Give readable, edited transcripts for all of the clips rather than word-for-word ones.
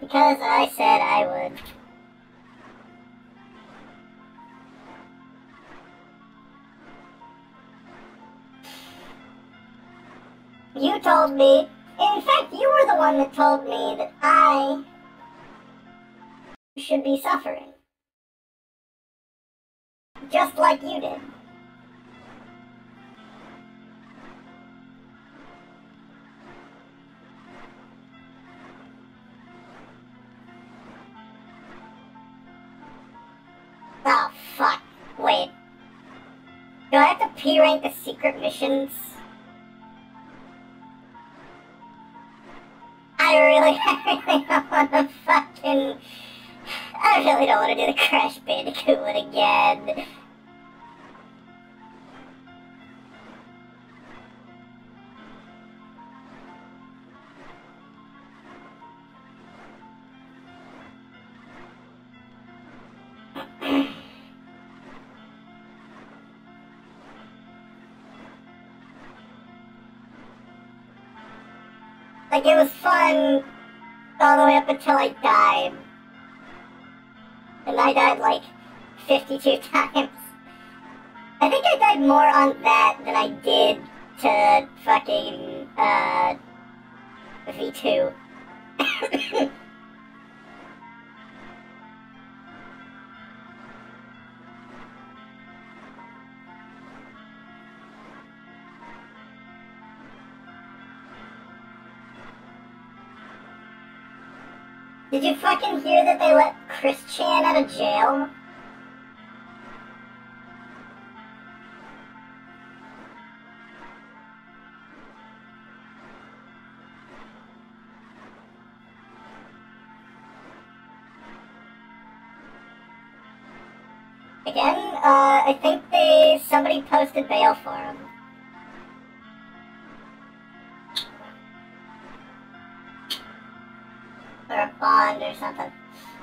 Because I said I would. You told me, in fact, you were the one that told me that I should be suffering. Just like you did. Oh, fuck. Wait. Do I have to P-rank the secret missions? I really don't want to fucking... I really don't want to do the Crash Bandicoot one again. Like, it was fun all the way up until I died. And I died, like, 52 times. I think I died more on that than I did to fucking, V2. Did you fucking hear that they let Chris Chan out of jail? Again, I think somebody posted bail for him. Or a bond or something.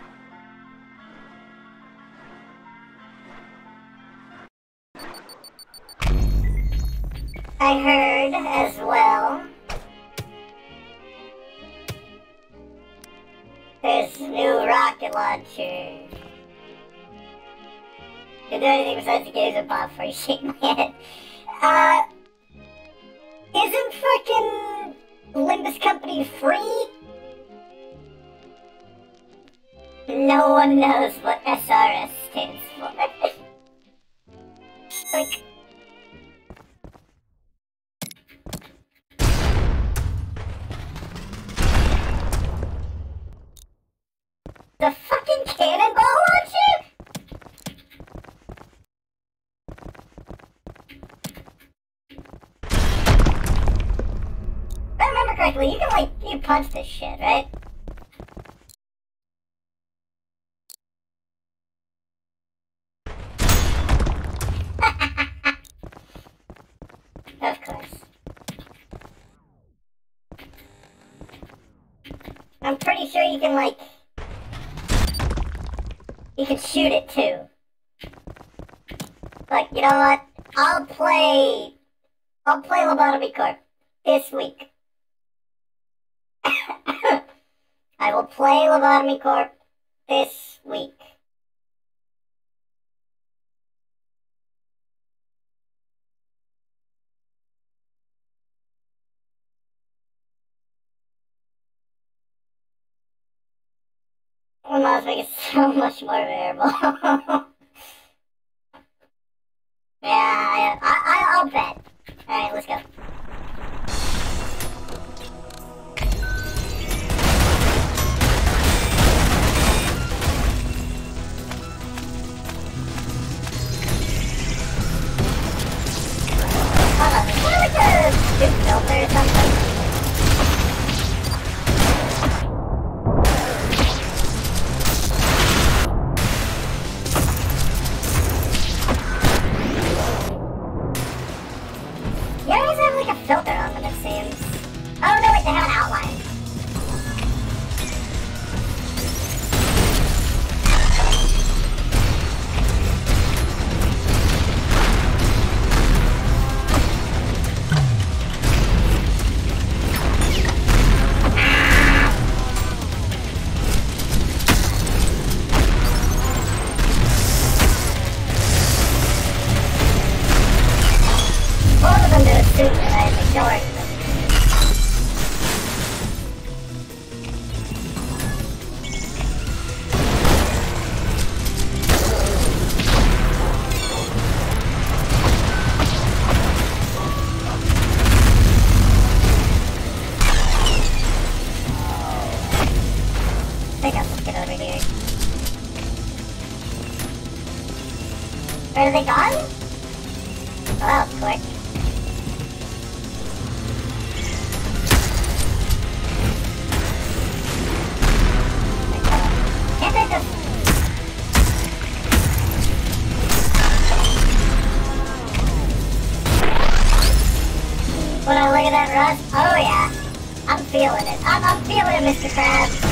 I heard as well there's a new rocket launcher. Did do anything besides the games of Bob before you shake my head. Isn't fucking Limbus Company free? No one knows what SRS stands for. Like... The fucking cannonball launcher? If I remember correctly, you can, like, you punch this shit, right? Of course. I'm pretty sure you can, like... You can shoot it, too. Like, you know what? I'll play Lobotomy Corp this week. I will play Lobotomy Corp this week. One must make it so much more bearable. Yeah, I'll bet. Alright, let's go. Hold on, is there like a new filter or something? Filter on them, it seems. Oh no, wait, they have an outline. come to assume that I'm ignoring them. I think I'll just get over here. Where are they gone? Oh, that was quick. Can't they just... When I look at that rust, oh yeah. I'm feeling it. I'm feeling it, Mr. Krabs.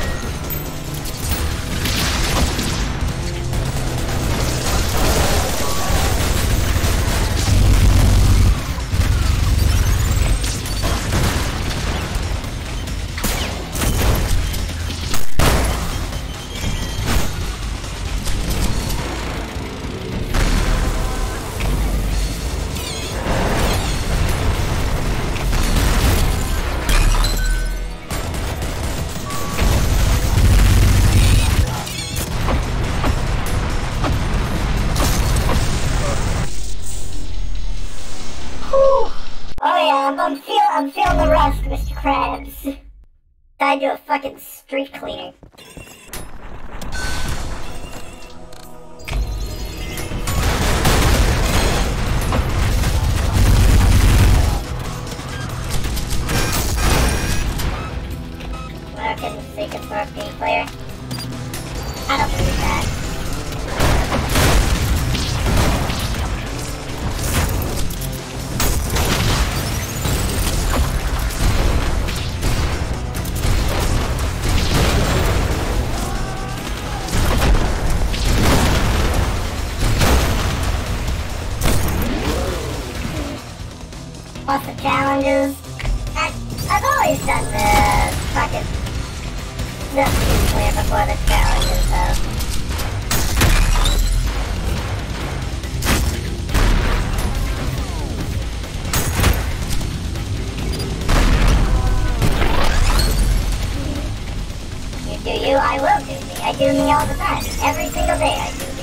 I'm feeling the rust, Mr. Krabs. Time to do a fucking street cleaning. American Secret Store game player. I don't believe that. Plus the challenges. I've always done the fucking Just clear before the challenges though. You do you, I will do me. I do me all the time. Every single day I do me.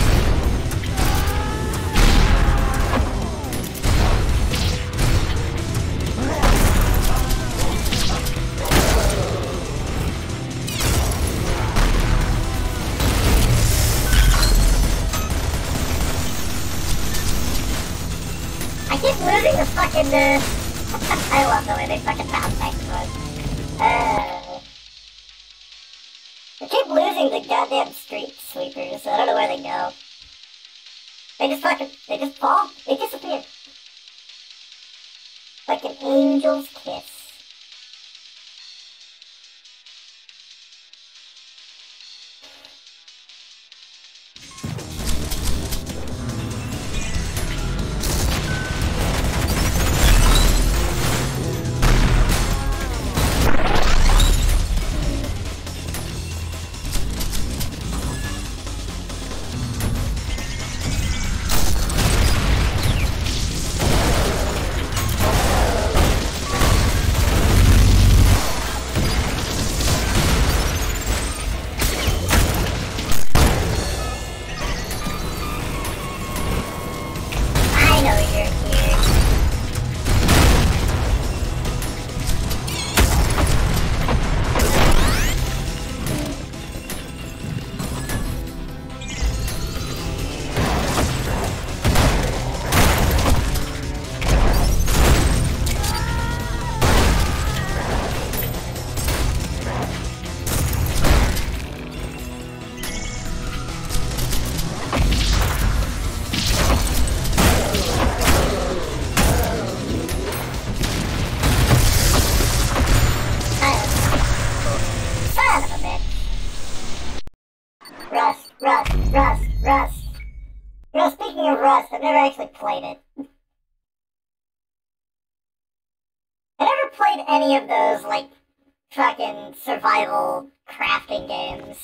I keep losing the fucking, I love the way they fucking bounce back to us. I keep losing the goddamn street sweepers. I don't know where they go. They just fall. They disappear. Like an angel's kiss. Speaking of Rust, I've never actually played it. I never played any of those, like, fucking survival crafting games.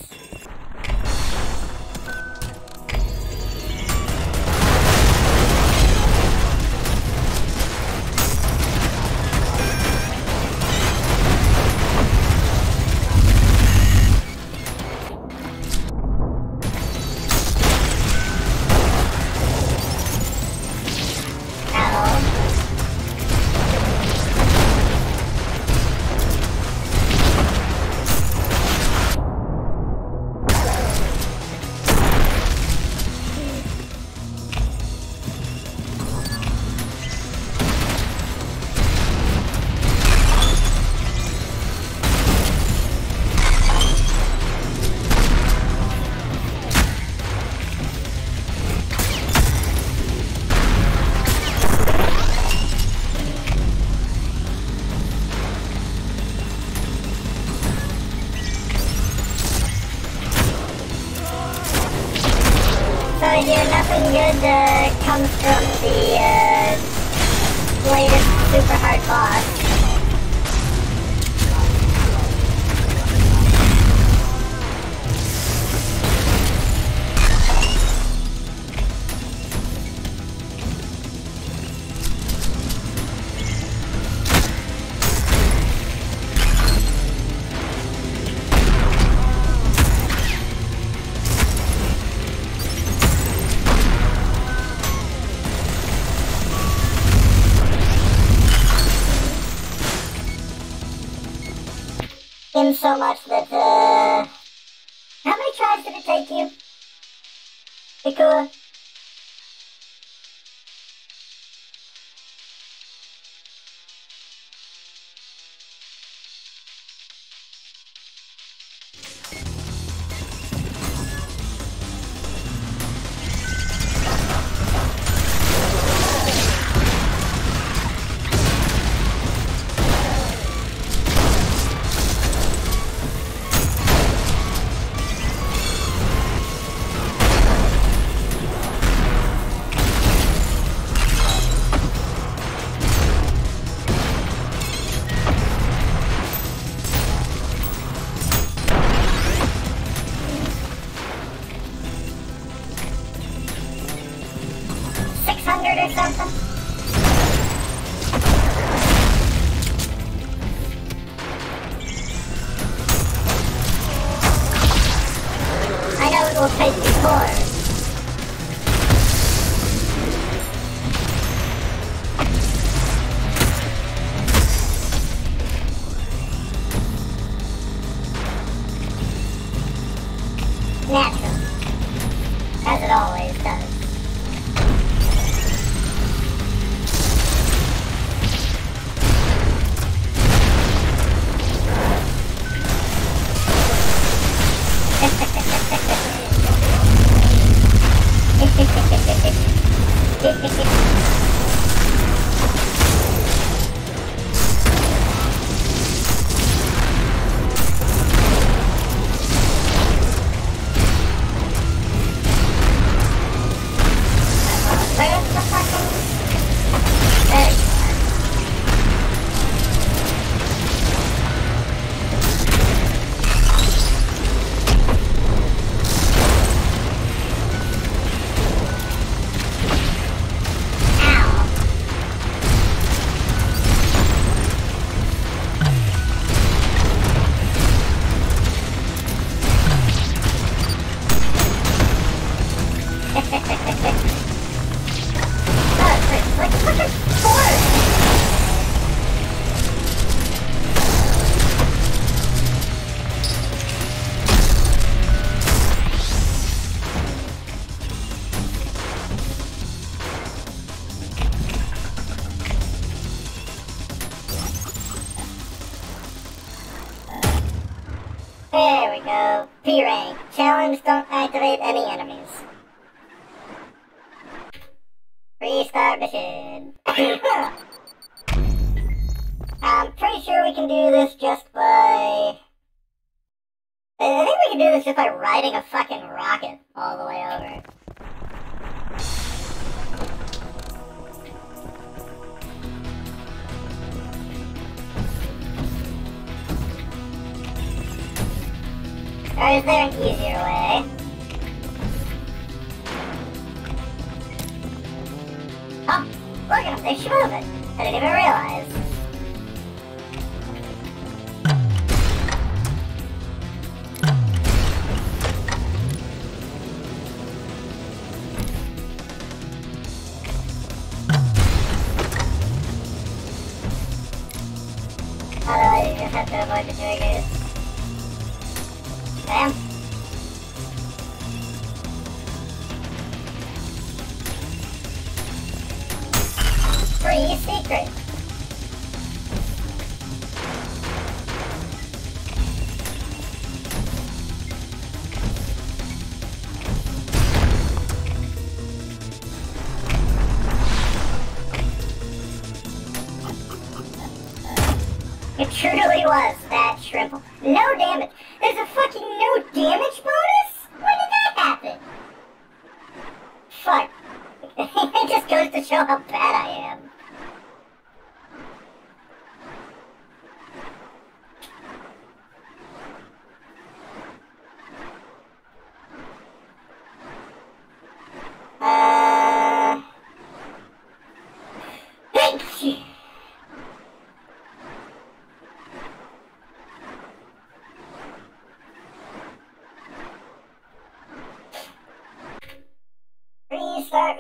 super hard boss. 'Em so much that, how many tries did it take you? Ikua? Or something? I know it will take me more. Natural. As it always does. There we go. P rank. Challenge, don't activate any enemies. Restart mission. I'm pretty sure we can do this just by... I think we can do this just by riding a fucking rocket all the way over. Or is there an easier way? Oh, look at them, they shove it. I didn't even realize. Otherwise you just have to avoid the triggers. Bam. Free secret. It truly was that shrimp. No damage. There's a fucking no damage bonus? When did that happen? Fuck. It just goes to show how bad I am.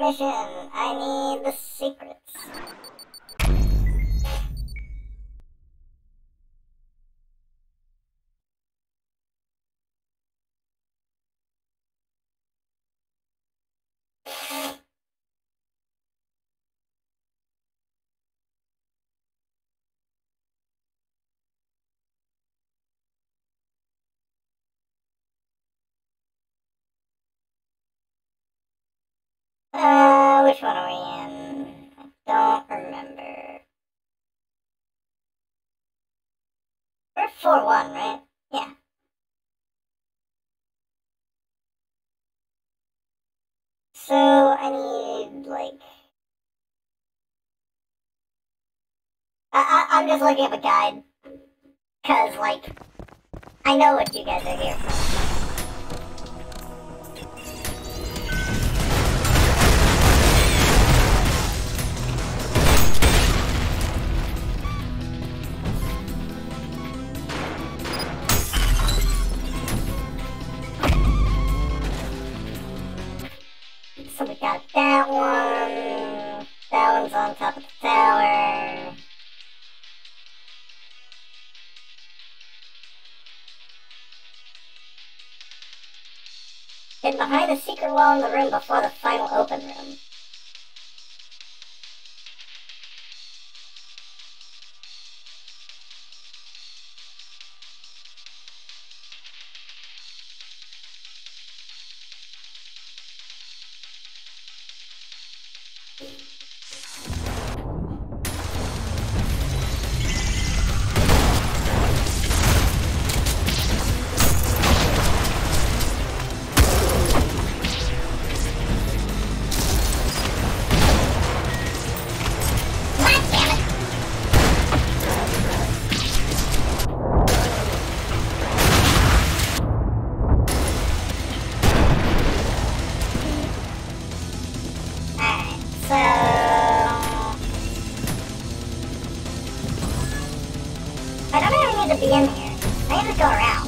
mission. I need the secrets. Which one are we in? I don't remember. We're 4-1, right? Yeah. So, I need, like... I'm just looking up a guide. Because, like, I know what you guys are here for. So we got that one. That one's on top of the tower. Hid behind the secret wall in the room before the final open room. Be in here. I need to go around.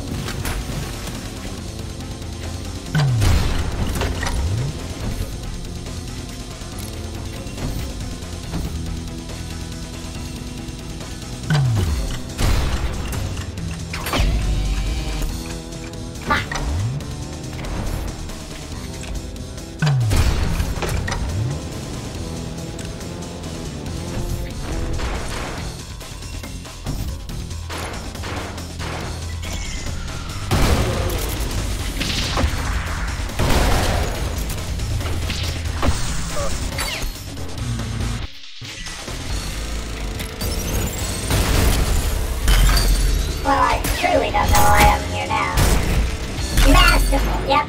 Well, I truly don't know why I'm here now. Masterful, yep.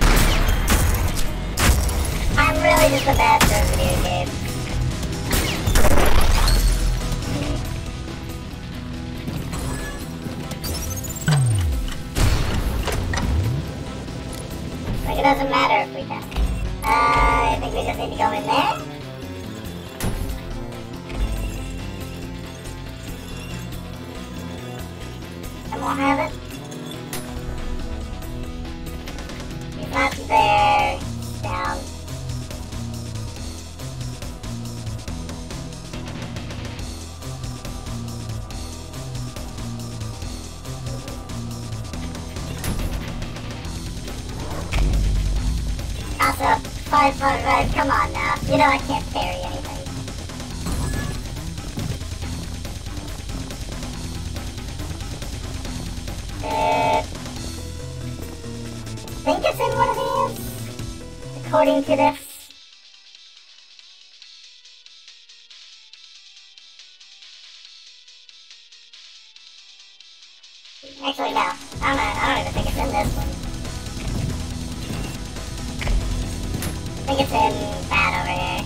I'm really just a master of video games. Like, it doesn't matter if we die. I think we just need to go in there. And we'll have it. He's not there. Down. Also, 5 come on now. You know I can't parry anything. I think it's in one of these, according to this. Actually, no. I don't even think it's in this one. I think it's in that over here.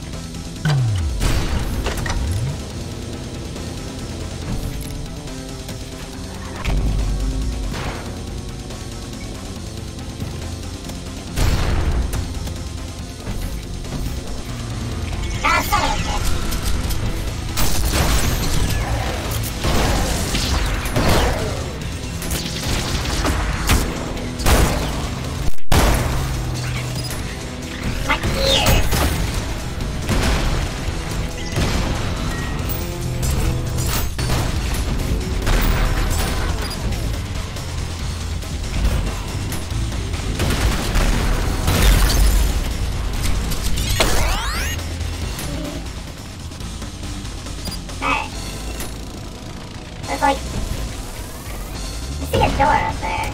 There's like... I see a door up there.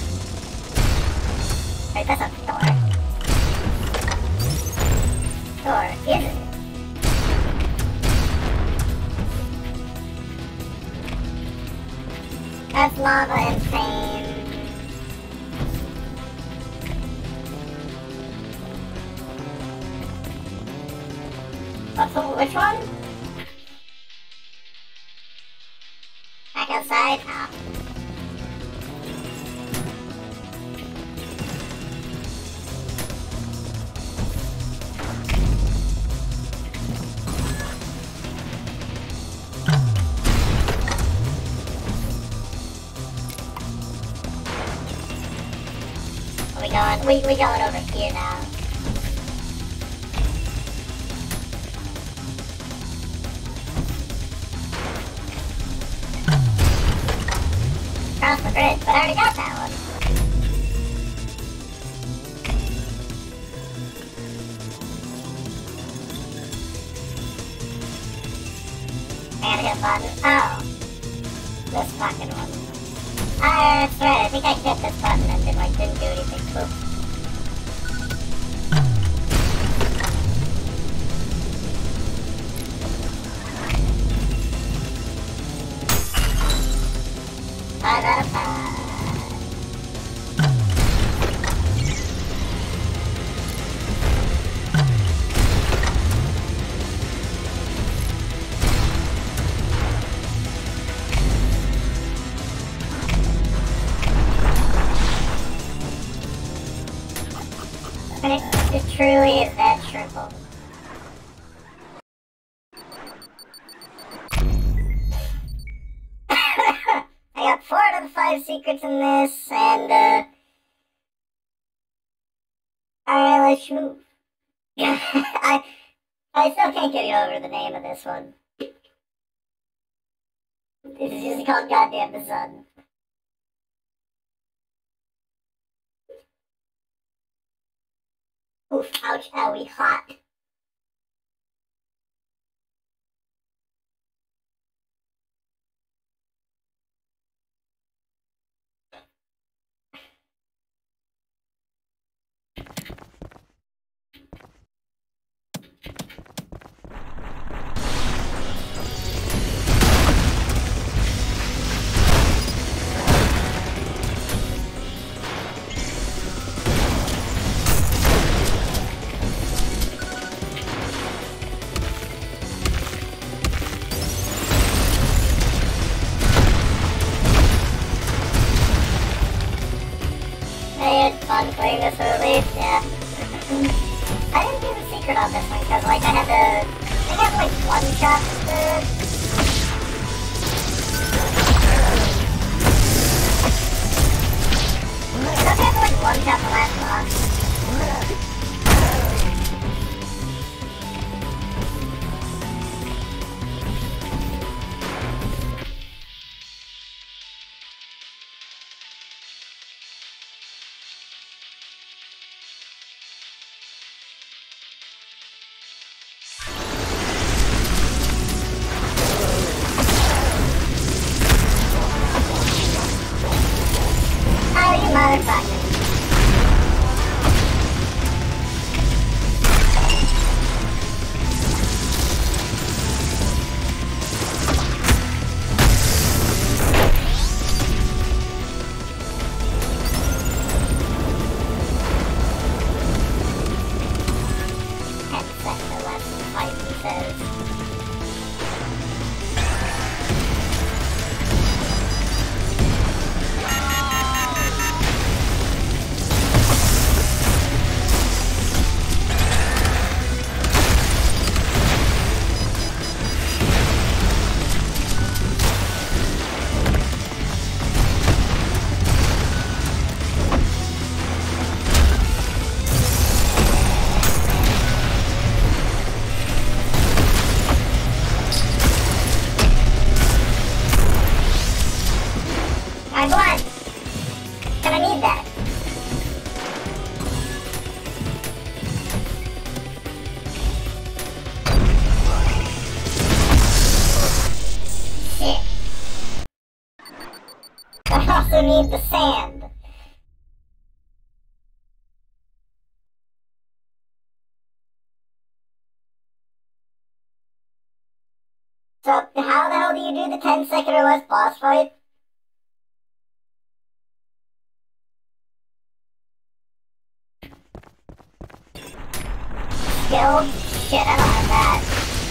Wait, that's a door. Door, is it? That's lava and pain. Which one? Back outside? Oh. We going over here now. Cross the bridge, but I already got that one. I gotta hit a button. Oh. This fucking one. That's right, I think I hit this button and didn't do anything cool. Five out of 5. It truly is that triple. I got 4 out of the 5 secrets in this, and alright, let's move. I still can't get over the name of this one. This is just called Goddamn the Sun. Oof, ouch, owie, hot. Fun playing this early, yeah. I didn't do the secret on this one because, like, I had like one shot the. I had to like one shot the last boss. in the sand. So, how the hell do you do the 10-second or less boss fight? Skill? Shit, I don't have that.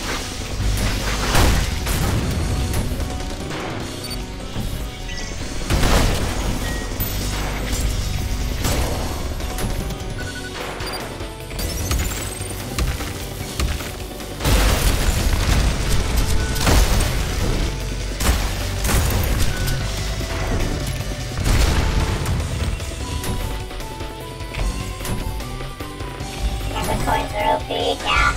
Coins are OP, yeah.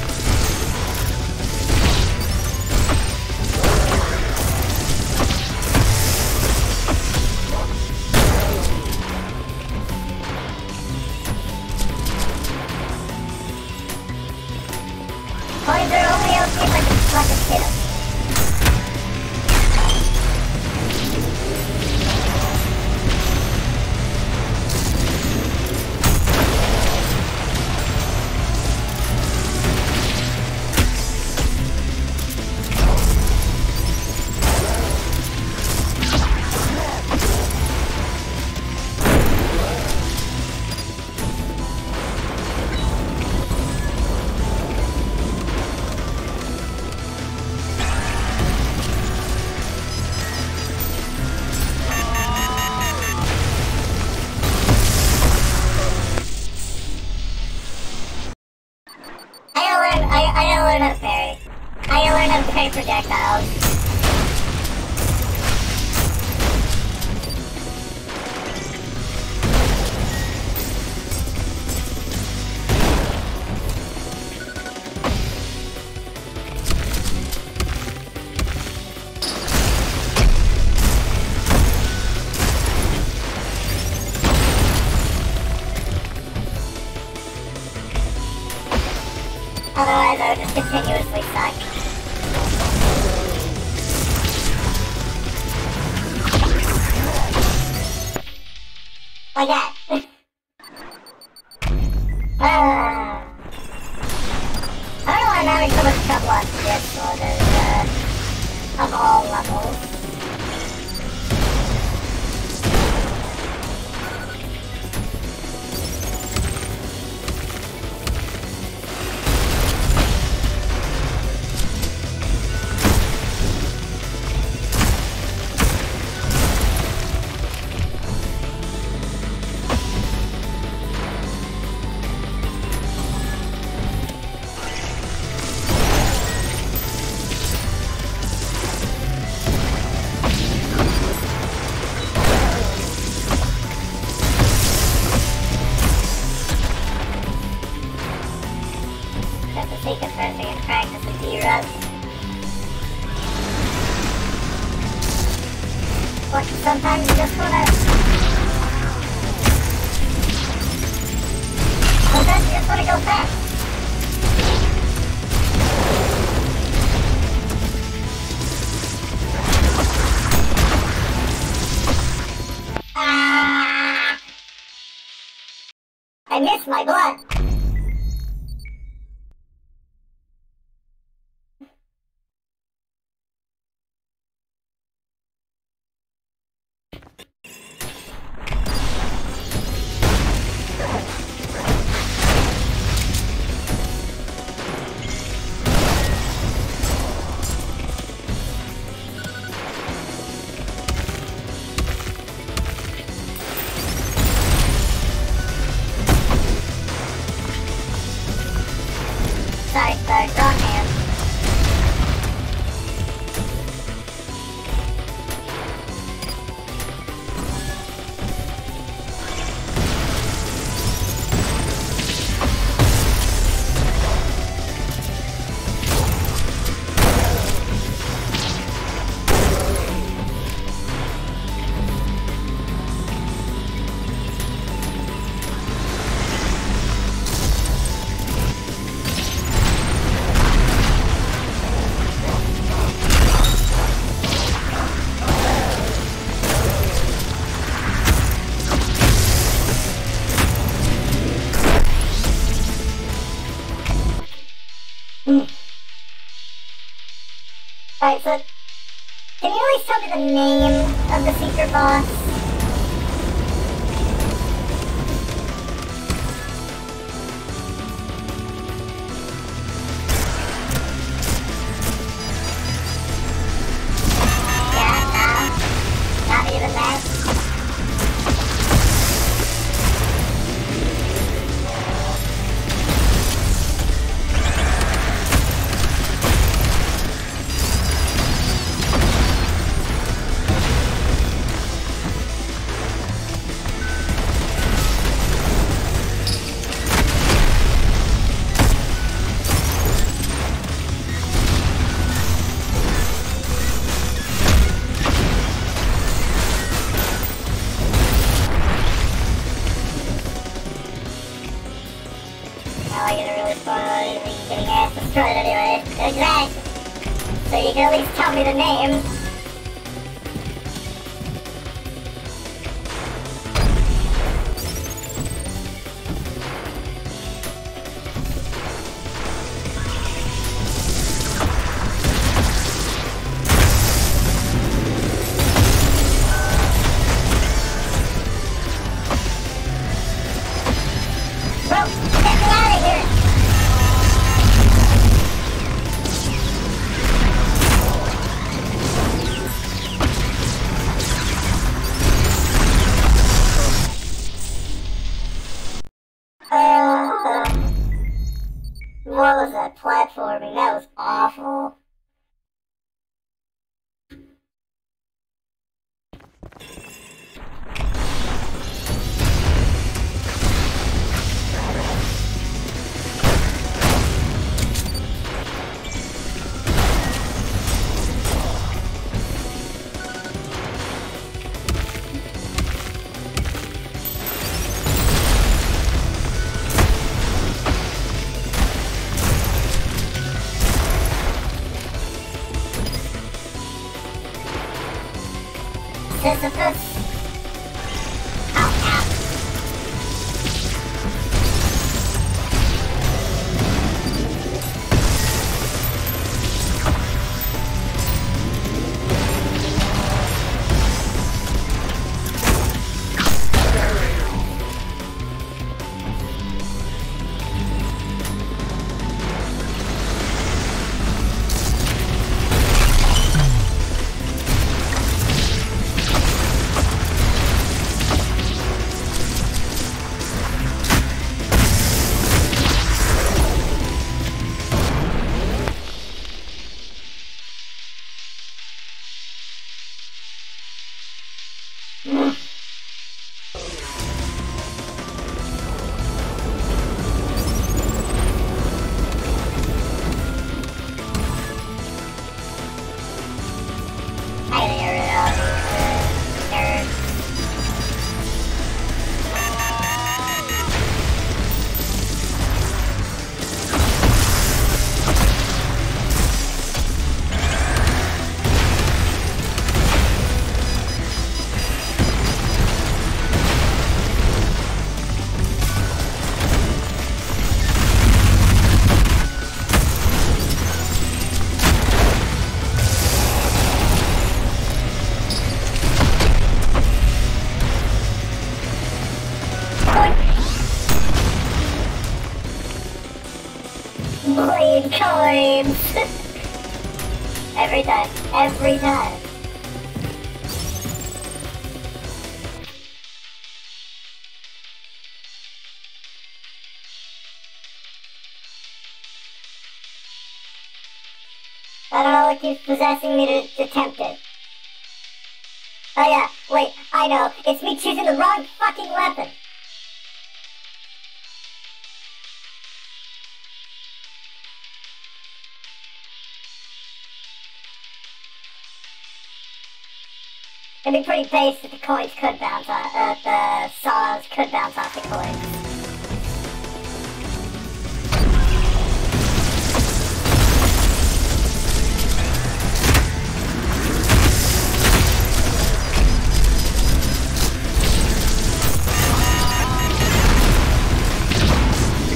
Coins are only OP if I can fucking hit them. I gotta learn how to parry. I gotta learn how to parry projectiles. Otherwise, I would just continuously suck. Like that. I don't know why I'm having so much trouble on this one of all levels. Take a first and practice with D-Rush. But sometimes you just wanna... Sometimes you just wanna go fast. Ah! I missed my blood. Alright, so can you at least tell me the name of the secret boss? Not even that. I get a really spoiled anything getting ass destroyed anyway. Exactly. So you can at least tell me the name. Bro, get me out of here! What was that platforming? That was awful. Sisyphus? Blade coins! Every time. Every time. I don't know what keeps possessing me to tempt it. Oh yeah, wait, I know. It's me choosing the wrong fucking weapon. It'd be pretty based if the coins could bounce off, the saws could bounce off the coins.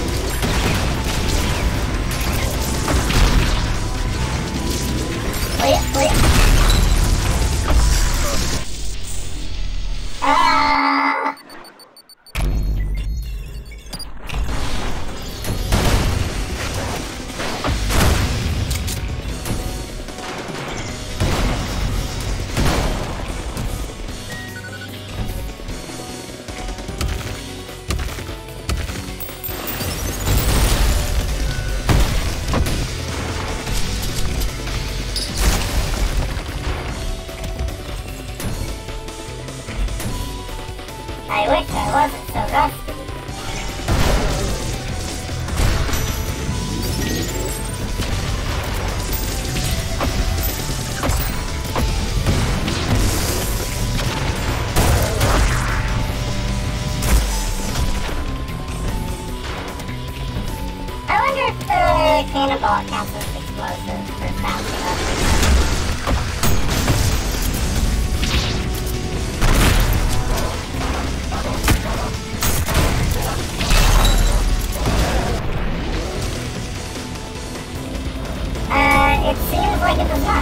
Well, Wait. Ah! I wish I wasn't so rusty. I wonder if the cannonball counts as explosive for bouncing up. It seems like it does not.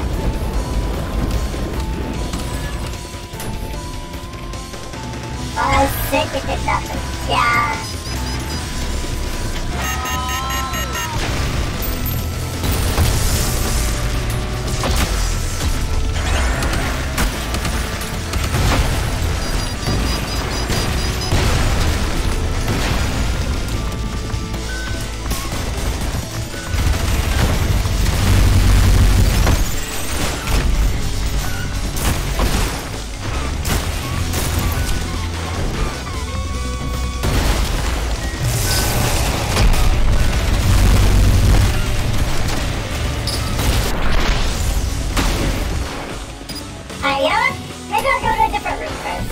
I was sick if it doesn't. Yeah. You know what? Maybe I'll go to a different route first.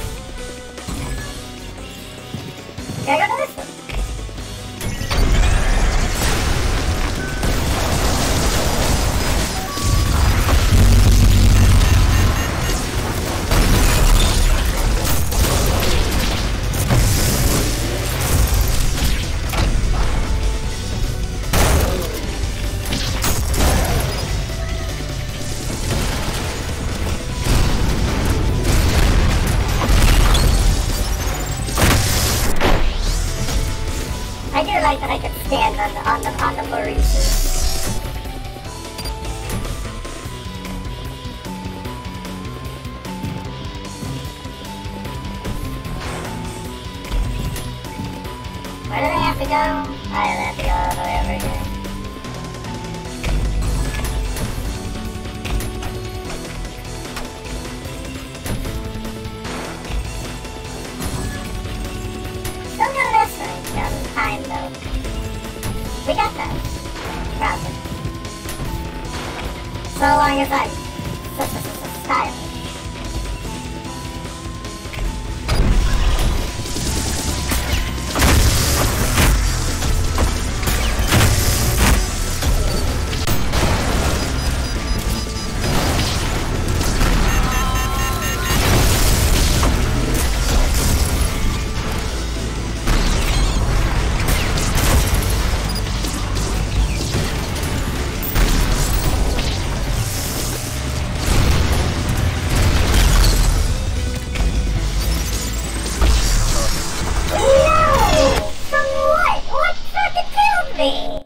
Should I go to this one? I do like that I could stand on the Mauritius. Where do they have to go? I have to go all the way over here. Still got an S range on time though. We got that. Probably. So long as I style. Me.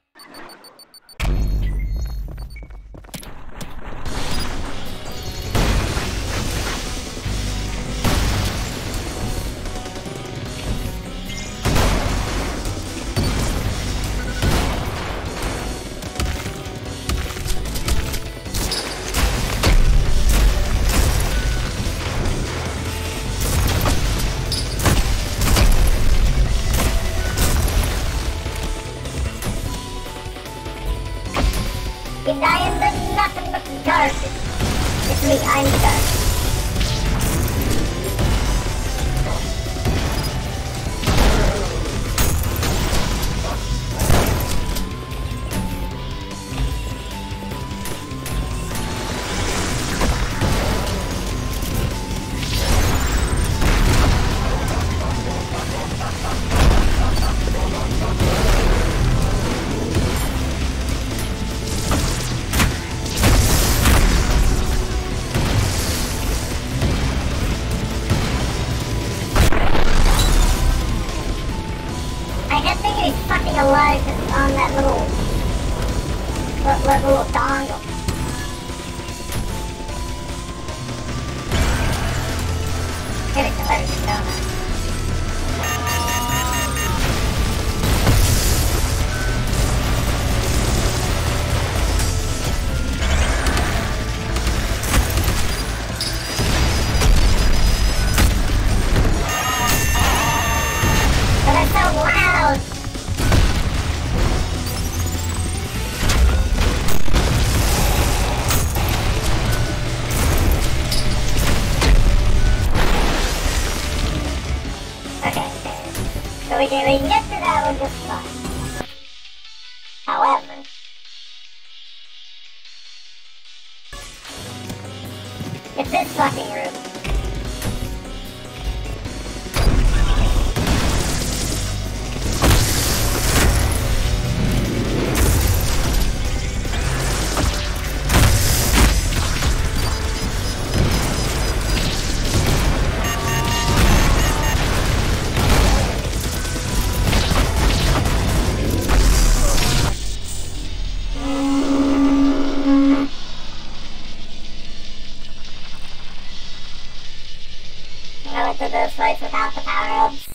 If I am the nothing but garbage. It's me, I'm the garbage. we can get to that one just fine. However, it's this fucking room. Go into this place without the power-ups.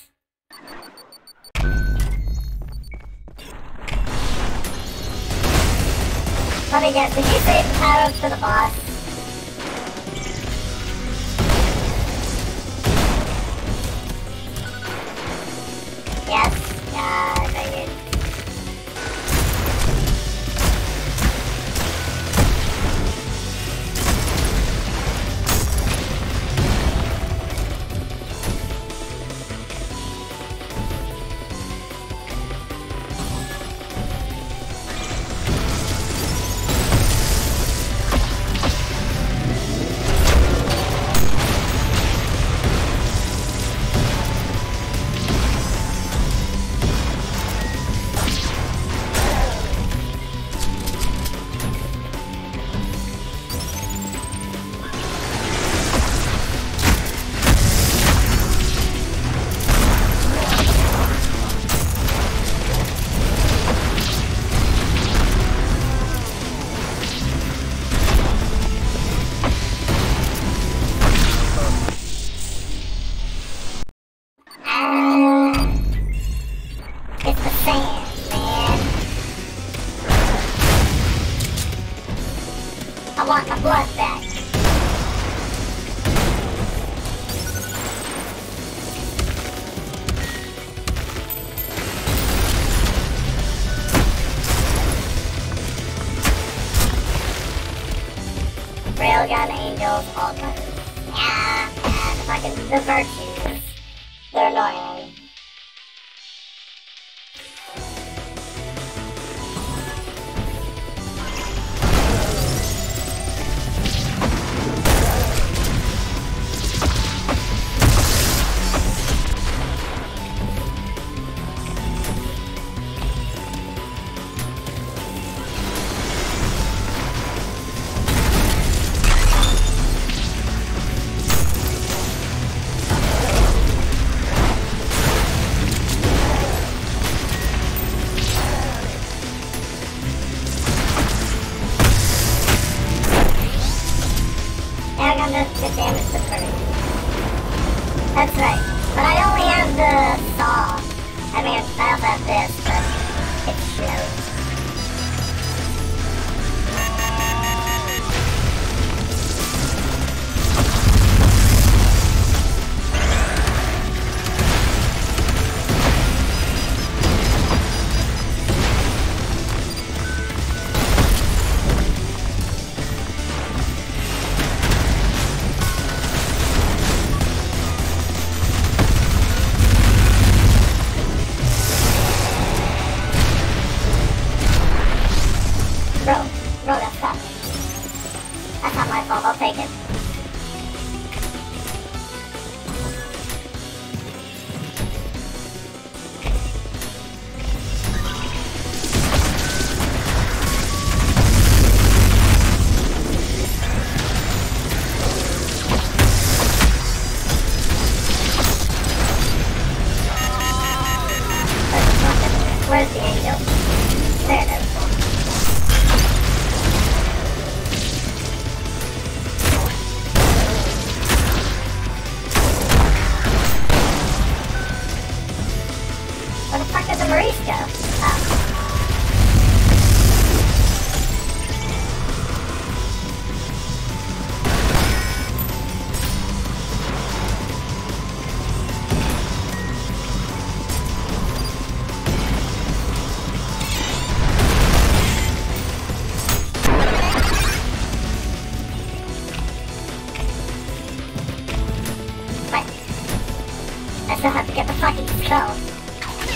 Let me guess, did you save the power-ups for the boss? Yes? Yeah, I figured. It's the sand, man. I want my blood back. Railgun, angels, all guns. Yeah, the fucking the virtues. They're annoying. I'm gonna get damage to first. That's right. But I only have the saw. I mean, I also have this, but it's slow. Bro, that's not. That's not my fault, I'll take it. Where's the angel? There it is. Where the fuck did the Maurice go? Oh. Wait. I still have to get the fucking skull.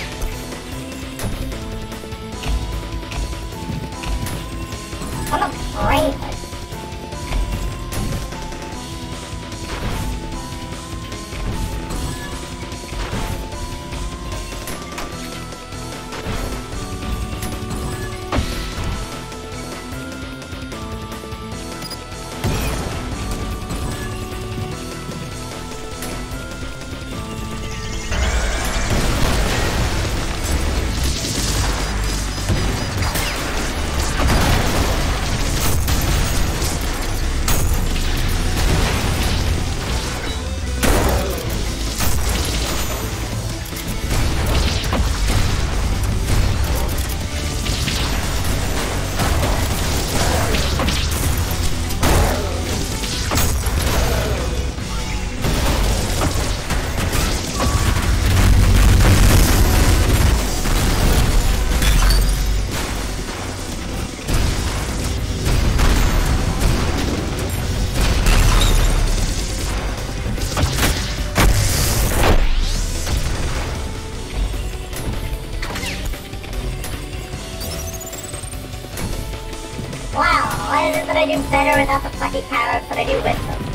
better without the fucking power-ups, but I do with them.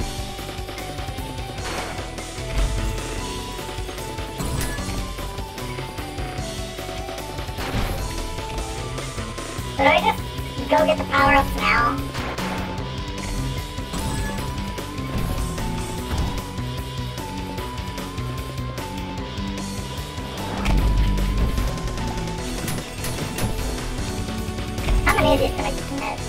Should I just go get the power-ups now? How many of these can I get?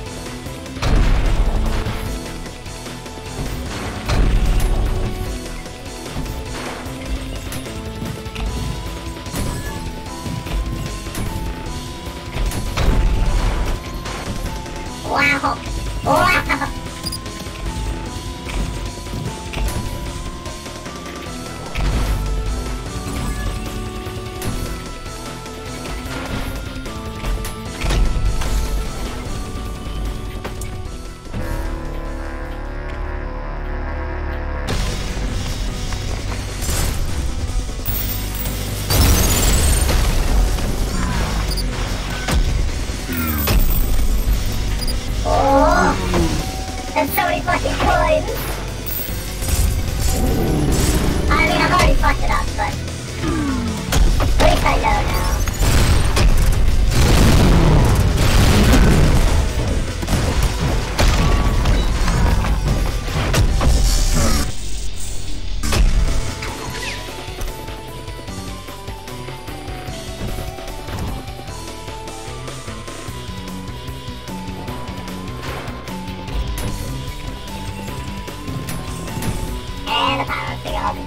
Wow! Wow! That's so many fucking coins! I mean, I've already fucked it up, but at least I know now. And a power to go.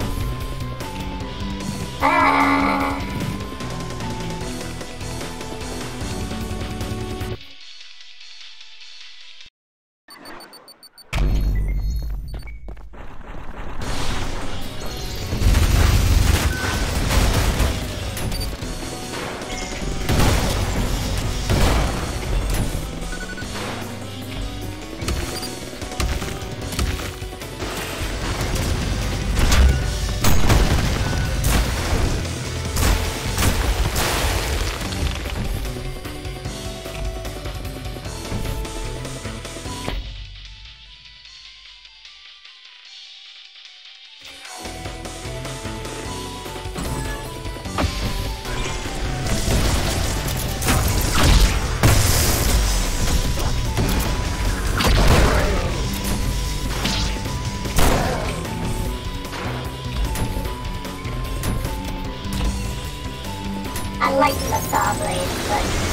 I like the saw blades, but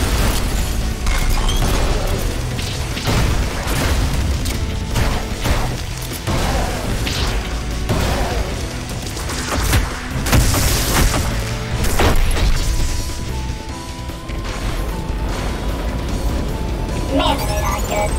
man, they're not good.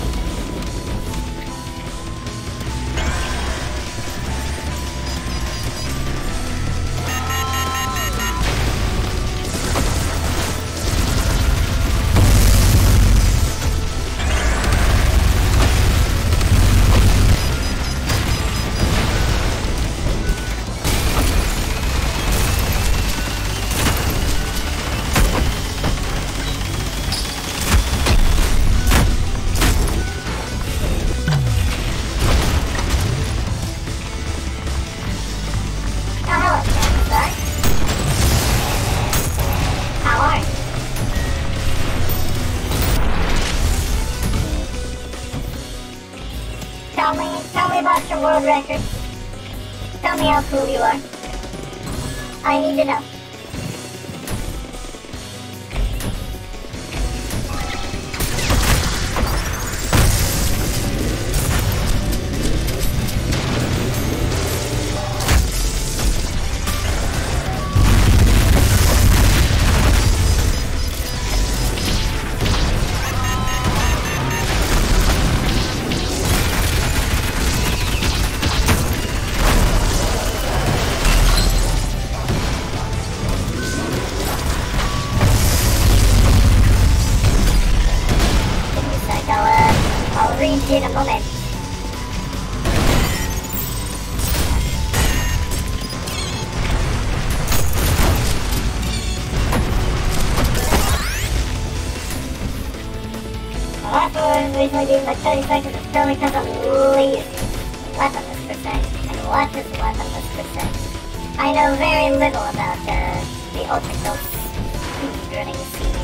Tell me about your world record. Tell me how cool you are. I need to know. I'll read you in a moment. That's what usually do like 30 seconds, it's purely because I'm lazy. Weaponless percent. And what is weaponless percent? I know very little about the ultra speedrunning scene.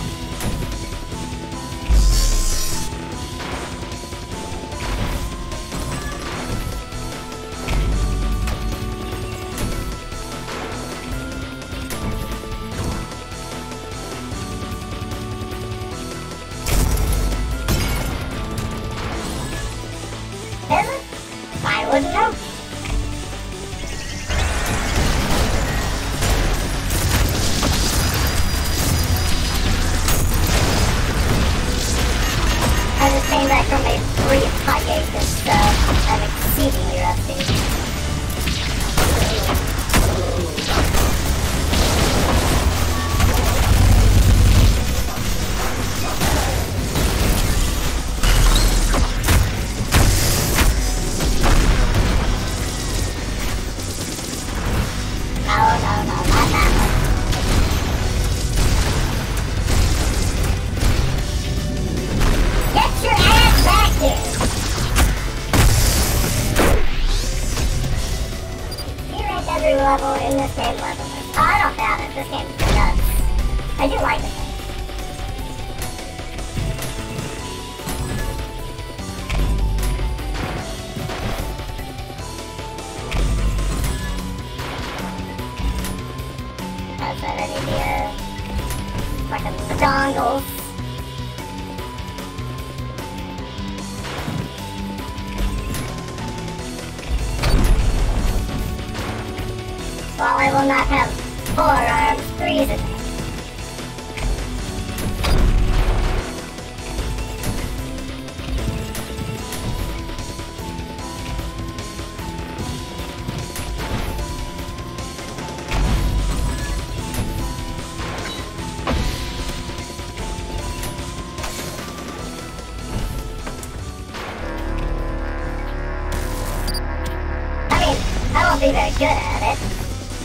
Is it? I wouldn't know. I just came back from a brief hiatus, so I'm exceedingly rusty. Every level in this game level. Oh, I don't doubt it. This game's nuts. I do like it. That's that I need the fucking dongles. While I will not have 4 arms, 3 is it. I mean, I won't be very good at it.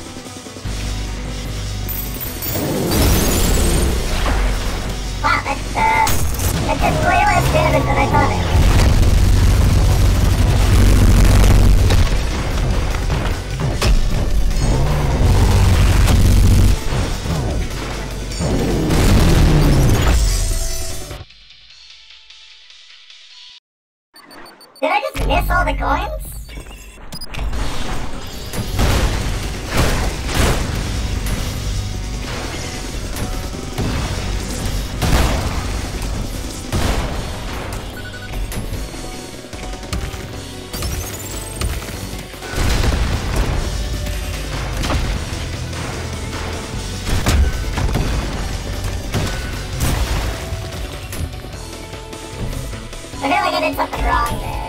Wow, that did way less damage than I thought it would. Did I just miss all the coins? I feel like I did something wrong there.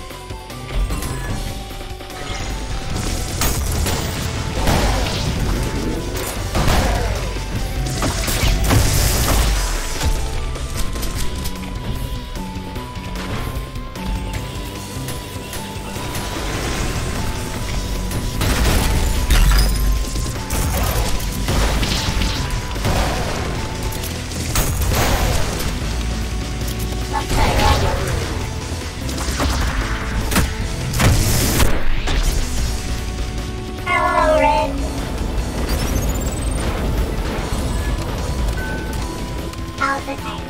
How's the time?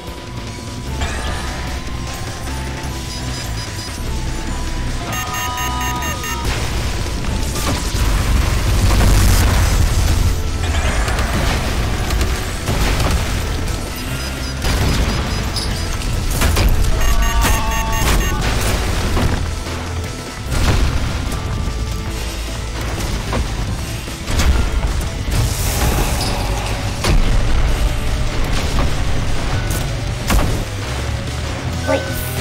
Please.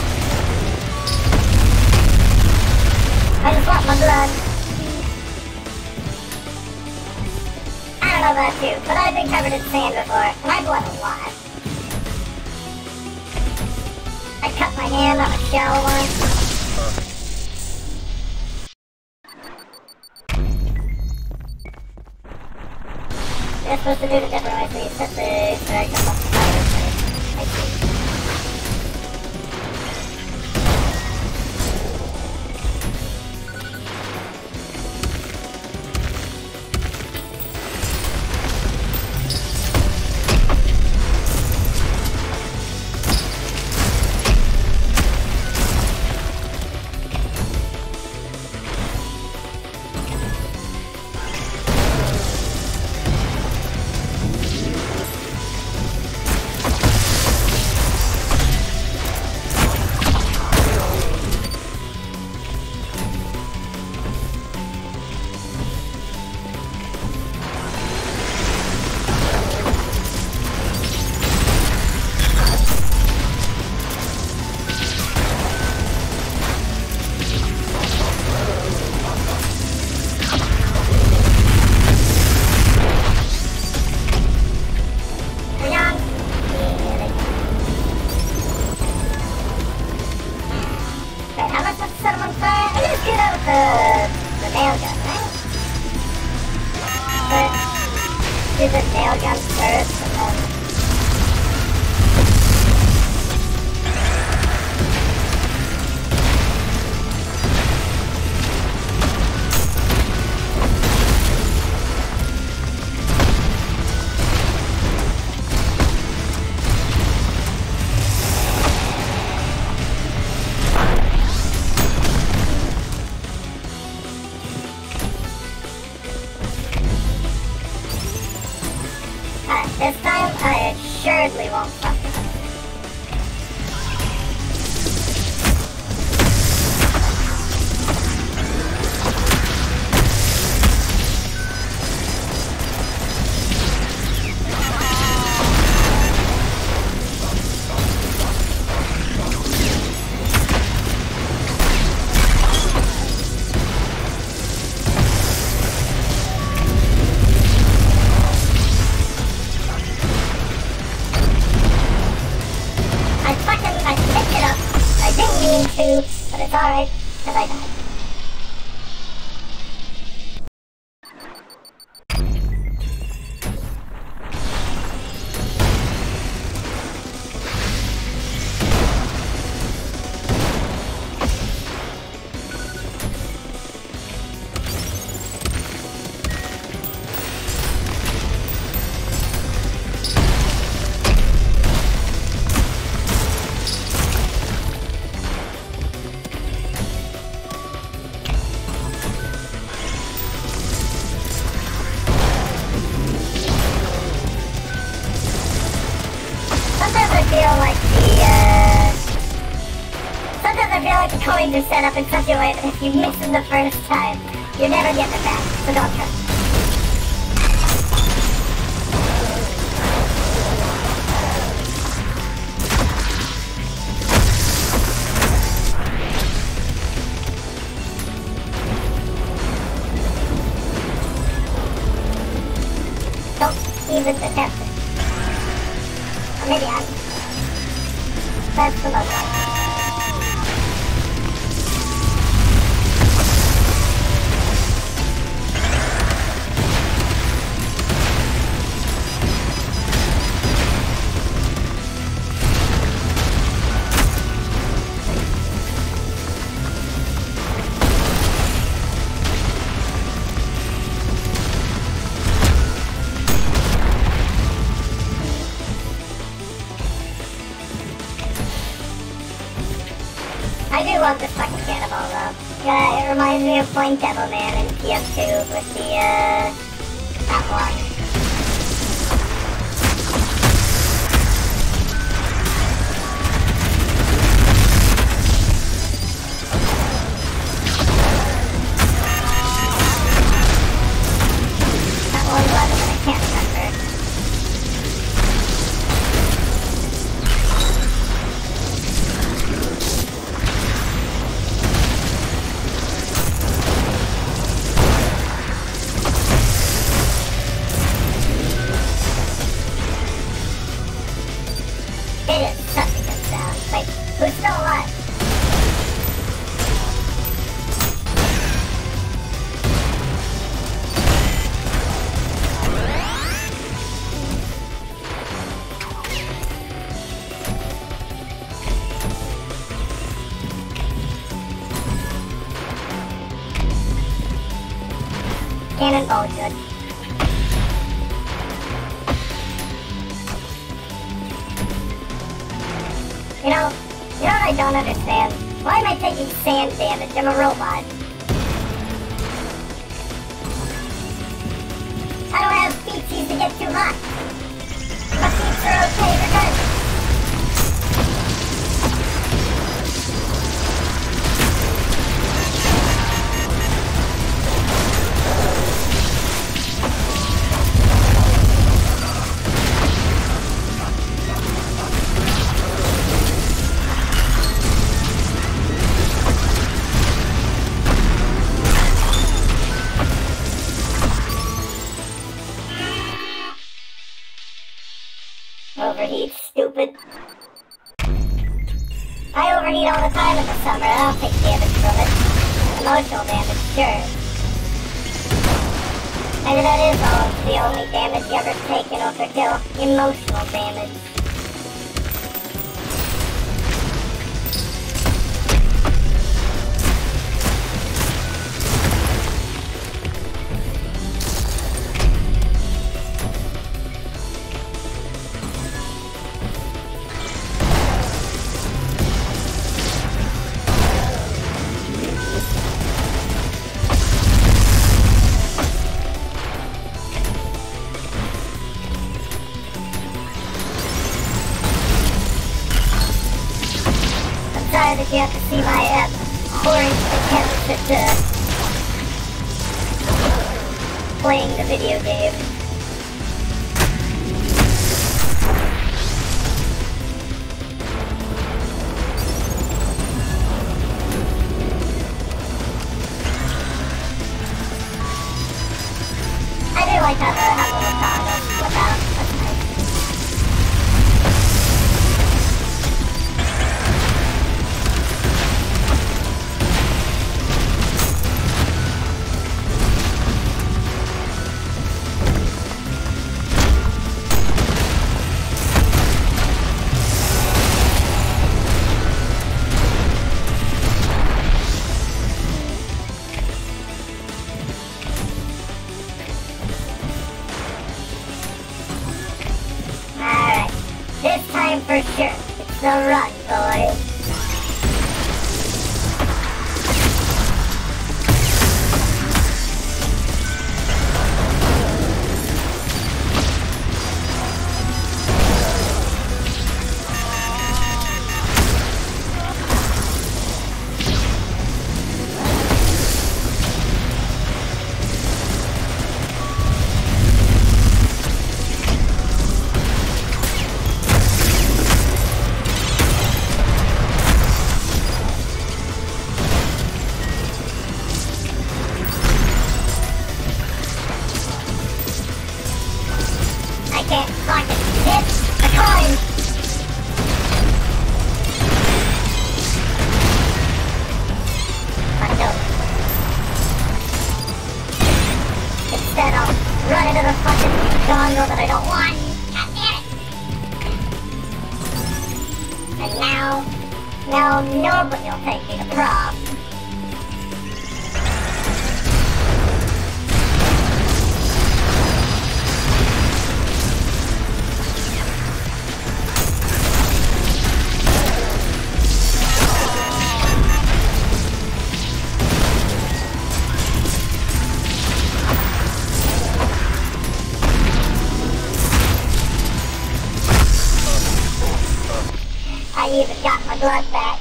I just want my blood. I don't know about you, but I've been covered in sand before, and I bled a lot. I cut my hand on a shell once. You're supposed to do it a different way, so you set the direction up the fire first. I see. got the nail gun, right? But do the nail gun first and then... This time, I assuredly won't fuck it up. But it's alright, because I died. Sometimes I feel like the coins are set up in such a way that if you miss them the first time, you're never getting it back, so don't try. Don't even attempt it. Or maybe I'm... That's the most likely. I do love this fucking cannonball though. Yeah, it reminds me of playing Devil Man in TF2 with the, that one. That one was, but I can't remember. It is such a good sound. Wait, who's still alive? Cannonball good. You know what I don't understand? Why am I taking sand damage? I'm a robot. I don't have feetsies to get too hot. My feet are okay, they're good. Overheat, stupid. I overheat all the time in the summer, and I don't take damage from it. Emotional damage, sure. Maybe that is the only damage you ever take in Ultra Kill. Emotional damage. Sorry that you have to see my pouring attempts at playing the video game. I do like how the toggles flip out. That's nice. This time for sure. It's the run, boys. I can't fucking hit the coin! Fuck no. Instead I'll run into the fucking dongle that I don't want! God damn it! And now nobody will take me to prom. I even got my blood back.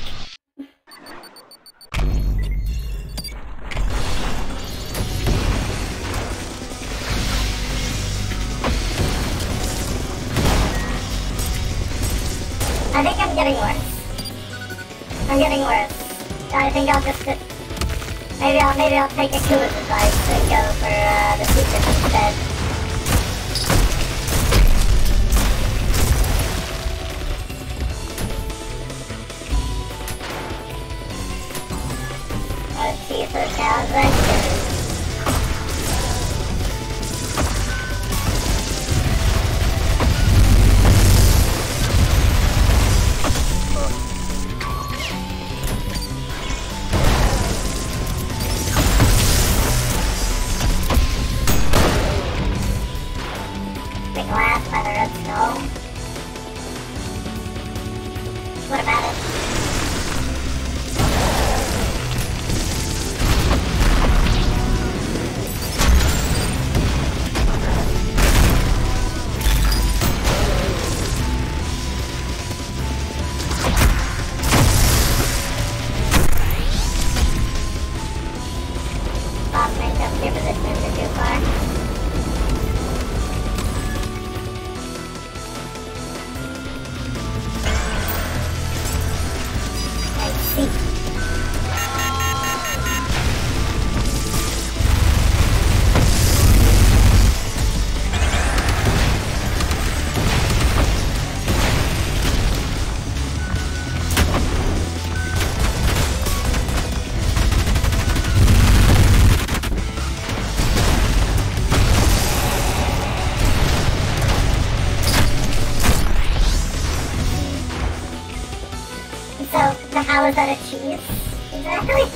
I think I'm getting worse. I'm getting worse. I think I'll just maybe I'll take Akula's advice and go for the secret instead. Let's see if those cows register. The glass by the red snow. What about it? Really?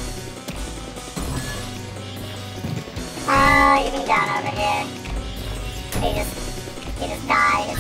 Oh, you can down over here. He just died.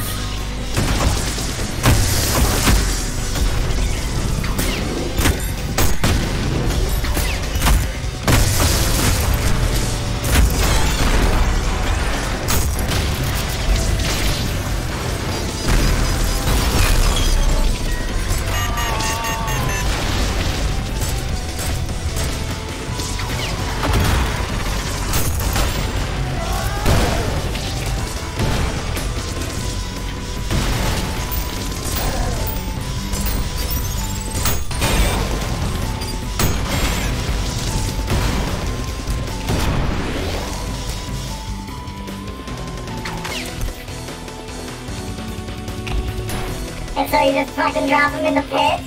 And so you just fucking drop him in the pit?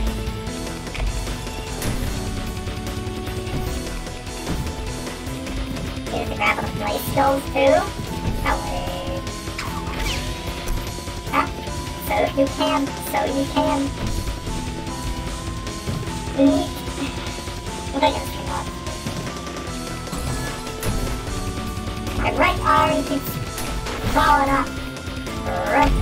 You have to grab the place skulls too? No way. Huh? So you can. So you can. Neat. What are you gonna turn on? My right arm keeps falling off. Right.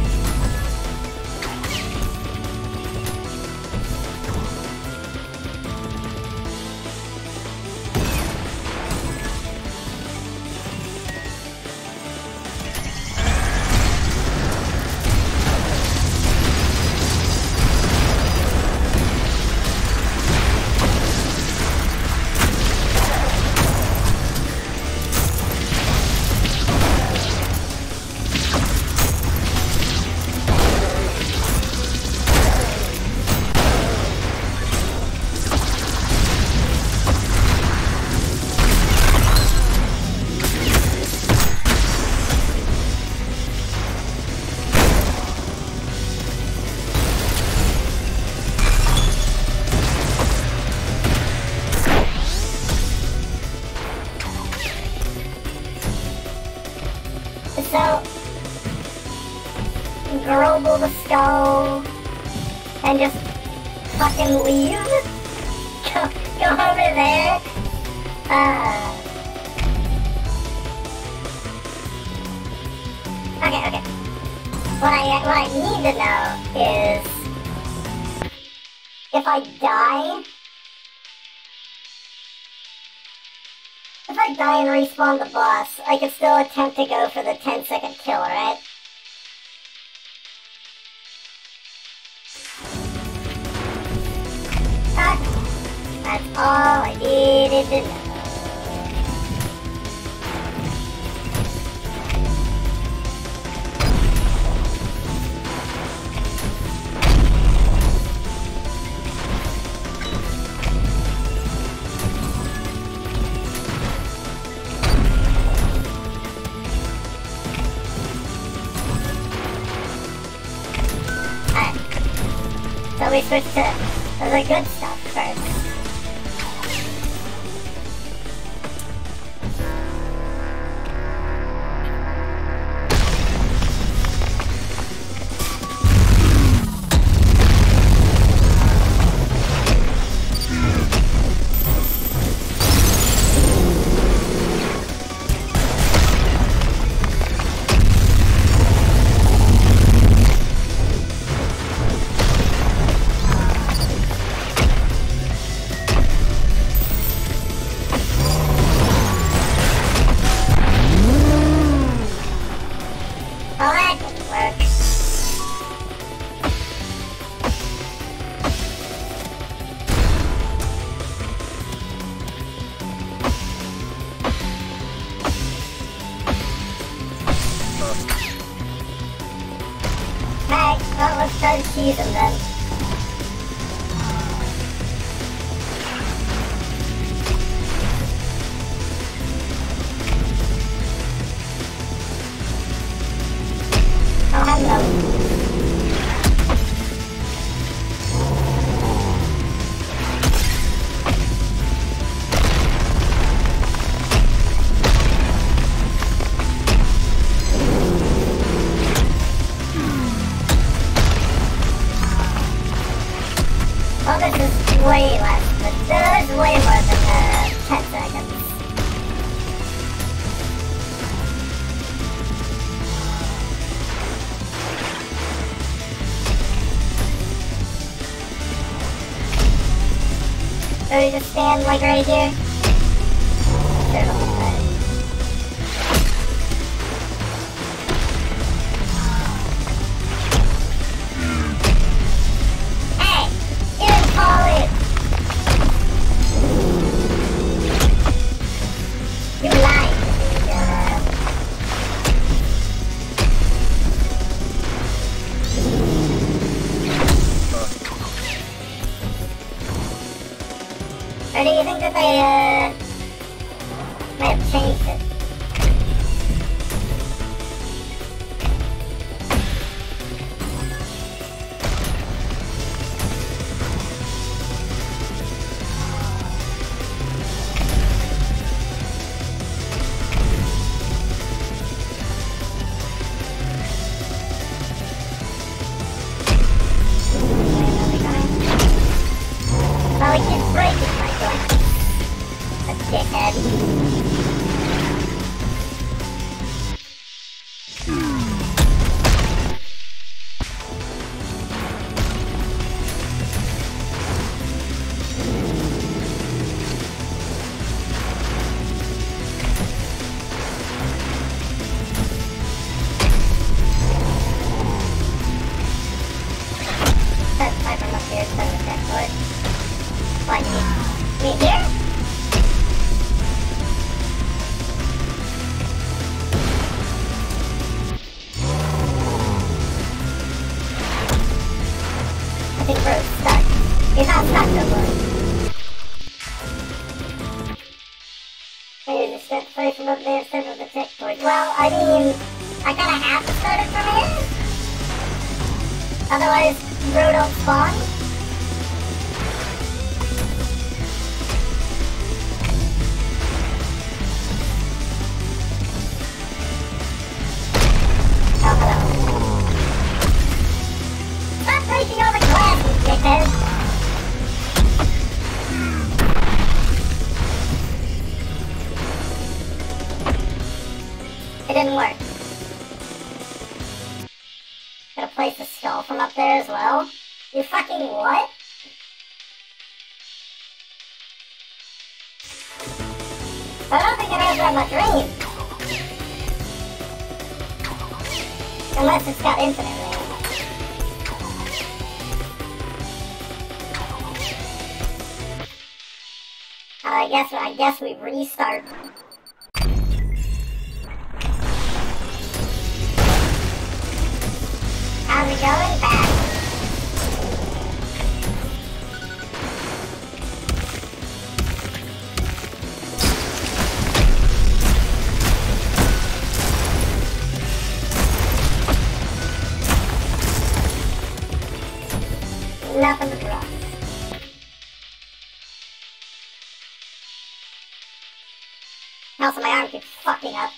So, grobble the skull and just fucking leave? Go over there? Okay. What I need to know is if I die and respawn the boss, I can still attempt to go for the 10-second kill, right? That's all I needed to know. So we switch to the good stuff first. Well, let's try to tease him then. Oh, hello. Or we just stand like right here? Sure, it'll be fine. Hey! You didn't fall in! You lied to me, dumbass. Or do you think that they, might have changed it? Oh, he keeps breaking my joint. A dickhead. That's my from up here, so that door. Why, you mean here? I think we're stuck. He's not stuck, though, boy. Maybe just step away from up there instead of the checkpoint. Well, I mean, I kinda have to start it from here. Otherwise, bro don't spawn. Oh, hello. Stop breaking all the glass, you dickhead! It didn't work. Gotta place the skull from up there as well. You fucking what? I don't think it has that much range. Unless it's got infinite range. I guess we restart. How's it going? Bad. Nothing to drop. Also, my arm keeps fucking up.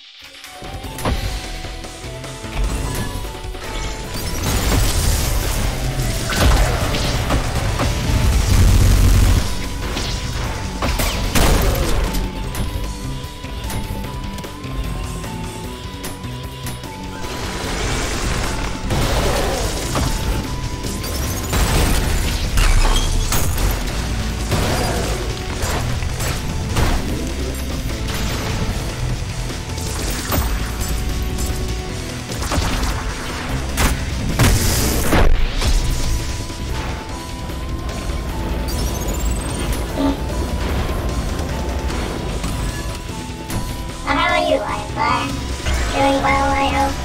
How are you, Lionfire? Doing well, I hope.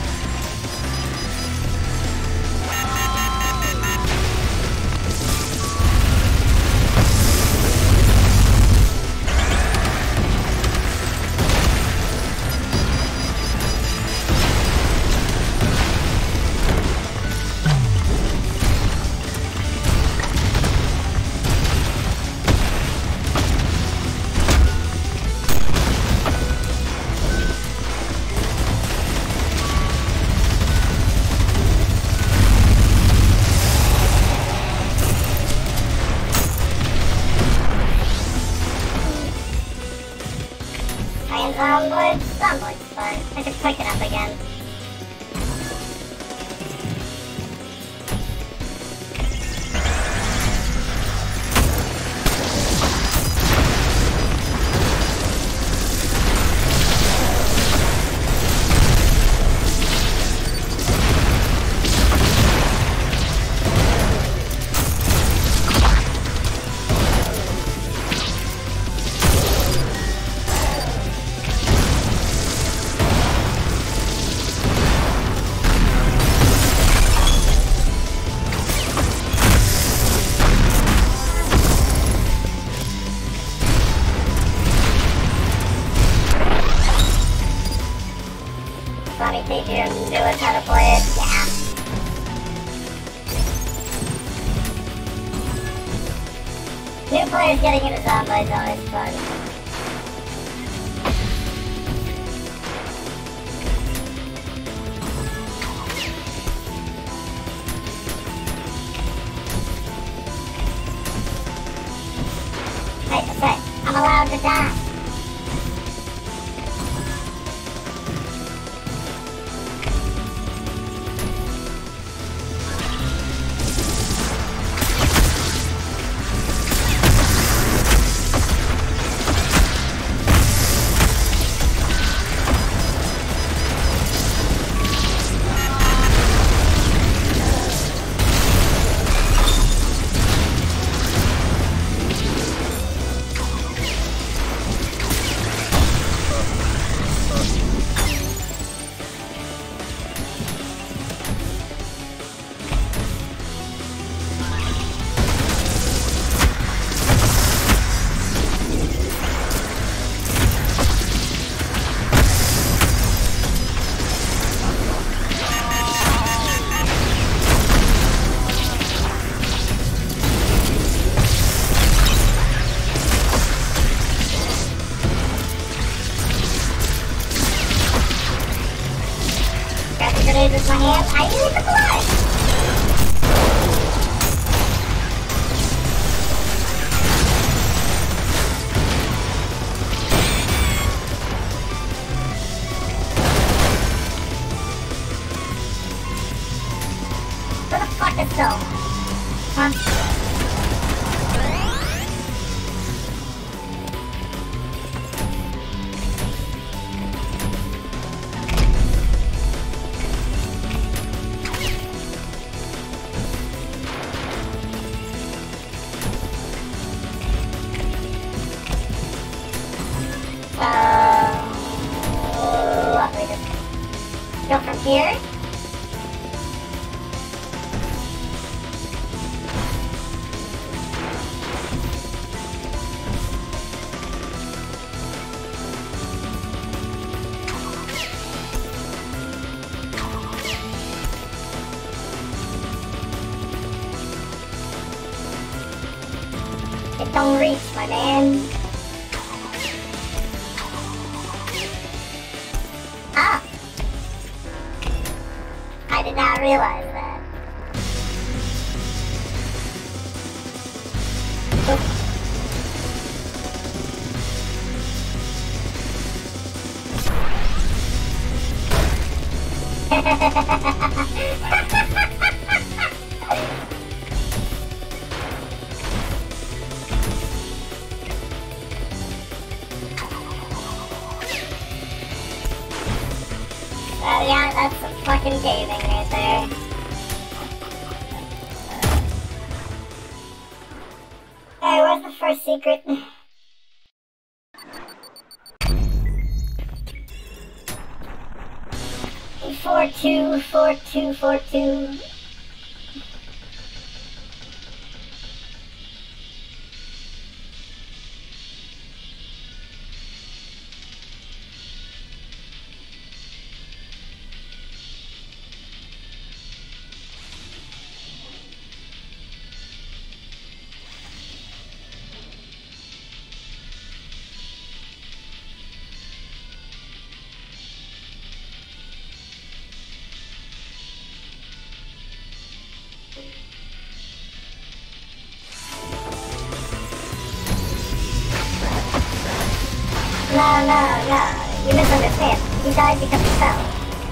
Zomboid's fine. I should pick it up again. teach him to us how to play it. Yeah. New players getting into zombies is always fun. Hey, that's right. I'm allowed to die. Grenade with my hand. I need the blood! Where the fuck is Soul? Huh? What, we just go from here? It don't reach, my man. Ah! I did not realize that. Yeah, that's some fucking gaming right there. Hey, where's the first secret? 424242. No, you misunderstand. He died because he fell.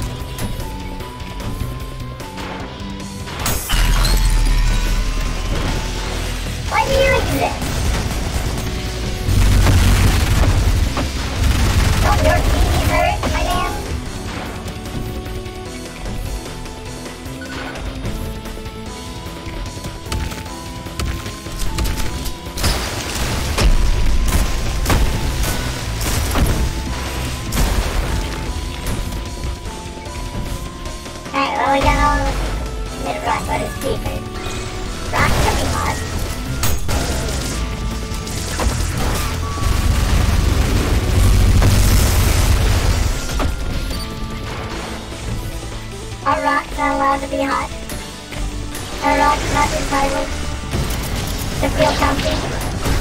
Why do you exist? Don't your knees hurt, my man? Alright, well we got all the rock, but it's deeper. Rock can be hot. allowed to be hot. Or not entirely. To feel comfy.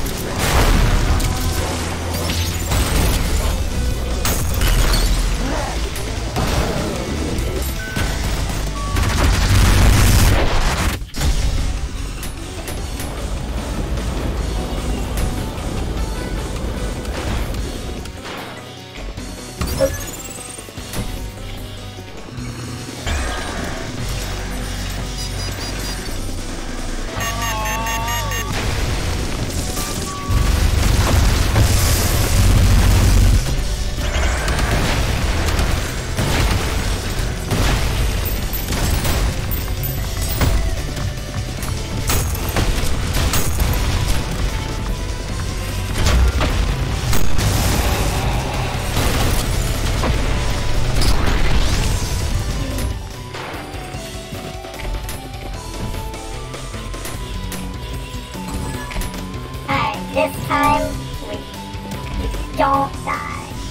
This time, we don't die.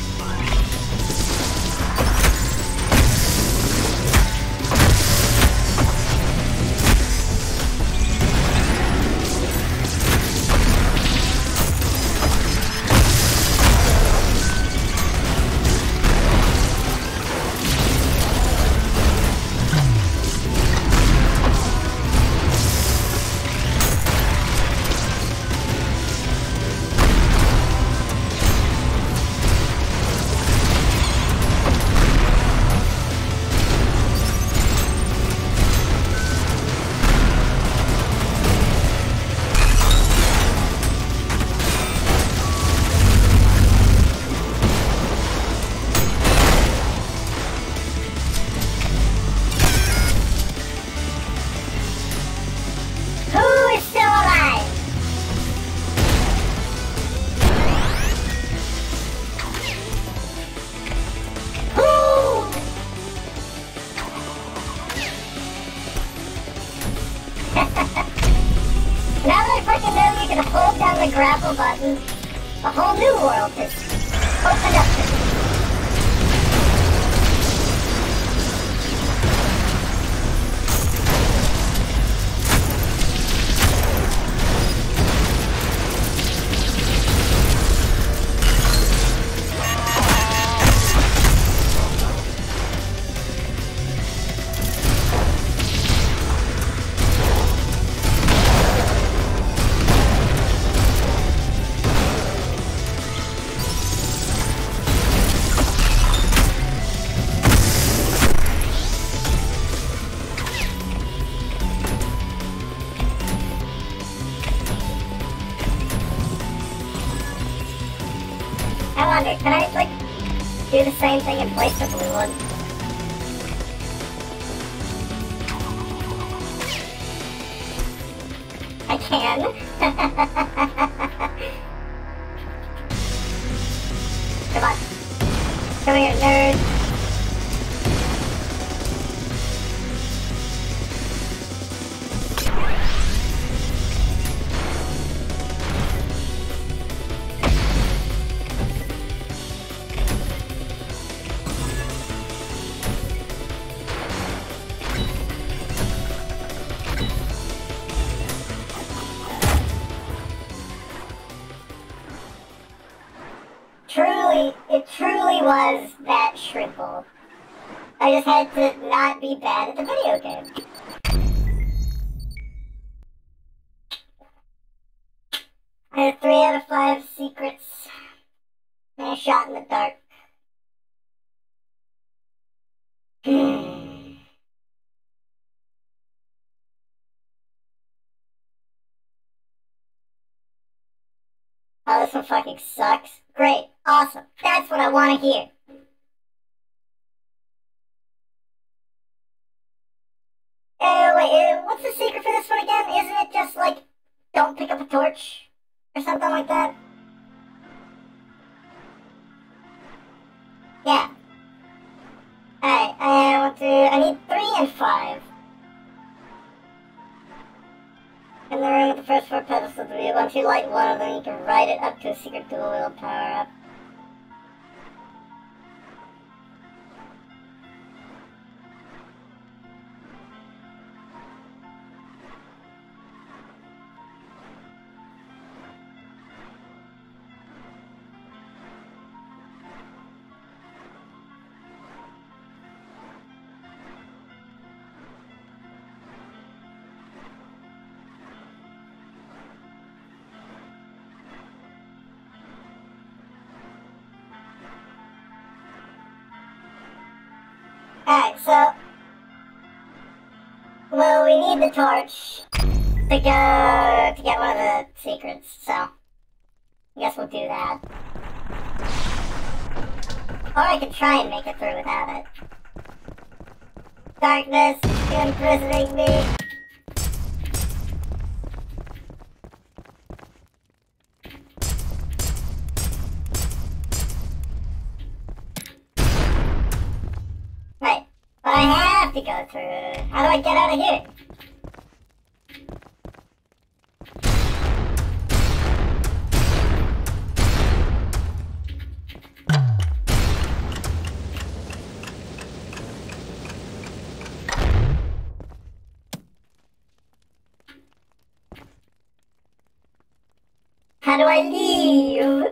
Now that I fucking know you can hold down the grapple button, a whole new world has opened up to me. I wonder, can I, like, do the same thing and place the blue one? I can. Come on. Come here, nerd. It truly was that shrimple. I just had to not be bad at the video game. I had 3 out of 5 secrets and a shot in the dark. Oh, this one fucking sucks. Great. Awesome. That's what I want to hear. Wait, what's the secret for this one again? Isn't it just, like, don't pick up a torch? Or something like that? Yeah. Alright, I need 3 and 5. In the room with the first 4 pedestals, once you light one of them, you can ride it up to a secret dual wheel power up. Alright, so... Well, we need the torch to go to get one of the secrets, so... I guess we'll do that. Or I could try and make it through without it. Darkness, imprisoning me. Right, but I have to go through. How do I get out of here? How do I leave?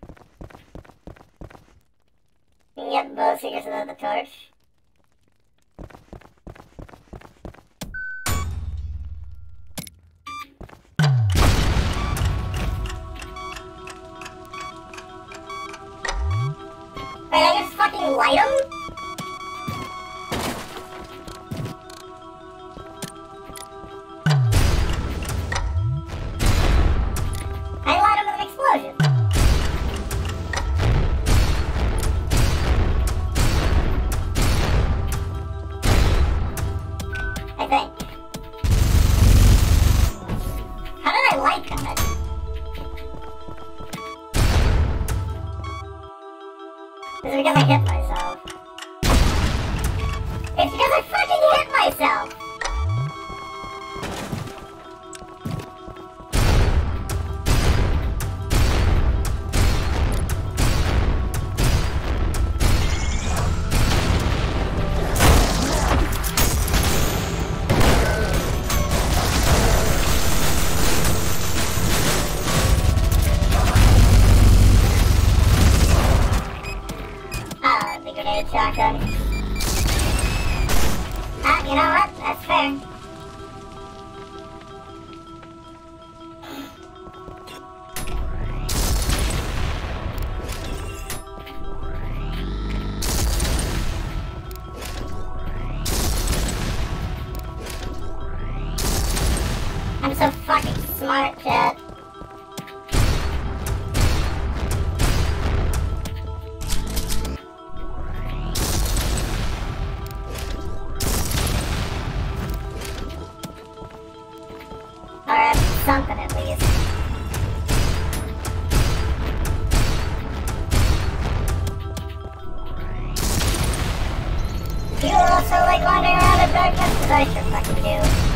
You can get both secrets without the torch. Wait, I just fucking light them? I light them with an explosion. I think. How did I light that? Is it because I hit myself? It's because I fucking hit myself! The grenade shotgun. Ah, you know what? That's fair. I'm so fucking smart, chat. Or something at least. Do you also like wandering around in darkness? Because I sure fucking do.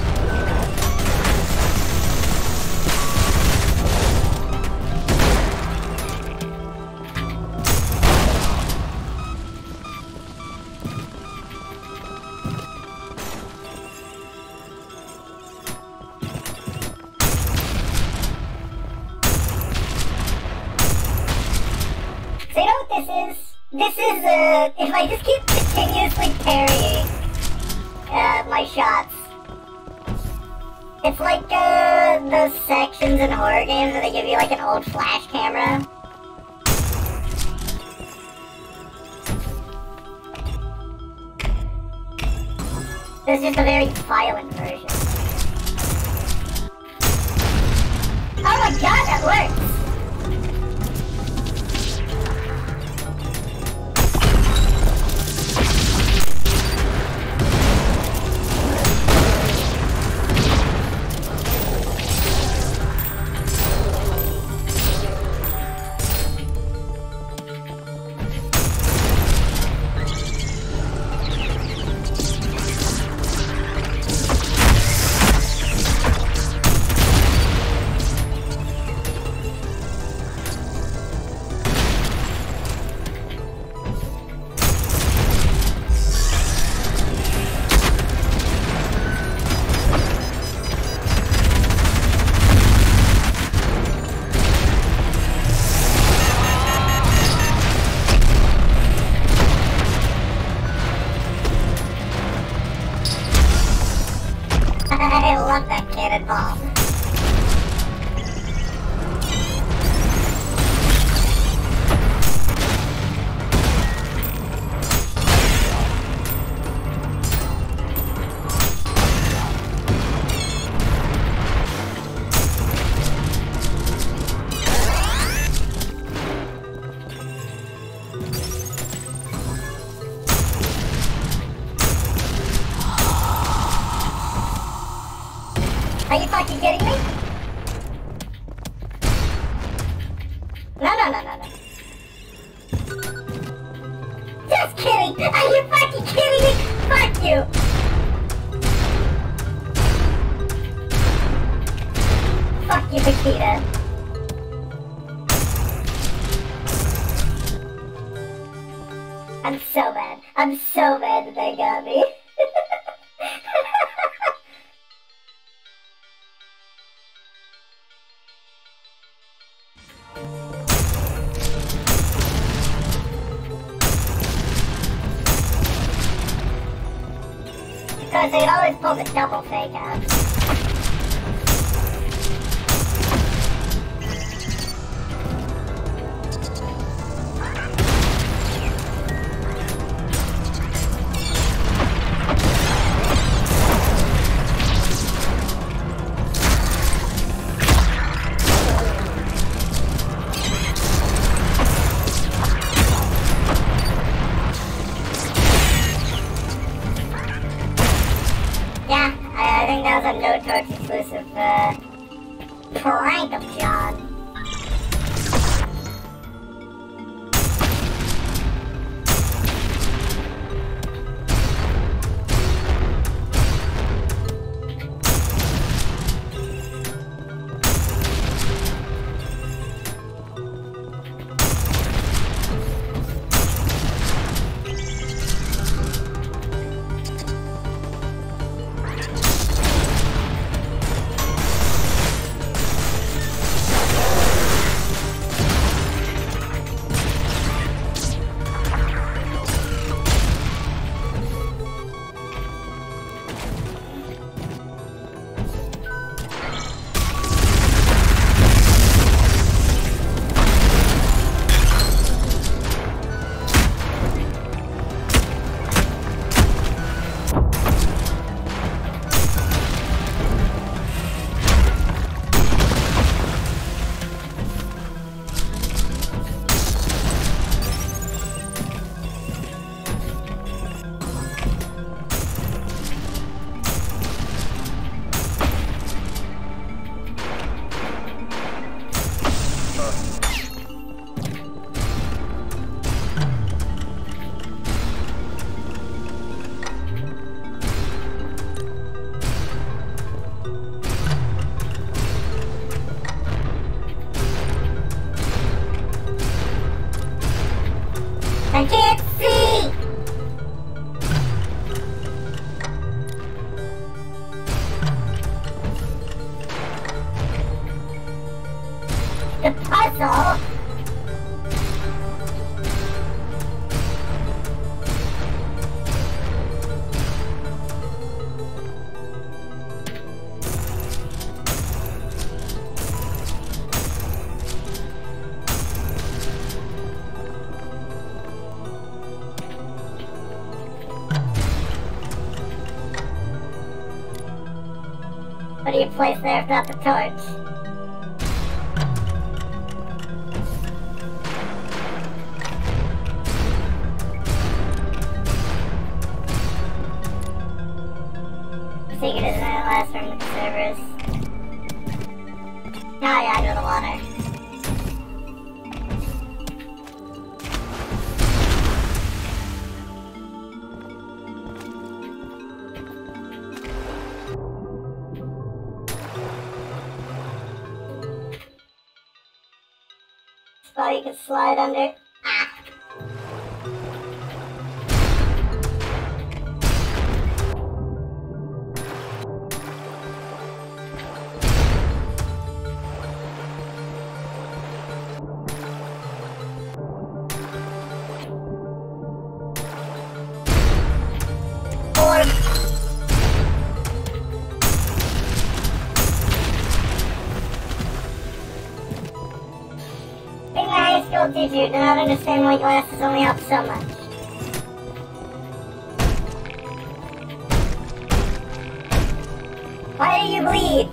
So you know what this is? This is, if I just keep continuously parrying, my shots. It's like, those sections in horror games where they give you, like, an old flash camera. This is just a very violent version. Oh my god, that works! Are you fucking kidding me? Fuck you! Fuck you, Nikita. I'm so mad. I'm so mad that they got me. Because they always pull the double fake out. Yeah, I think that was a No Torch exclusive prank of John. I can't see! The puzzle? What do you place there without the torch? Secret is in the last room with the servers. Oh yeah, I know the water. Spot you can slide under. Ah. Did you not understand why glasses only help so much? Why do you bleed?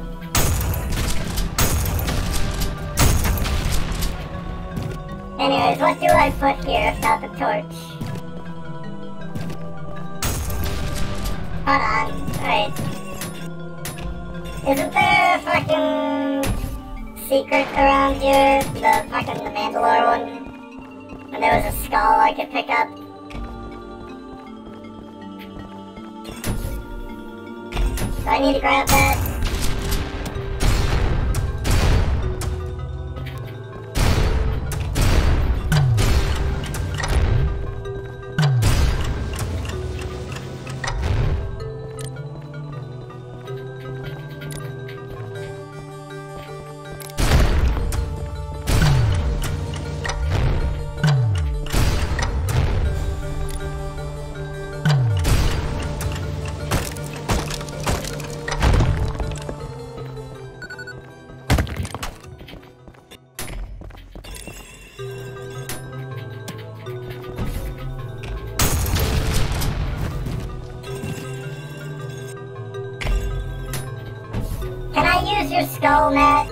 Anyways, what do I put here without the torch? Hold on, wait. Isn't there a fucking secret around here? The Mandalore one? When there was a skull I could pick up? I need to grab that. Can I use your skull, Matt?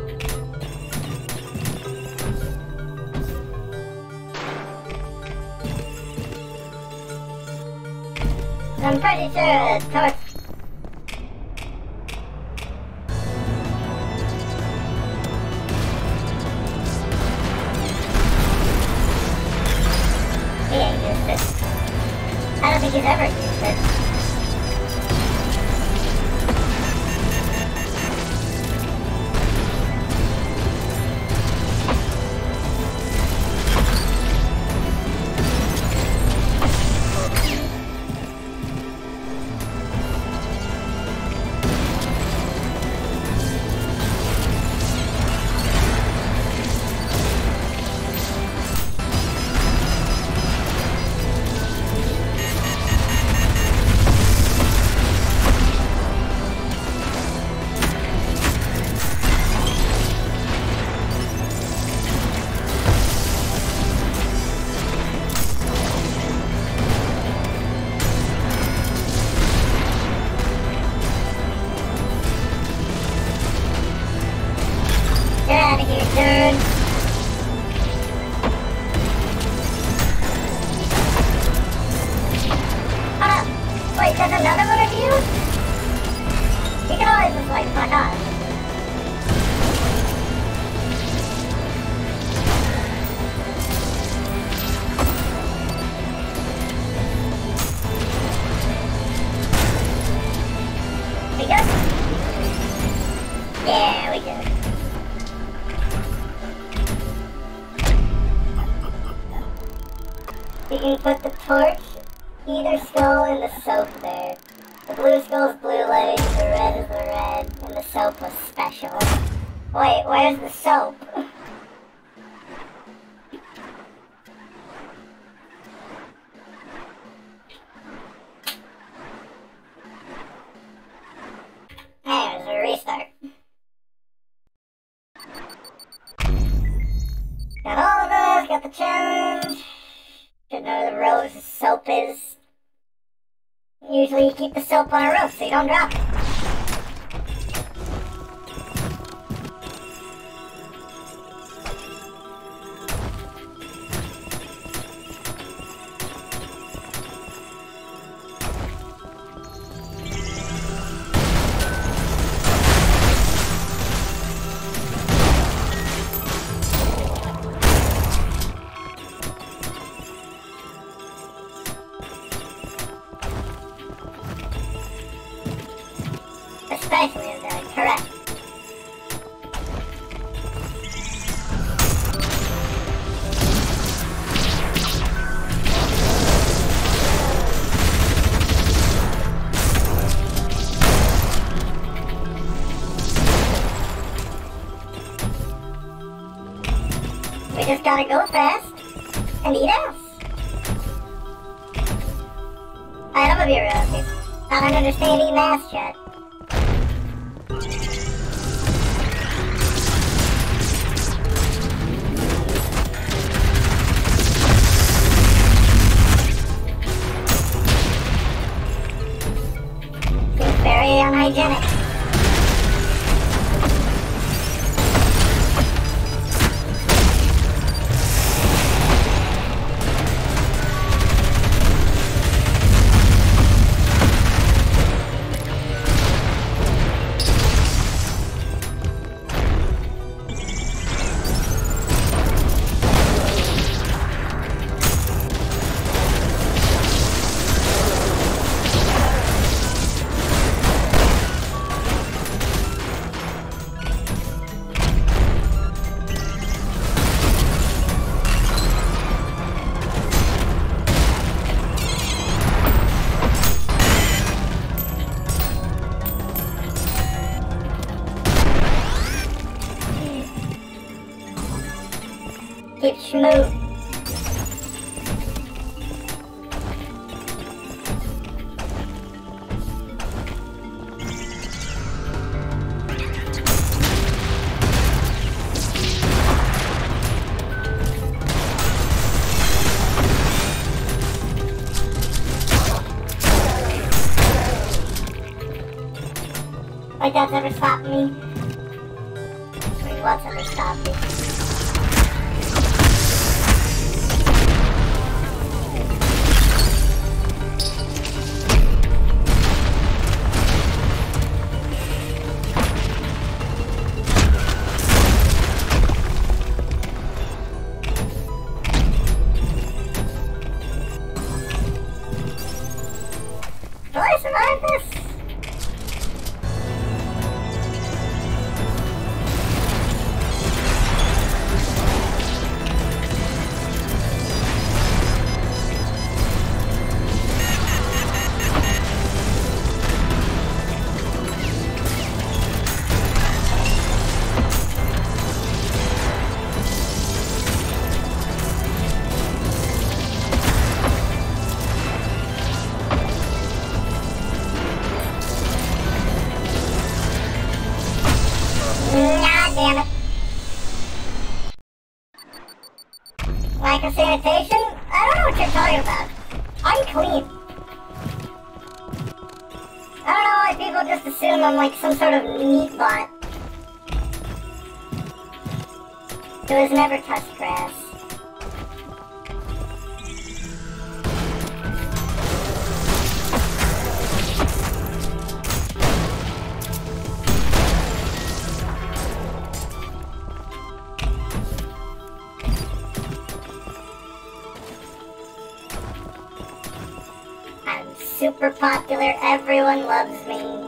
I'm pretty sure a torch... He ain't used it. I don't think he's ever used it. Get out of here, dude. Hold up. Wait, there's another one of you? You can always just, like, fuck off. We good? Yeah, we good. You can put the torch, either skull, in the soap there. The blue skull's blue light, the red is the red, and the soap was special. Wait, where's the soap? There's a restart. Got all of us, got the challenge. Should know the rose soap is. Usually you keep the soap on a rope so you don't drop it. Especially if they're correct. We just gotta go fast and eat ass. Alright, I'm gonna be real with you. I don't understand eating ass yet. Very unhygienic. My dad's ever stopped me. Wait, what's ever stopped me? Will I survive this? God damn it. Lack of sanitation? I don't know what you're talking about. I'm clean. I don't know why people just assume I'm like some sort of meat bot who has never touched grass. I'm super popular, everyone loves me.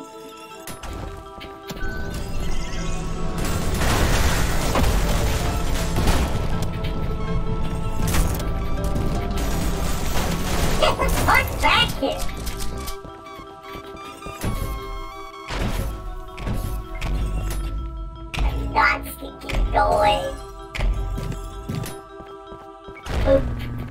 Get the fuck back here! I'm not stinky, go away. Oop.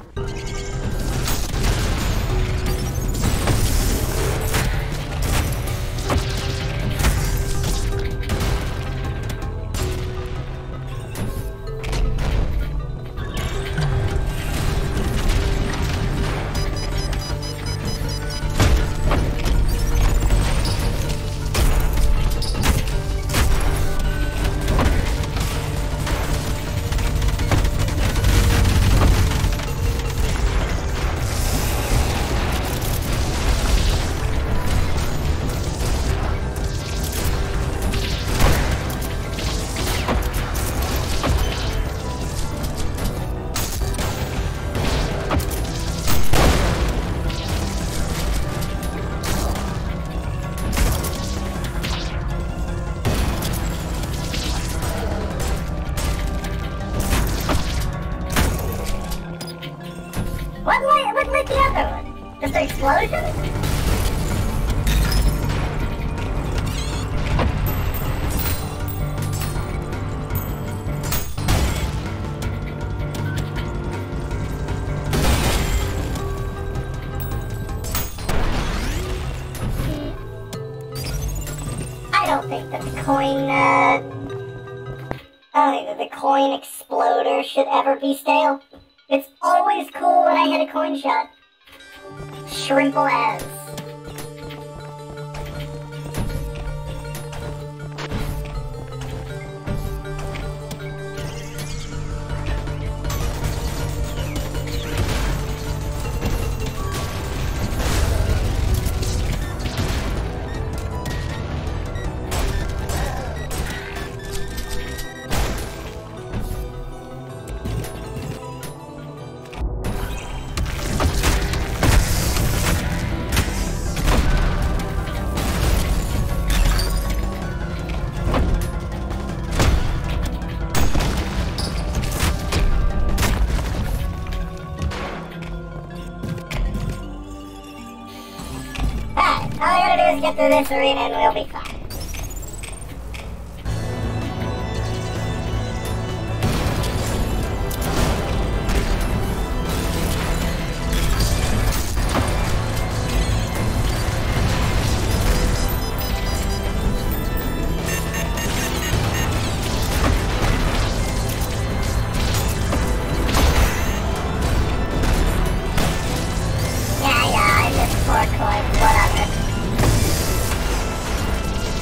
What lit the other one? Just an explosion? I don't think that the coin, I don't think that the coin exploder should ever be stale. It's always cool when I hit a coin shot. Shrimple as. All I gotta do is get through this arena and we'll be fine. Yeah, I just poor coin, whatever.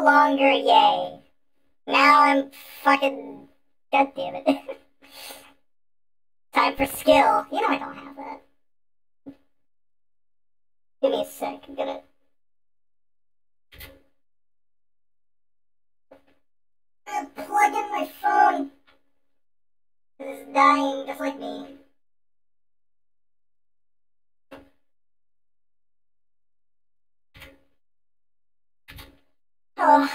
longer yay. Now I'm fucking... God damn it. Time for skill. You know I don't have that. Give me a sec. I'm gonna... plug in my phone. It's dying just like me. Oh.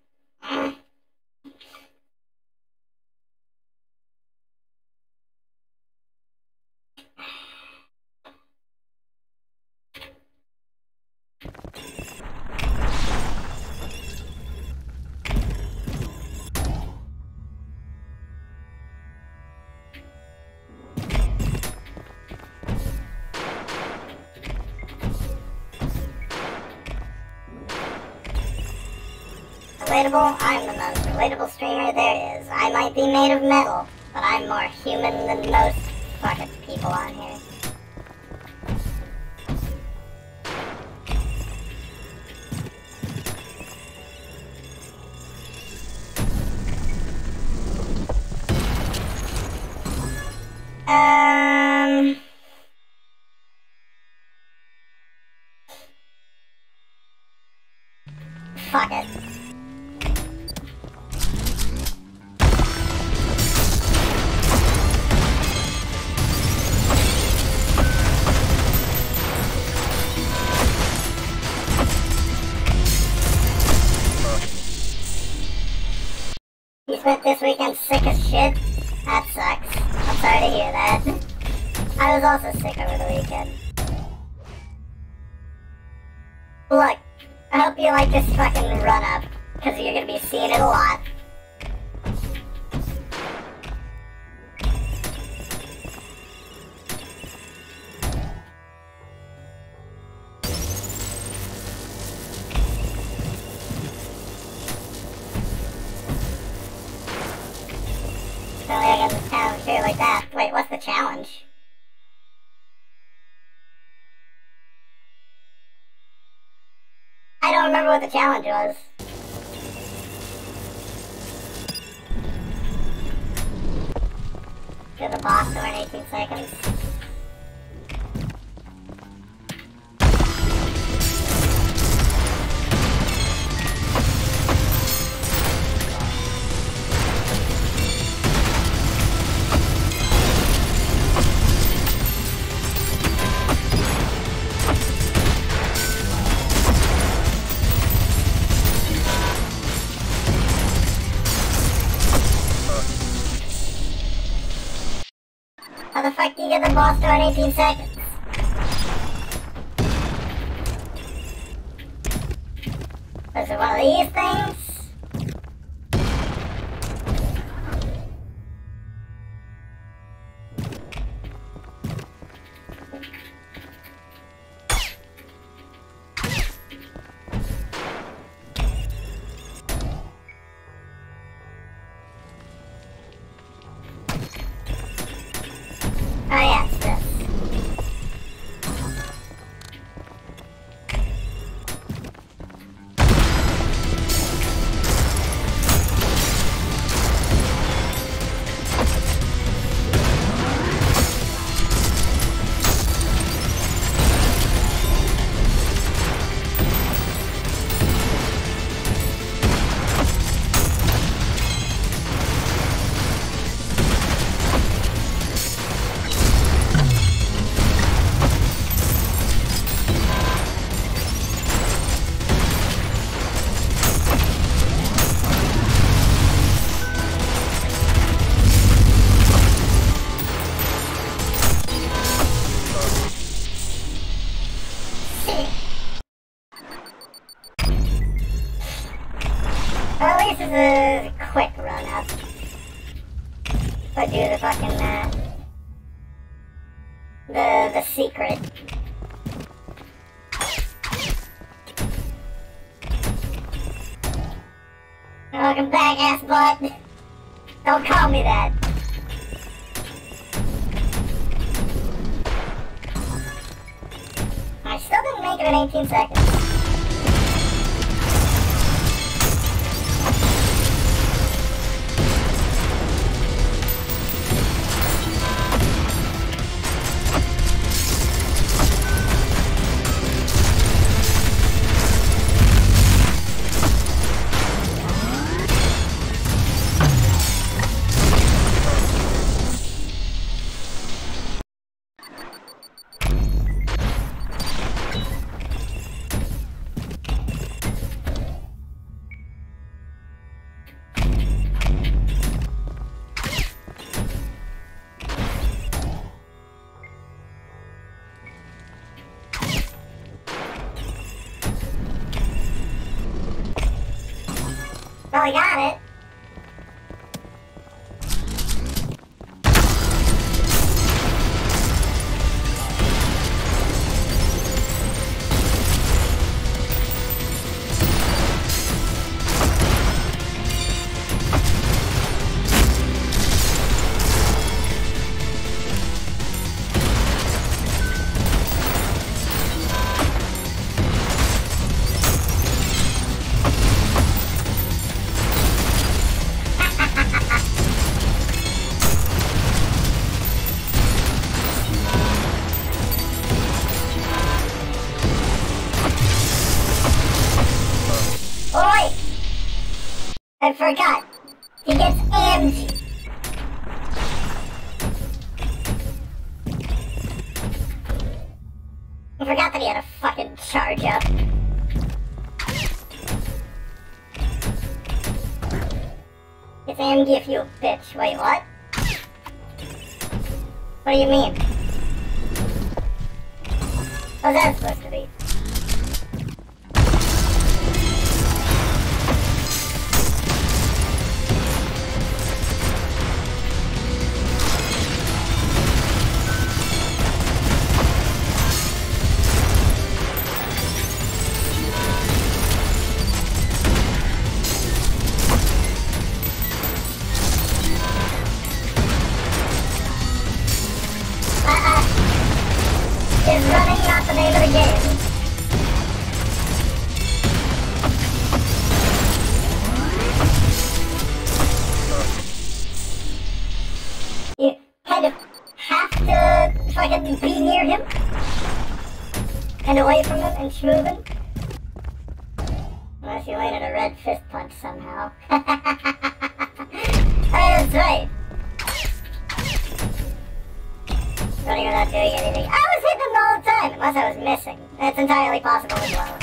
Relatable? I'm the most relatable streamer there is. I might be made of metal, but I'm more human than most fucking people on here. Fuck it. You spent this weekend sick as shit? That sucks. I'm sorry to hear that. I was also sick over the weekend. Look, I hope you like this fucking run-up, because you're gonna be seeing it a lot. Really, I got this challenge here like that. Wait, what's the challenge? I don't remember what the challenge was. Kill the boss door in 18 seconds. How the fuck do you get the boss door in 18 seconds? Was it one of these things? Oh yeah, it's this. Or at least it's a quick run up. If I do the fucking, the secret. Welcome back, ass butt. Don't call me that. I still didn't make it in 18 seconds. Oh, I got it. I forgot. He gets AMG. I forgot that he had a fucking charge up. It's AMG if you bitch. Wait, what? What do you mean? What's that supposed to be? Is running not the name of the game? You kind of have to fucking be near him and away from him and schmooze him. Unless you landed a red fist punch somehow. That's right. Running without doing anything. I was hitting him all the time, unless I was missing. That's entirely possible as well.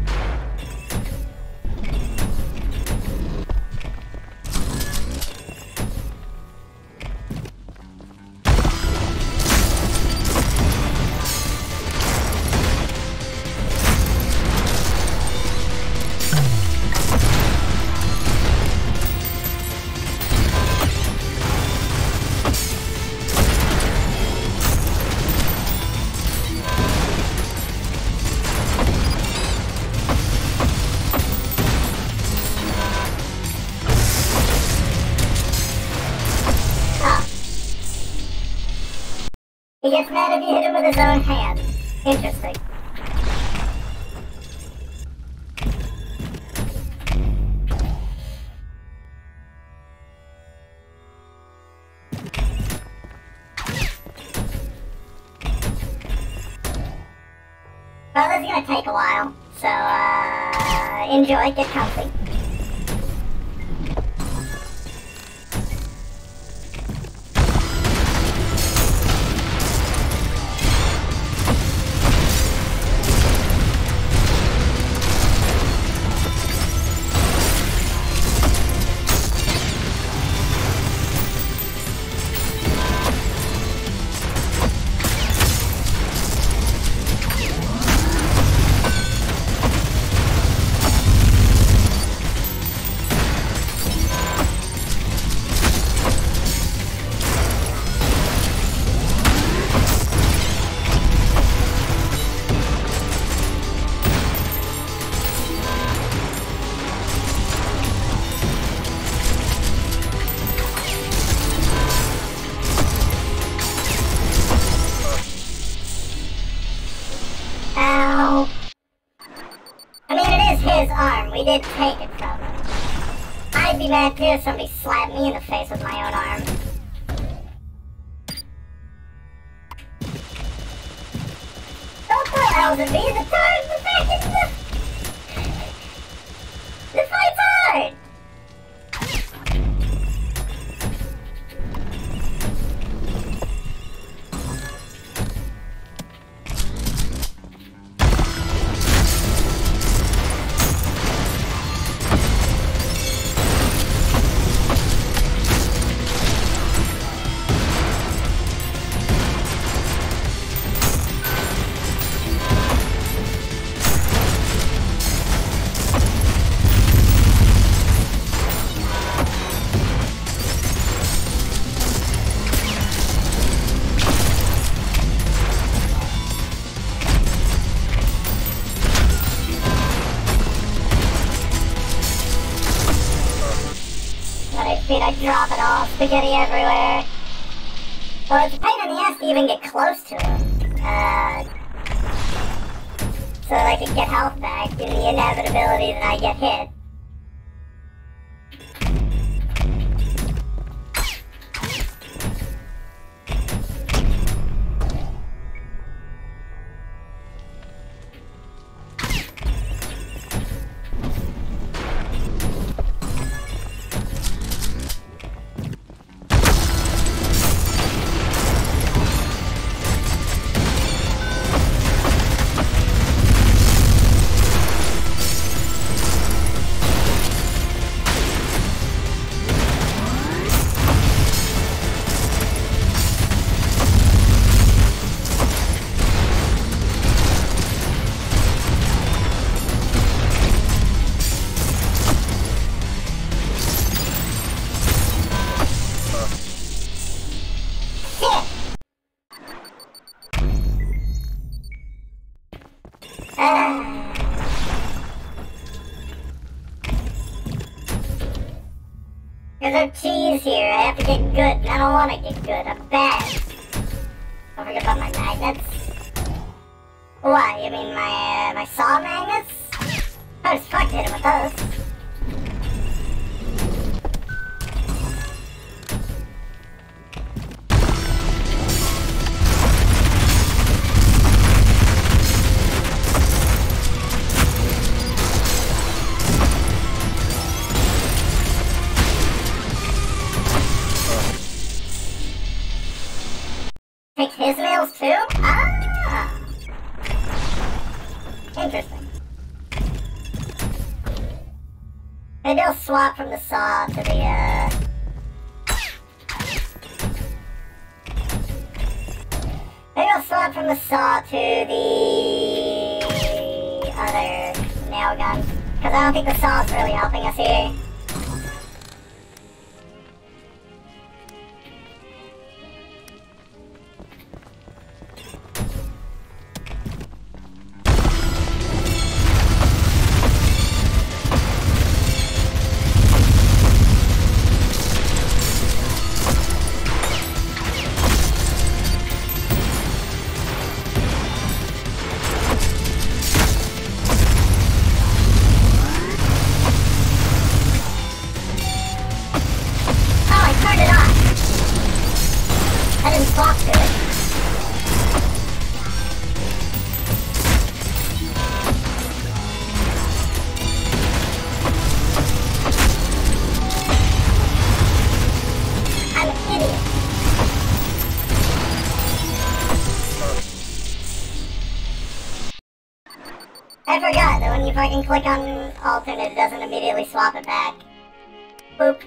He gets mad if you hit him with his own hand. Interesting. Well, this is gonna take a while, so, enjoy, get comfy. Ow. I mean, it is his arm. We did take it from him. I'd be mad too if somebody slapped me in the face with my own arm. Don't throw L's at me. The fight's hard. speed, I drop it all. Spaghetti everywhere. Well, it's a pain in the ass to even get close to him. So that I can get health back in the inevitability that I get hit. There's no cheese here. I have to get good. I don't want to get good. I'm bad. Don't forget about my magnets. What? You mean my saw magnets? I just fucked hit him with those. Takes his nails too? Ah! Interesting. Maybe I'll swap from the saw to the, Maybe I'll swap from the saw to the other nail gun. Because I don't think the saw's really helping us here. I forgot that when you fucking click on alternate, it doesn't immediately swap it back. Boop.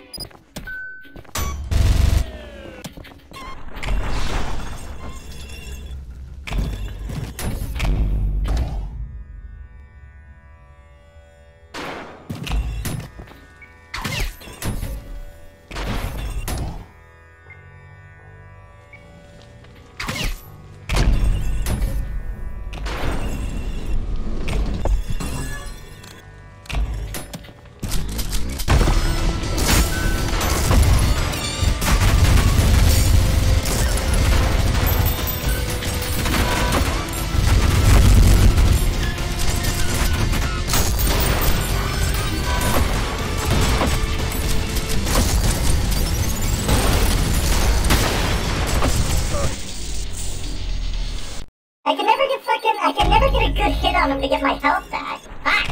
I can never get a good hit on him to get my health back. Fuck!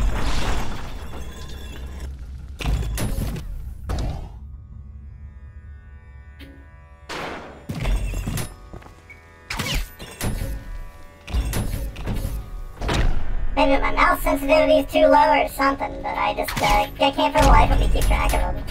Maybe my mouse sensitivity is too low or something, but I just, I can't for the life of me keep track of them.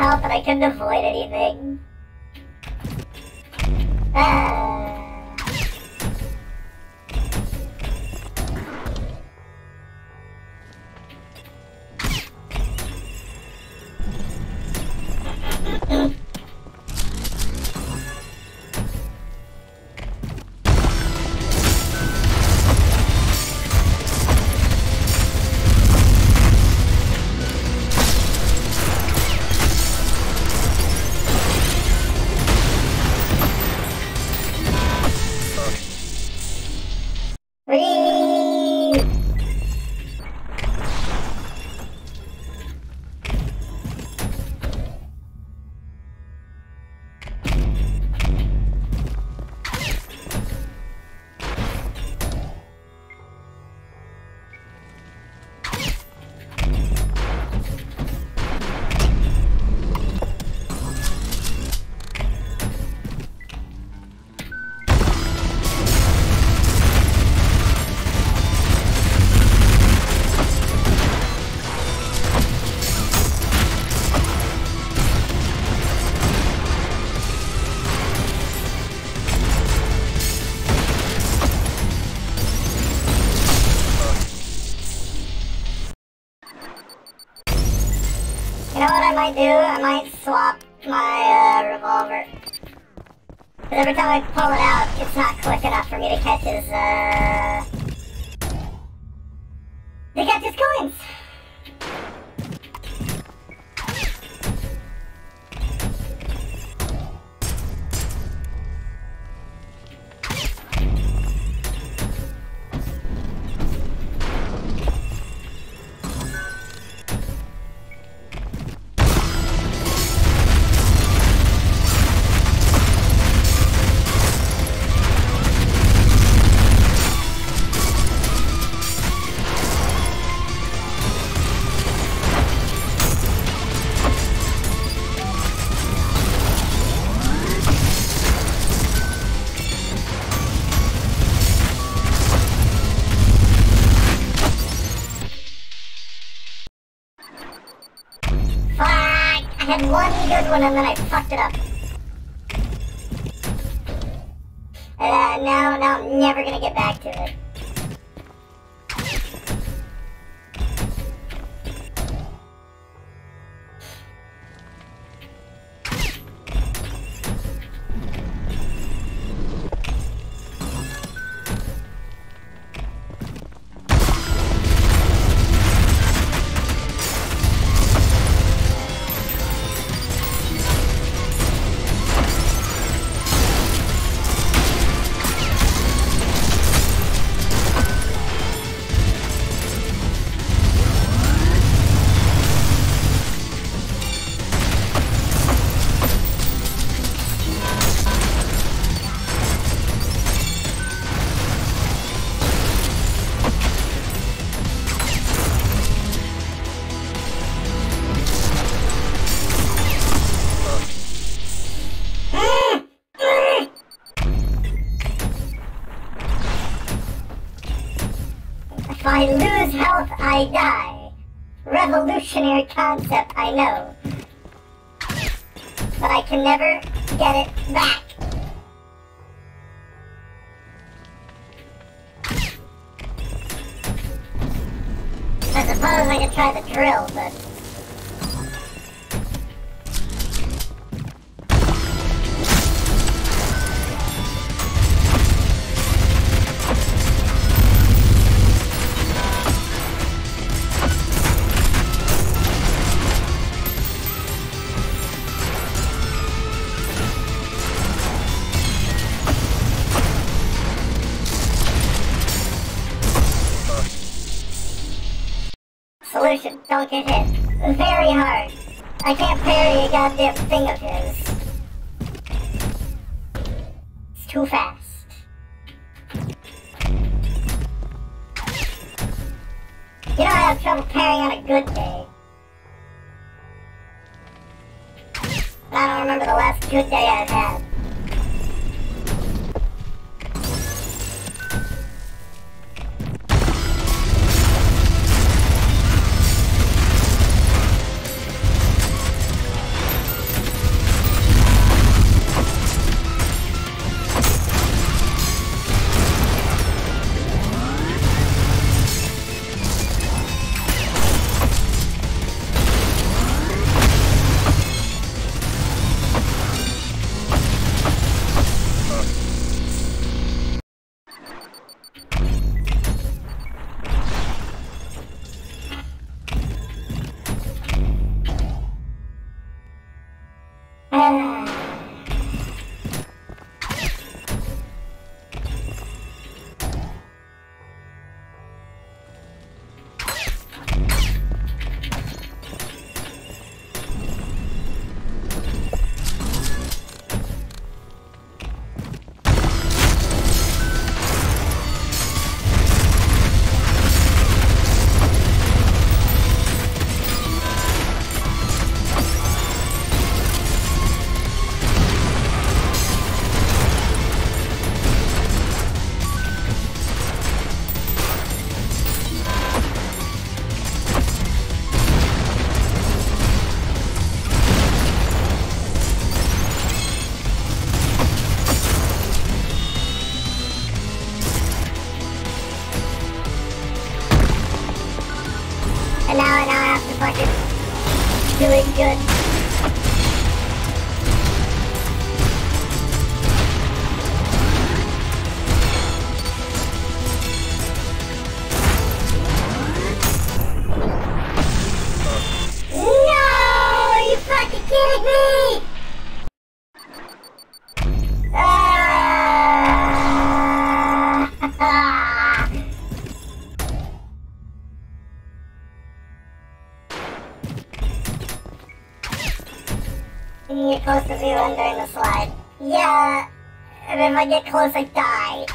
health and I couldn't avoid anything. You know what I might do? I might swap my revolver. Because every time I pull it out, it's not quick enough for me to catch his coins. I had one good one and then I fucked it up. And now I'm never gonna get back to it. If I lose health, I die. Revolutionary concept, I know. But I can never get it back. I suppose I could try the drill, but... Solution, don't get hit. Very hard. I can't parry a goddamn thing of his. It's too fast. You know I have trouble parrying on a good day. I don't remember the last good day I've had. And now I have to fucking do it good. No! Are you fucking kidding me? You can get close to zero during the slide. Yeah, and if I get close, I die.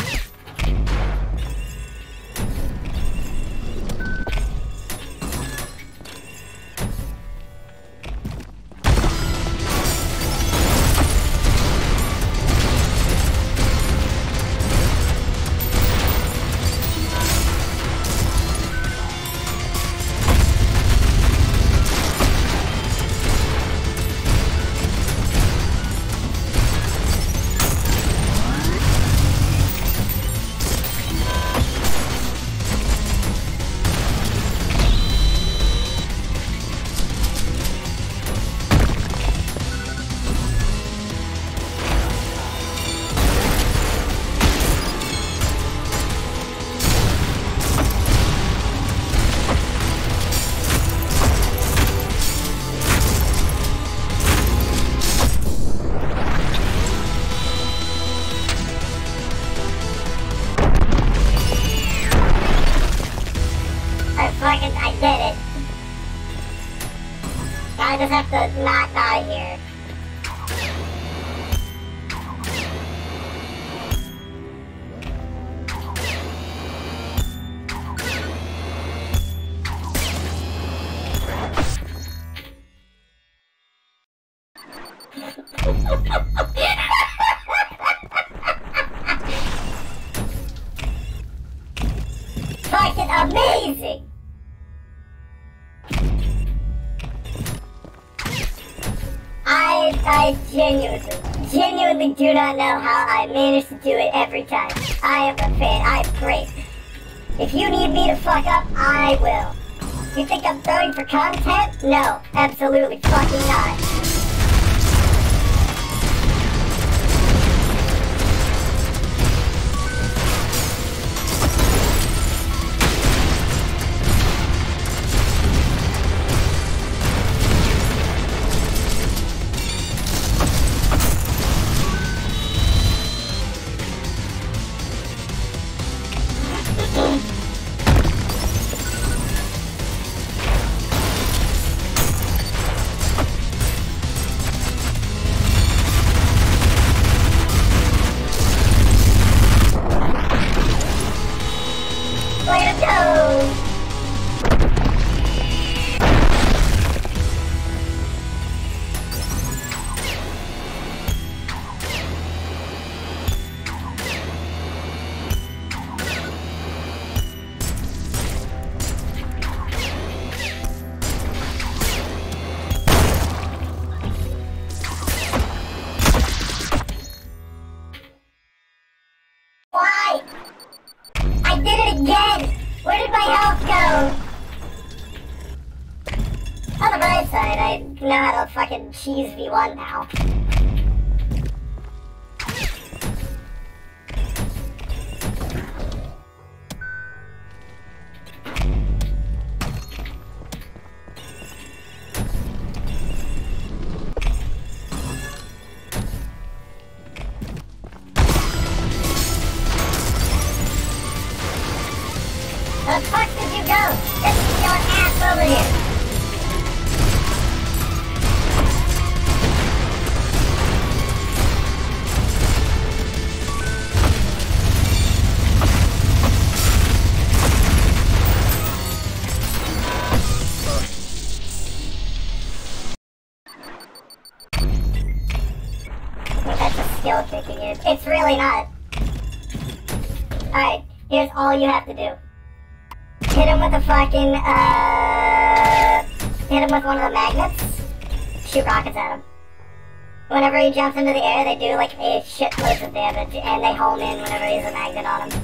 I did it. I just have to not die here. Fucking amazing! I genuinely do not know how I manage to do it every time. I am a fan. I'm great. If you need me to fuck up, I will. You think I'm throwing for content? No, absolutely fucking not. Way to go! Why? I did it again! Where did my health go? On the bright side, I know how to fucking cheese V1 now. dude. It's really not. Alright, here's all you have to do. Hit him with a fucking, hit him with one of the magnets. Shoot rockets at him. Whenever he jumps into the air, they do like a shitload of damage, and they home in whenever he's a magnet on him.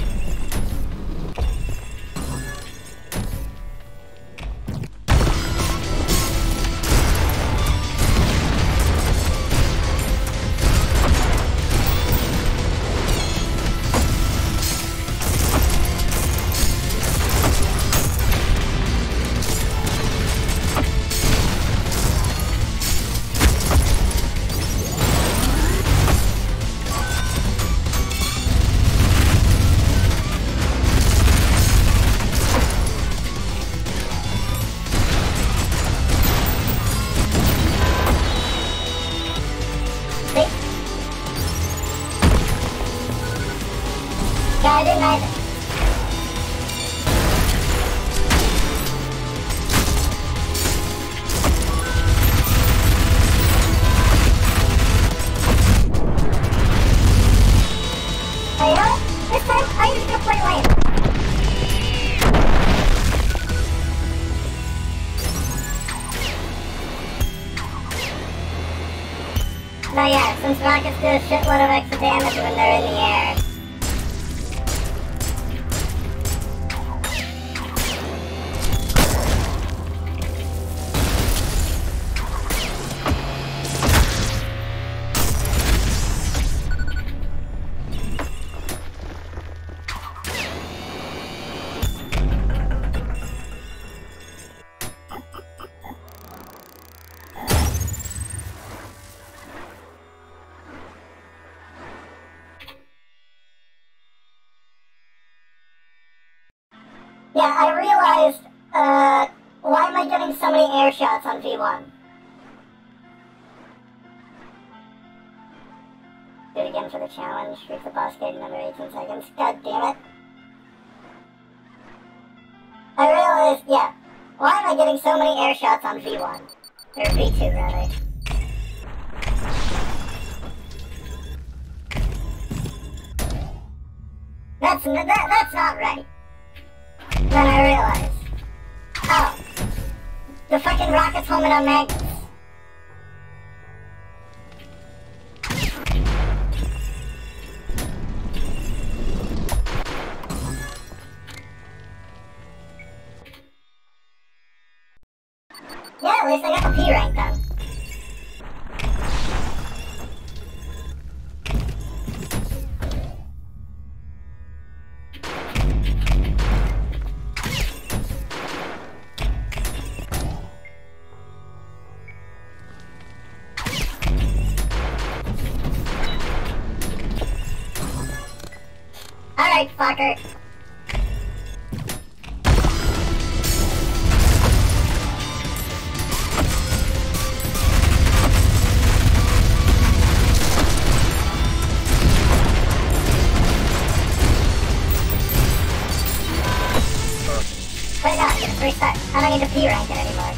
Yeah, I didn't either. Hey, you know what? This time, I'm just gonna play lame. But yeah, since rockets do a shitload of extra damage when they're in the air. Yeah, I realized, why am I getting so many air shots on V1? Do it again for the challenge. Reach the boss gate in under 18 seconds. God damn it. I realized, yeah, why am I getting so many air shots on V1? Or V2, rather. That's not right. Then I realized, oh, the fucking rocket's homing on magnets. Yeah, at least I got the P rank done. Alright, fucker. Wait, no, just restart. I don't need to P rank it anymore.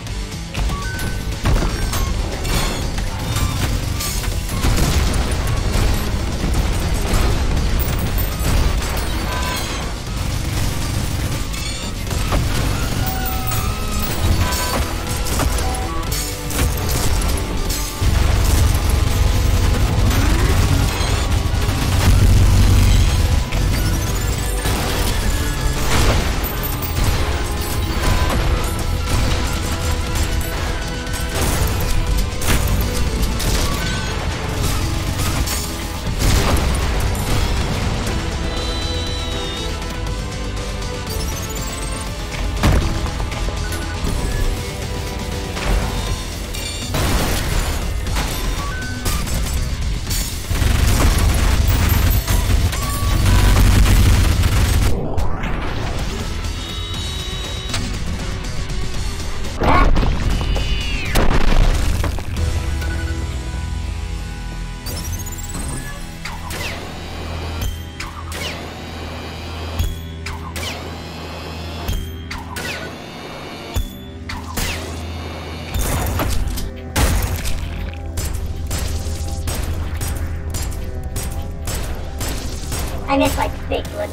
I miss like big ones.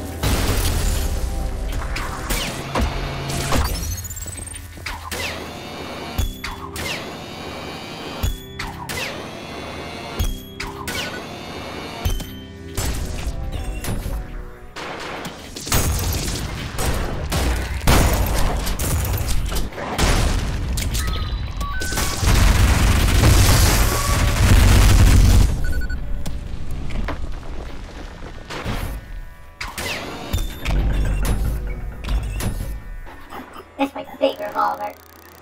That's my big revolver.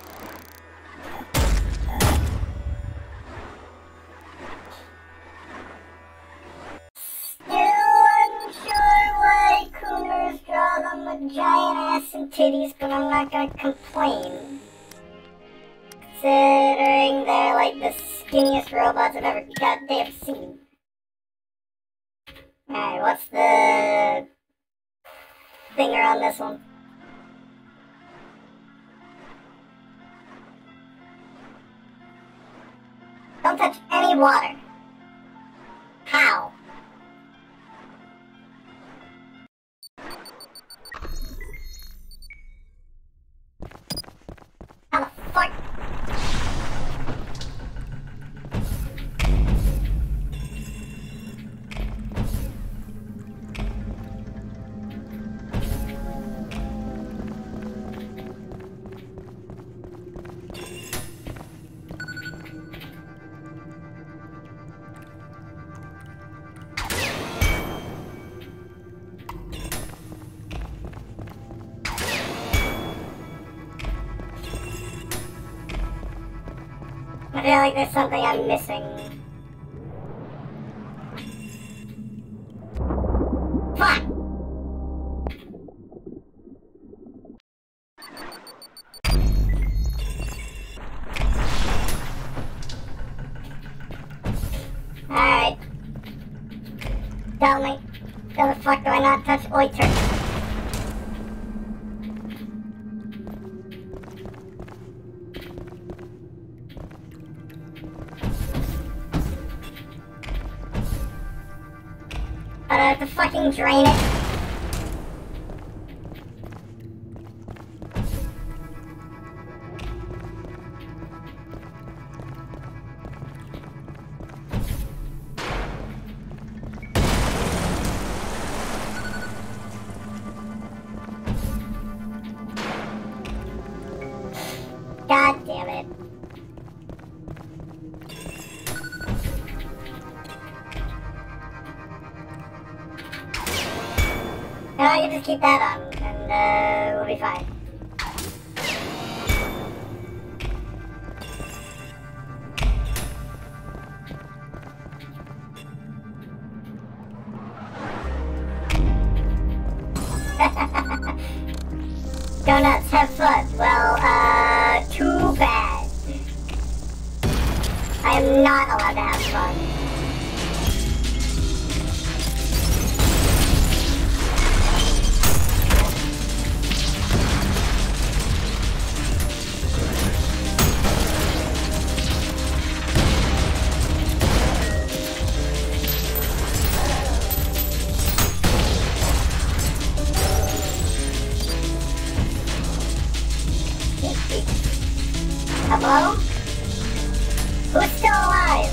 Still unsure why Coomers draw them with giant ass and titties, but I'm not gonna complain. Considering they're like the skinniest robots I've ever goddamn seen. Alright, what's the thinger on this one? Don't touch any water. How? How the fuck? I feel like there's something I'm missing. Fuck! Alright. Tell me, how the fuck do I not touch oiter? But I have to fucking drain it. God damn it. No, I can just keep that on, and we'll be fine. Donuts, have fun. Well, too bad. I am not allowed to have fun. Hello? Who's still alive?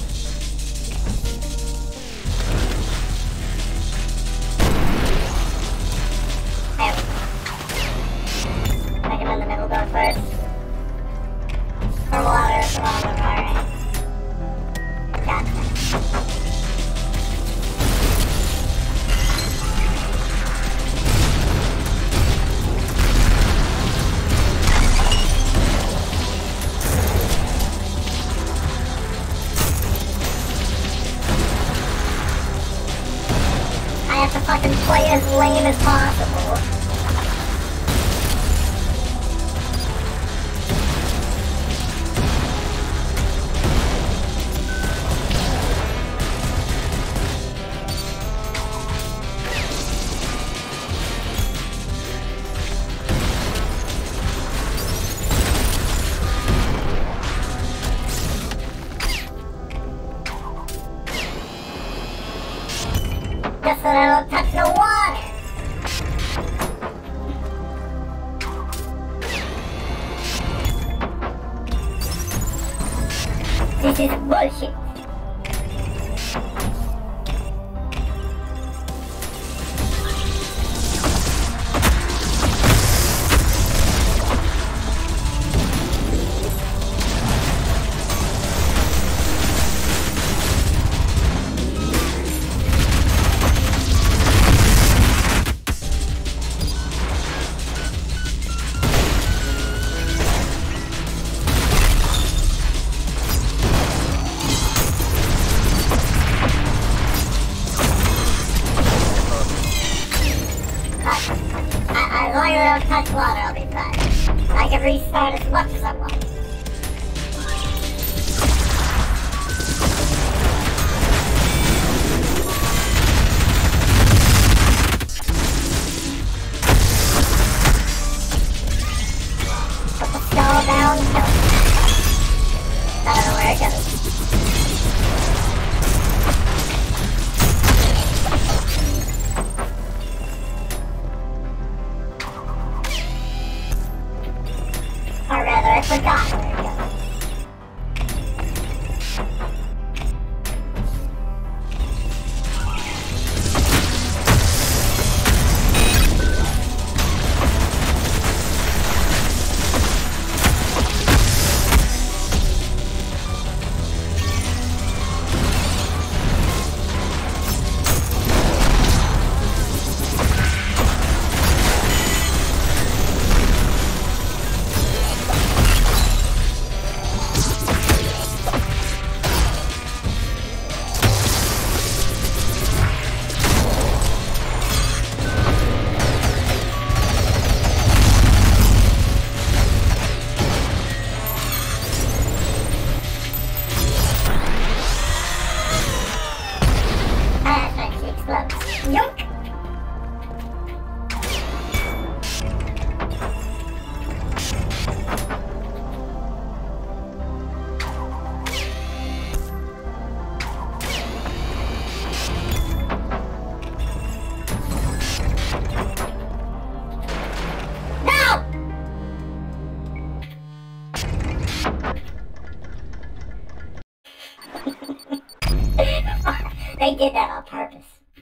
There we go. Make him in the middle door first. For water, for water, alright. Gotcha. I have to fucking play as lame as possible. Just so that I don't touch the water. This is bullshit. As long as I don't touch water, I'll be fine. I can restart as much as I want. Put the skull down. I don't know where it goes. Or rather, I forgot where it goes. Yoink! No! They did that on purpose.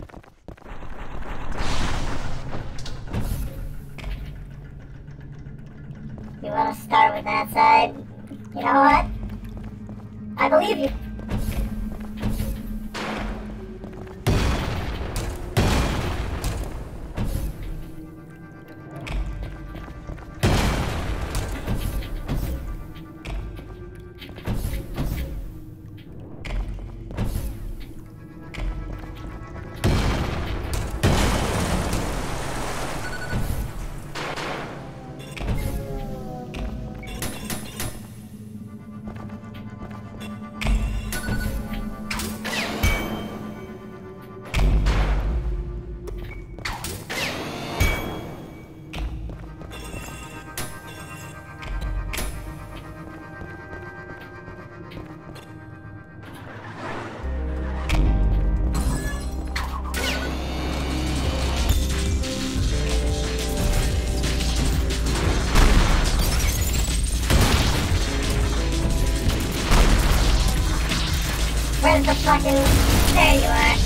You want to start with that side? You know what? I believe you. Where's the fucking... There you are.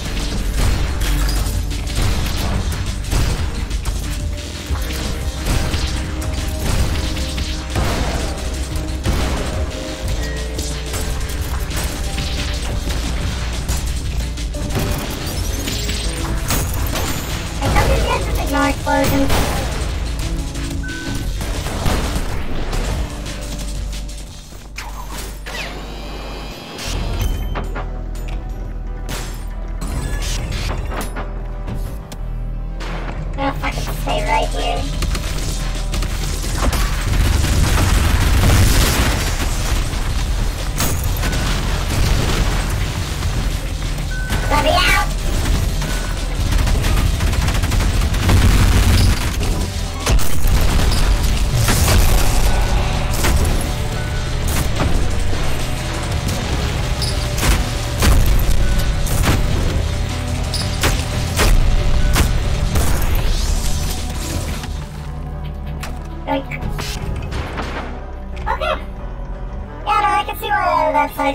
I told you guys to ignore explosions.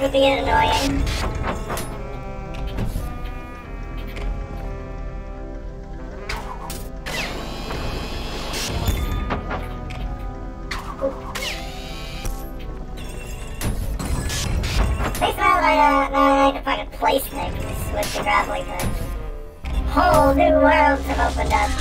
would be annoying. At least now I need to fucking place things with the grappling hook. Whole new worlds have opened up.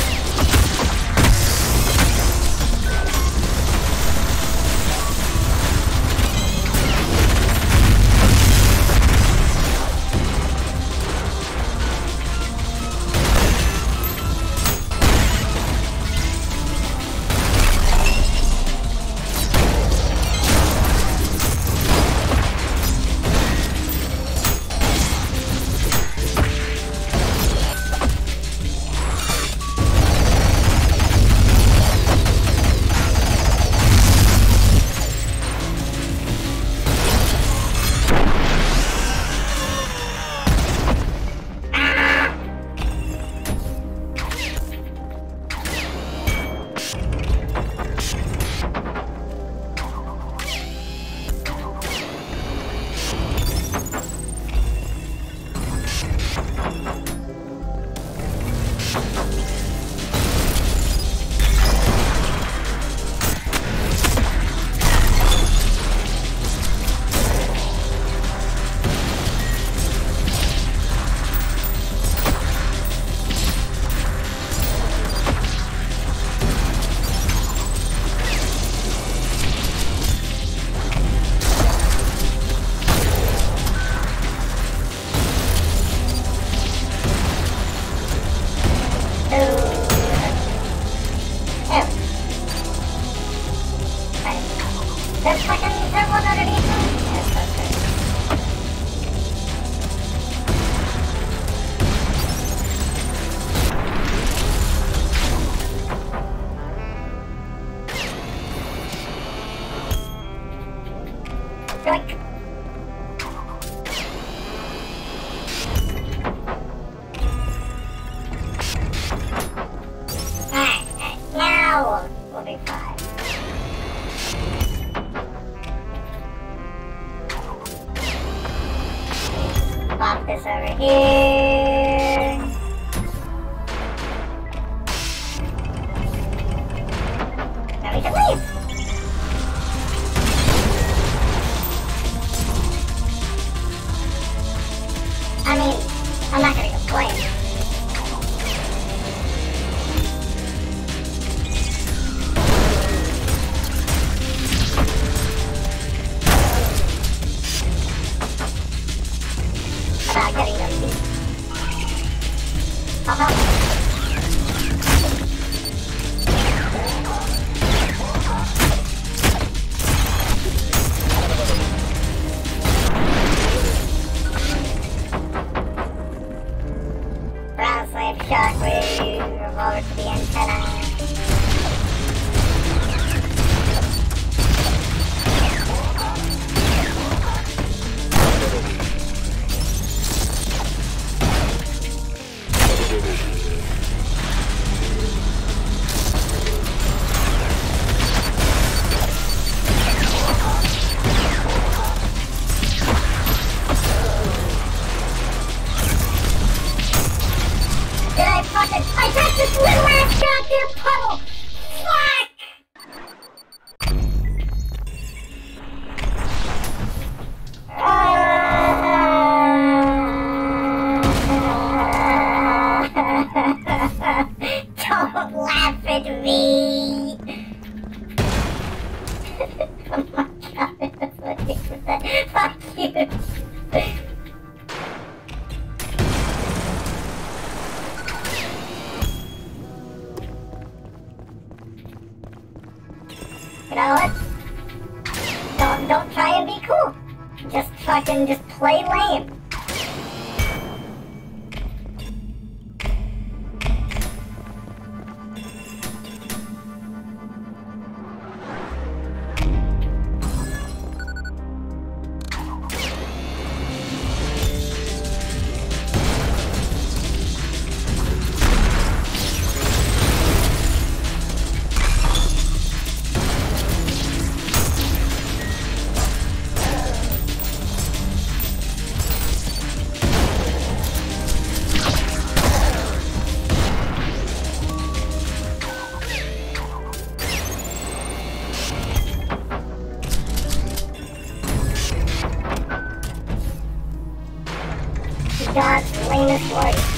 We'll be fine. Pop this over here. Now we can leave. I mean, I'm not gonna complain. About getting them beat. Brown slave shockwave, revolver to the antenna. I got this little ass goddamn puddle! Fuck! Don't laugh at me! Oh my god, that's what you said. Fuck you! You know what? Don't try and be cool. Just fucking play lame. God's lamest words.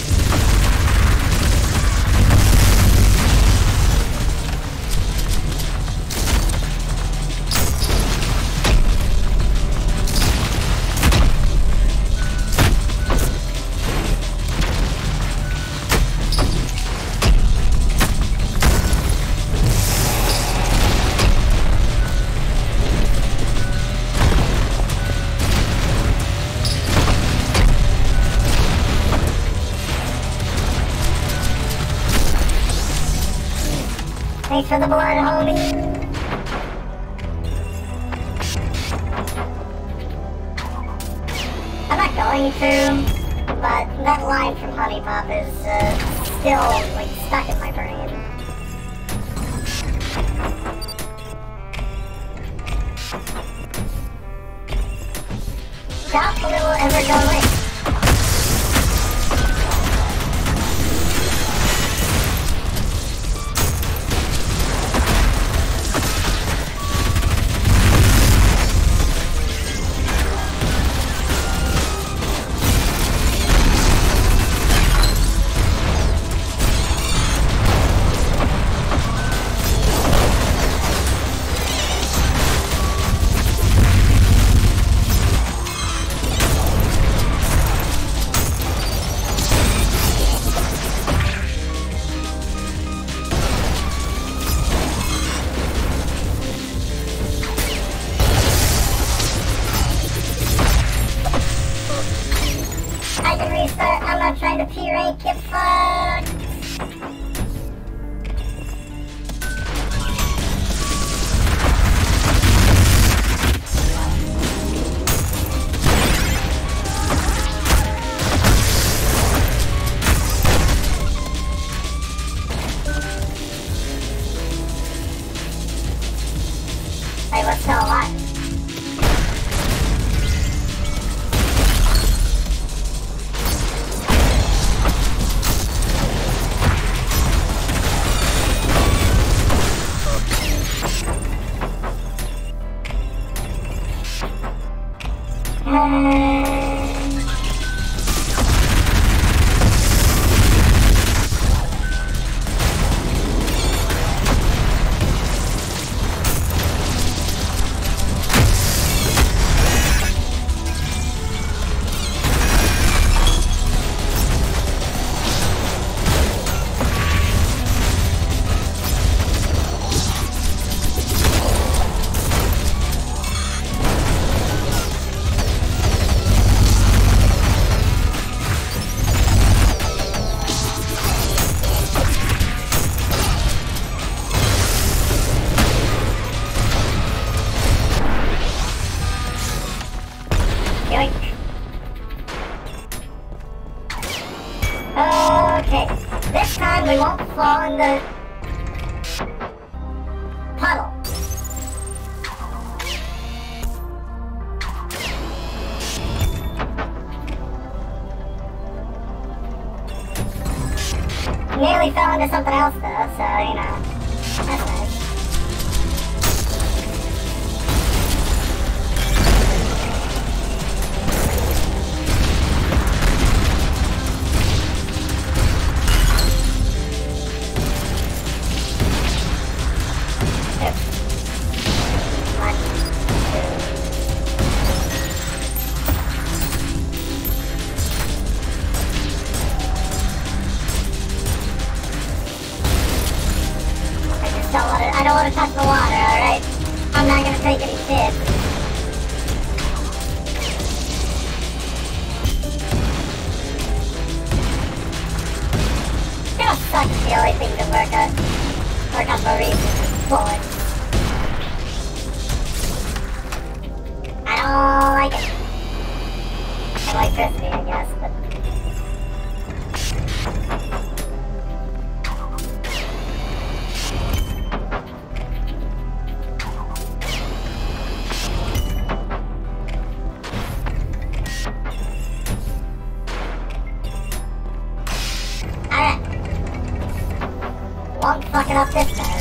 Thanks for the blood, homie. I'm not going to, but that line from Honey Pop is still like stuck in my brain. Doubtful it will ever go away. I can restart, I'm not trying to P-rank, get fucked! Hey, what's still alive? Okay, this time we won't fall in the puddle. Nearly fell into something else though, so you know, that's nice. I don't want to touch the water, alright? I'm not gonna take any shit. It's gonna suck if the only thing to work on Maurice is bullets. I don't like it. Electricity, I guess, but... Won't fuck it up this time.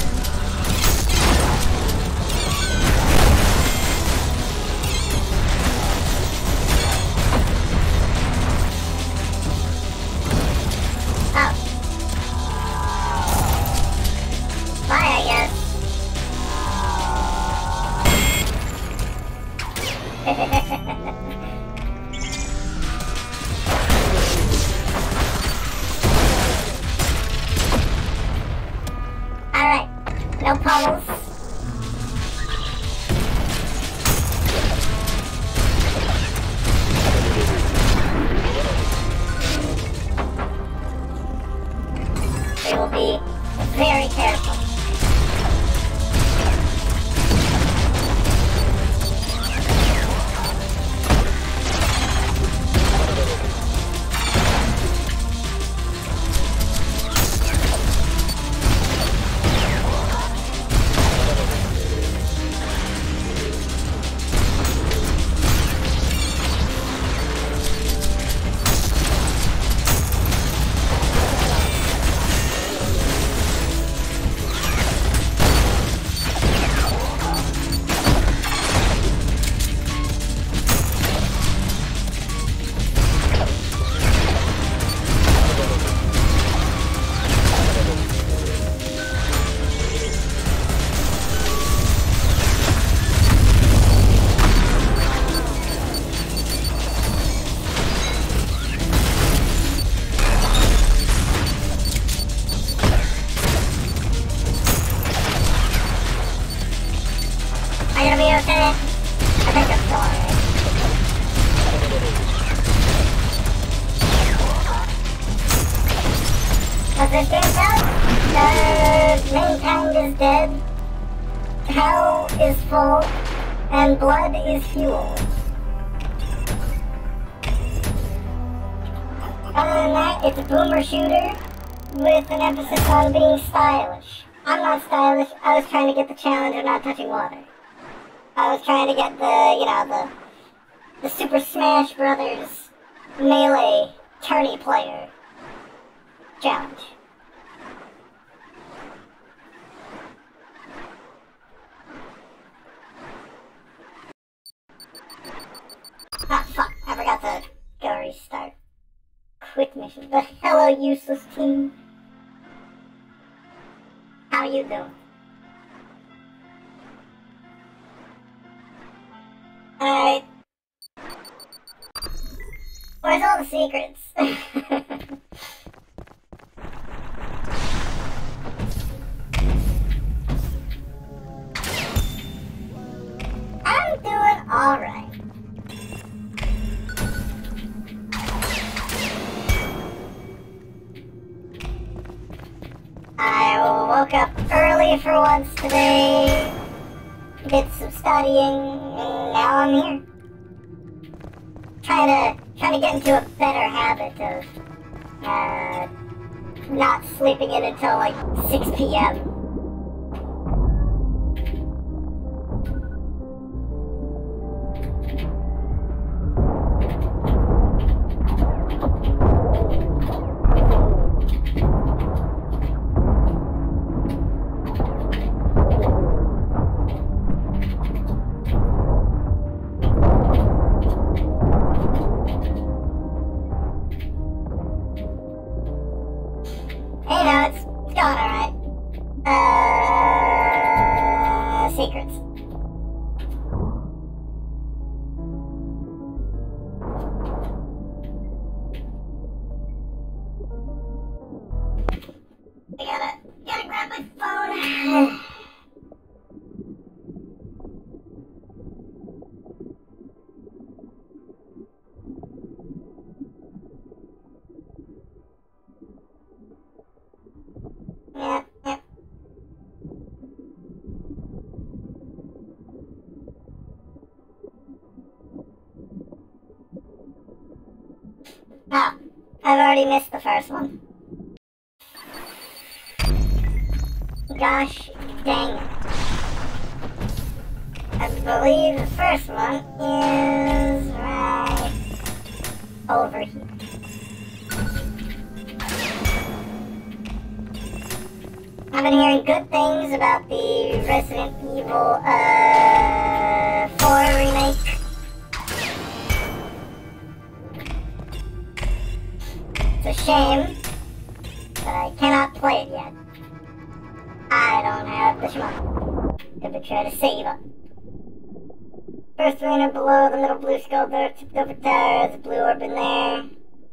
this game's out, mankind is dead, hell is full, and blood is fuel. Other than that, it's a boomer shooter with an emphasis on being stylish. I'm not stylish, I was trying to get the challenge of not touching water. I was trying to get the Super Smash Brothers melee tourney player challenge. Ah, fuck, I forgot to go restart. Quick mission, but hello useless team. How you doing? Alright. Where's all the secrets? I'm doing alright. I woke up early for once today, did some studying, and now I'm here. Trying to get into a better habit of not sleeping in until like 6 p.m. It's going alright. Secrets. I gotta grab my phone. Yep. Oh, I've already missed the first one. Gosh dang it. I believe the first one is right over here. I've been hearing good things about the Resident Evil 4 remake. It's a shame that I cannot play it yet. I don't have the schmuck. If I try to save up. First arena below the middle blue skull door, tipped over tower, there's a blue orb in there.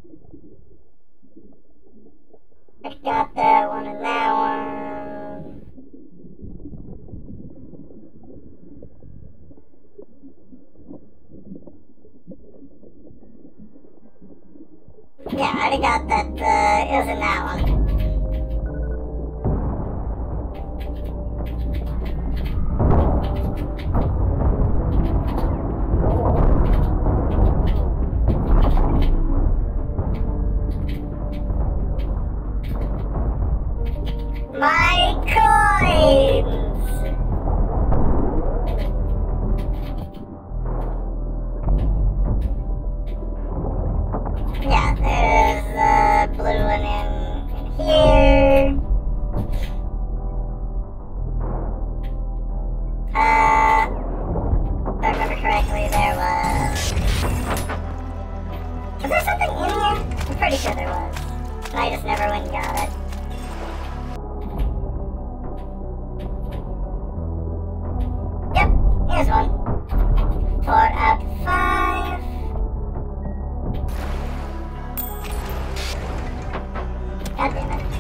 I got that one and that one. Yeah, I already got that, it was in that one. My coins! Yeah, there's the blue one in here. If I remember correctly, there was... Was there something in here? I'm pretty sure there was. And I just never went and got it. Here's one. 4 out of 5. God damn it.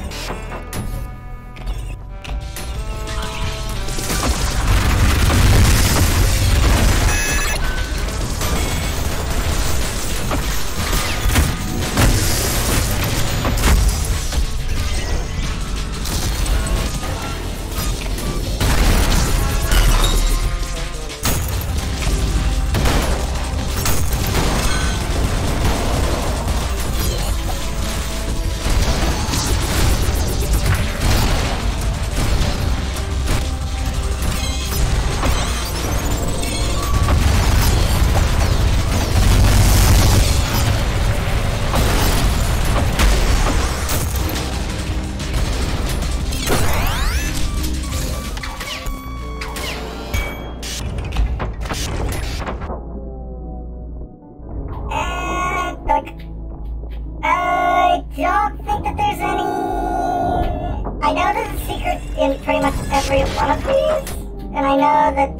free one of these, and I know that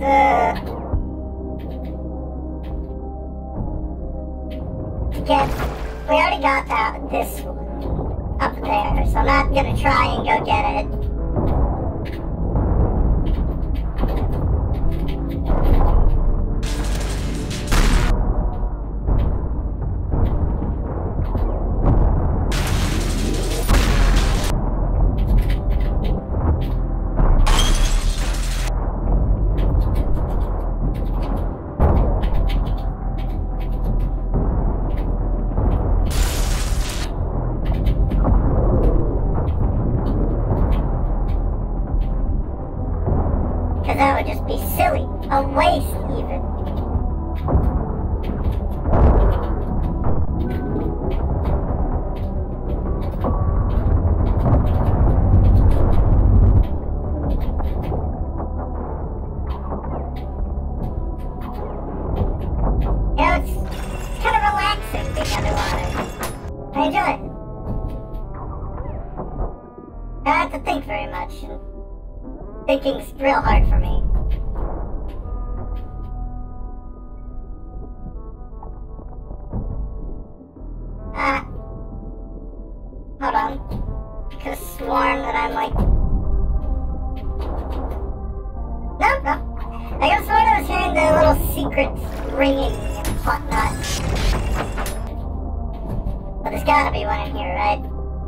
we already got this one up there, so I'm not gonna try and go get it. That would just be silly. A waste, even. You know, it's kind of relaxing being underwater. I enjoy it. I don't have to think very much. Thinking's real hard for me. Hold on. Could've sworn that I'm like... No. I could've sworn I was hearing the little secret ringing and whatnot. But there's gotta be one in here, right?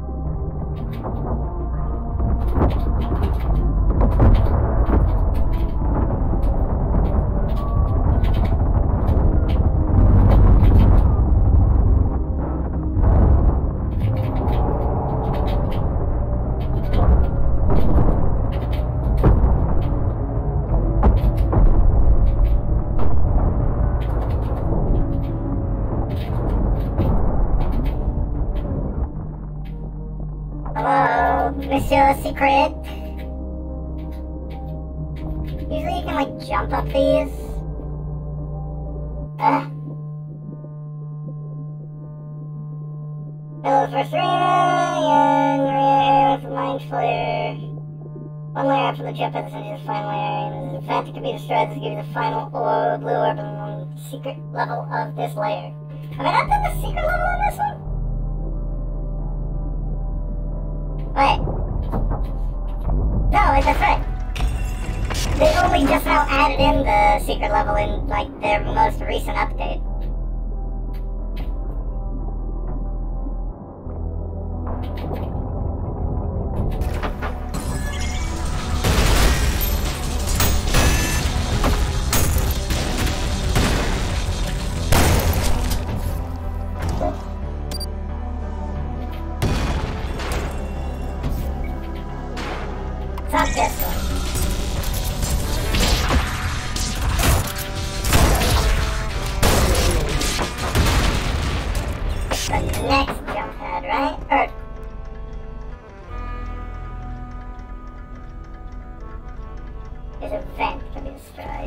Hello, Monsieur Secret. Usually you can like jump up these. Hello for 3 million, with Mind Flayer. 1 layer after the jump at the center is the final layer, and if that can be destroyed, this gives you the final blue orb on the secret level of this layer. Have I not done the secret level on this one? Wait. No, wait, that's right. They only just now added in the secret level in, like, their most recent update. It's not this one. The next jump pad, right? Or... His event can be destroyed.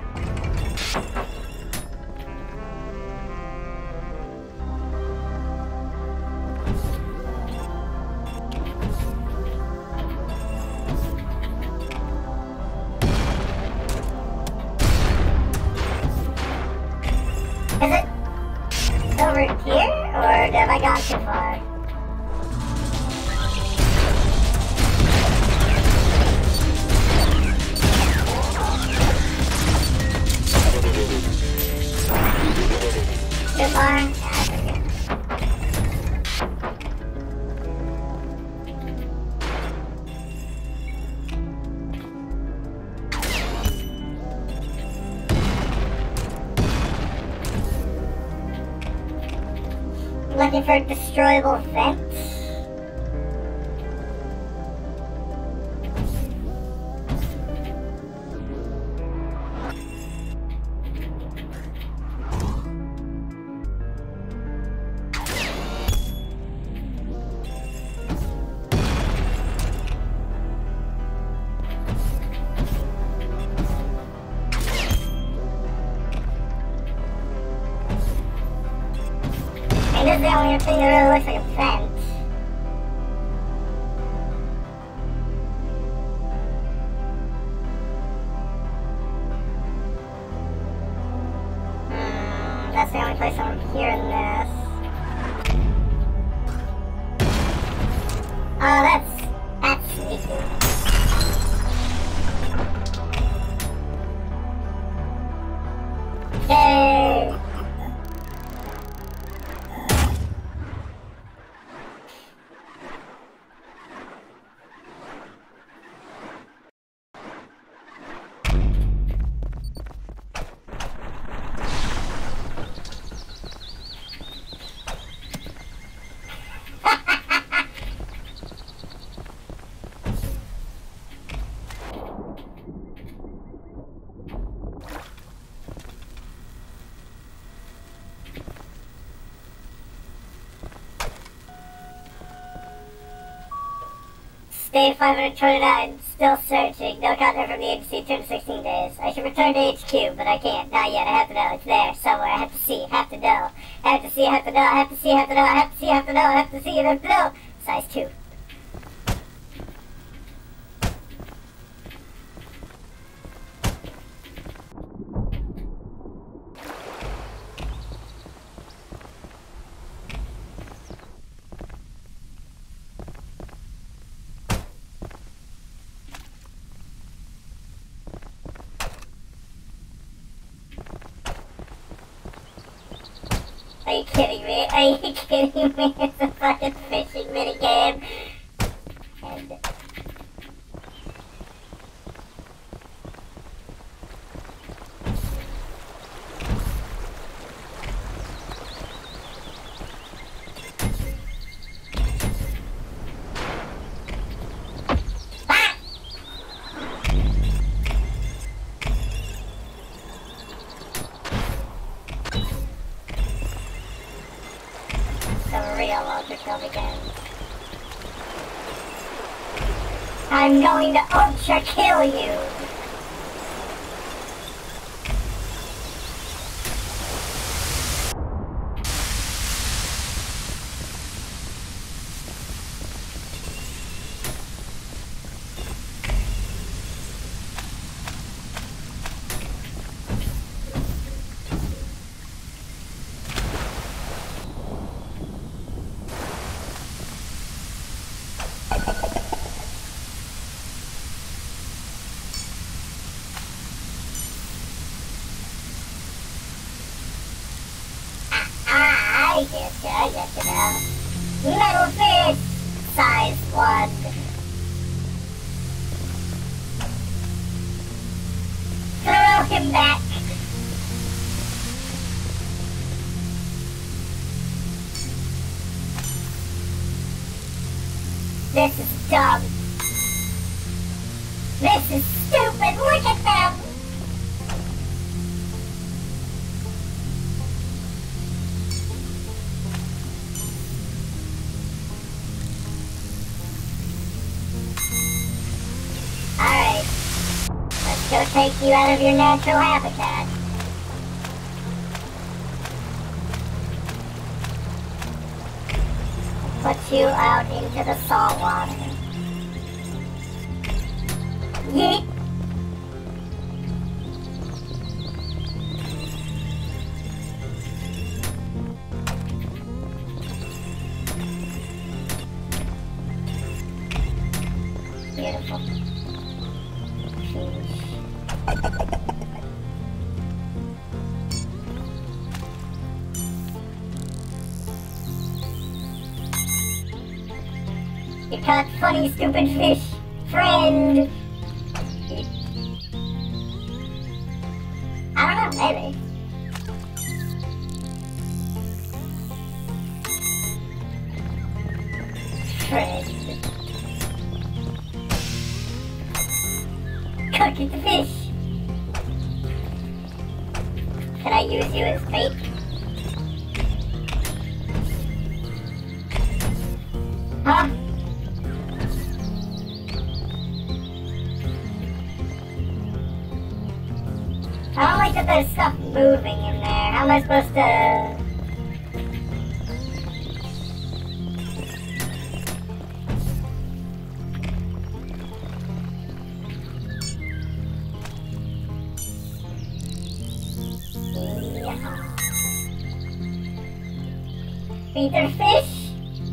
Is it over here, or have I gone too far? Too far? Yeah, that's okay. Looking for destroyable vents. This is the only thing that really looks like a vent. Day 529, still searching. No contact from the agency, 216 days. I should return to HQ, but I can't. Not yet. I have to know. It's there, somewhere. I have to see. Have to know. I have to see. Have to know. I have to see. Have to know. I have to see. Have to know. I have to see. Have to know. Size 2. Are you kidding me? Are you kidding me? It's a fucking fishing minigame. And real ultra begins. I'm going to ultra kill you! I get you now. Metal fish! Size 1. Throw him back! This is dumb. This is stupid! Look at them! Go take you out of your natural habitat. Put you out into the salt water. Yeet! Beautiful. You caught funny, stupid fish, friend. I don't know, maybe. Friend. Cook the fish. Can I use you as bait? Huh? I don't like that there's stuff moving in there. How am I supposed to... Feed their fish?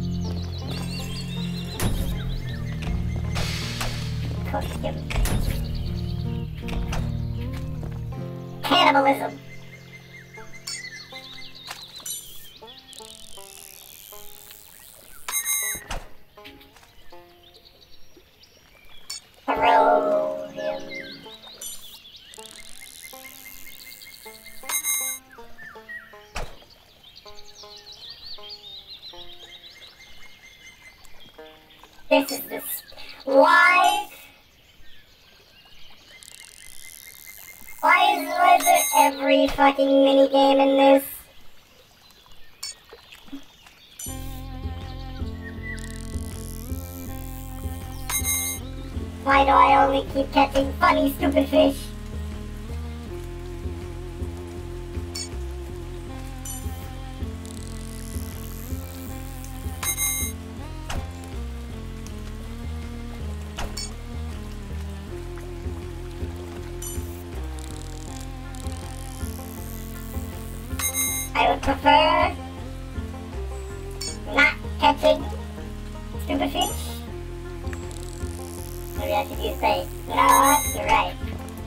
Cook him. Cannibalism. Throw him. This is the... Why is there every fucking minigame in this? Why do I only keep catching funny, stupid fish? I would prefer not catching stupid fish. Maybe I should use bait. You know what? You're right.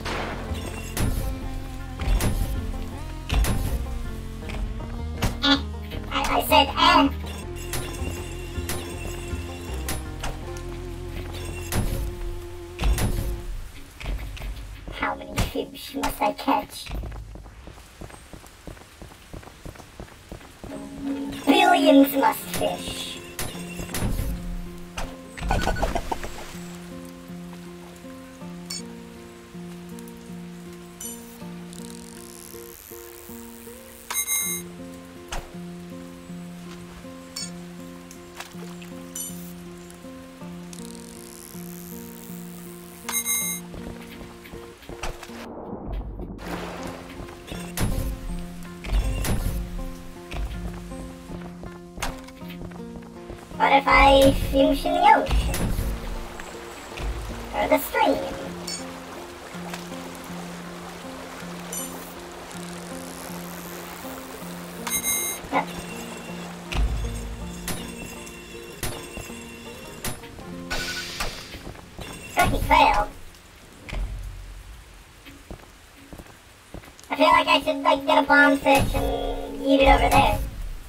I said eh. How many fish must I catch? Billions must fish. What if I fish in the ocean? Or the stream? Cookie failed. I feel like I should get a bombfish and eat it over there.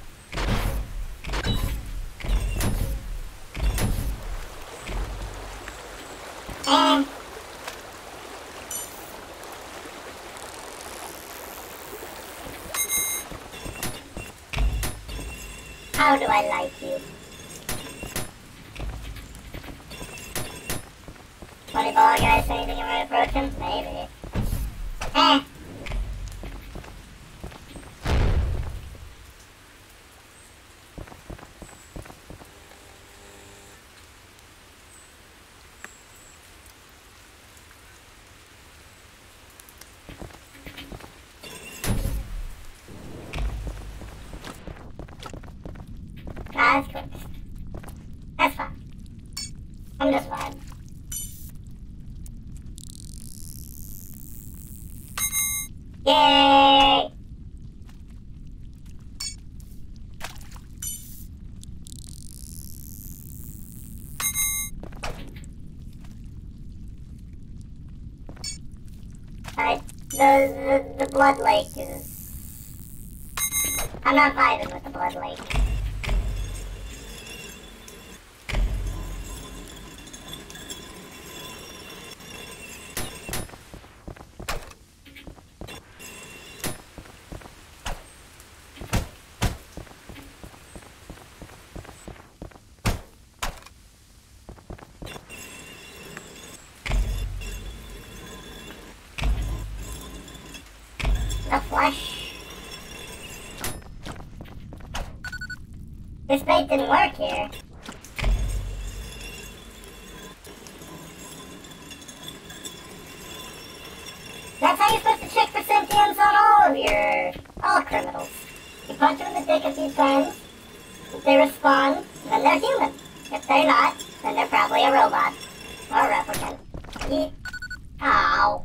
How do I like you? 20 ball guys, anything you might approach him? Maybe. That's cool. That's fine. I'm just fine. Yay! Alright, the blood lake is... I'm not vibing with the blood lake. The flesh. This bait didn't work here. That's how you're supposed to check for sentience on all criminals. You punch them in the dick a few times. If they respond, then they're human. If they're not, then they're probably a robot. Or a replicant. Yeet. Ow.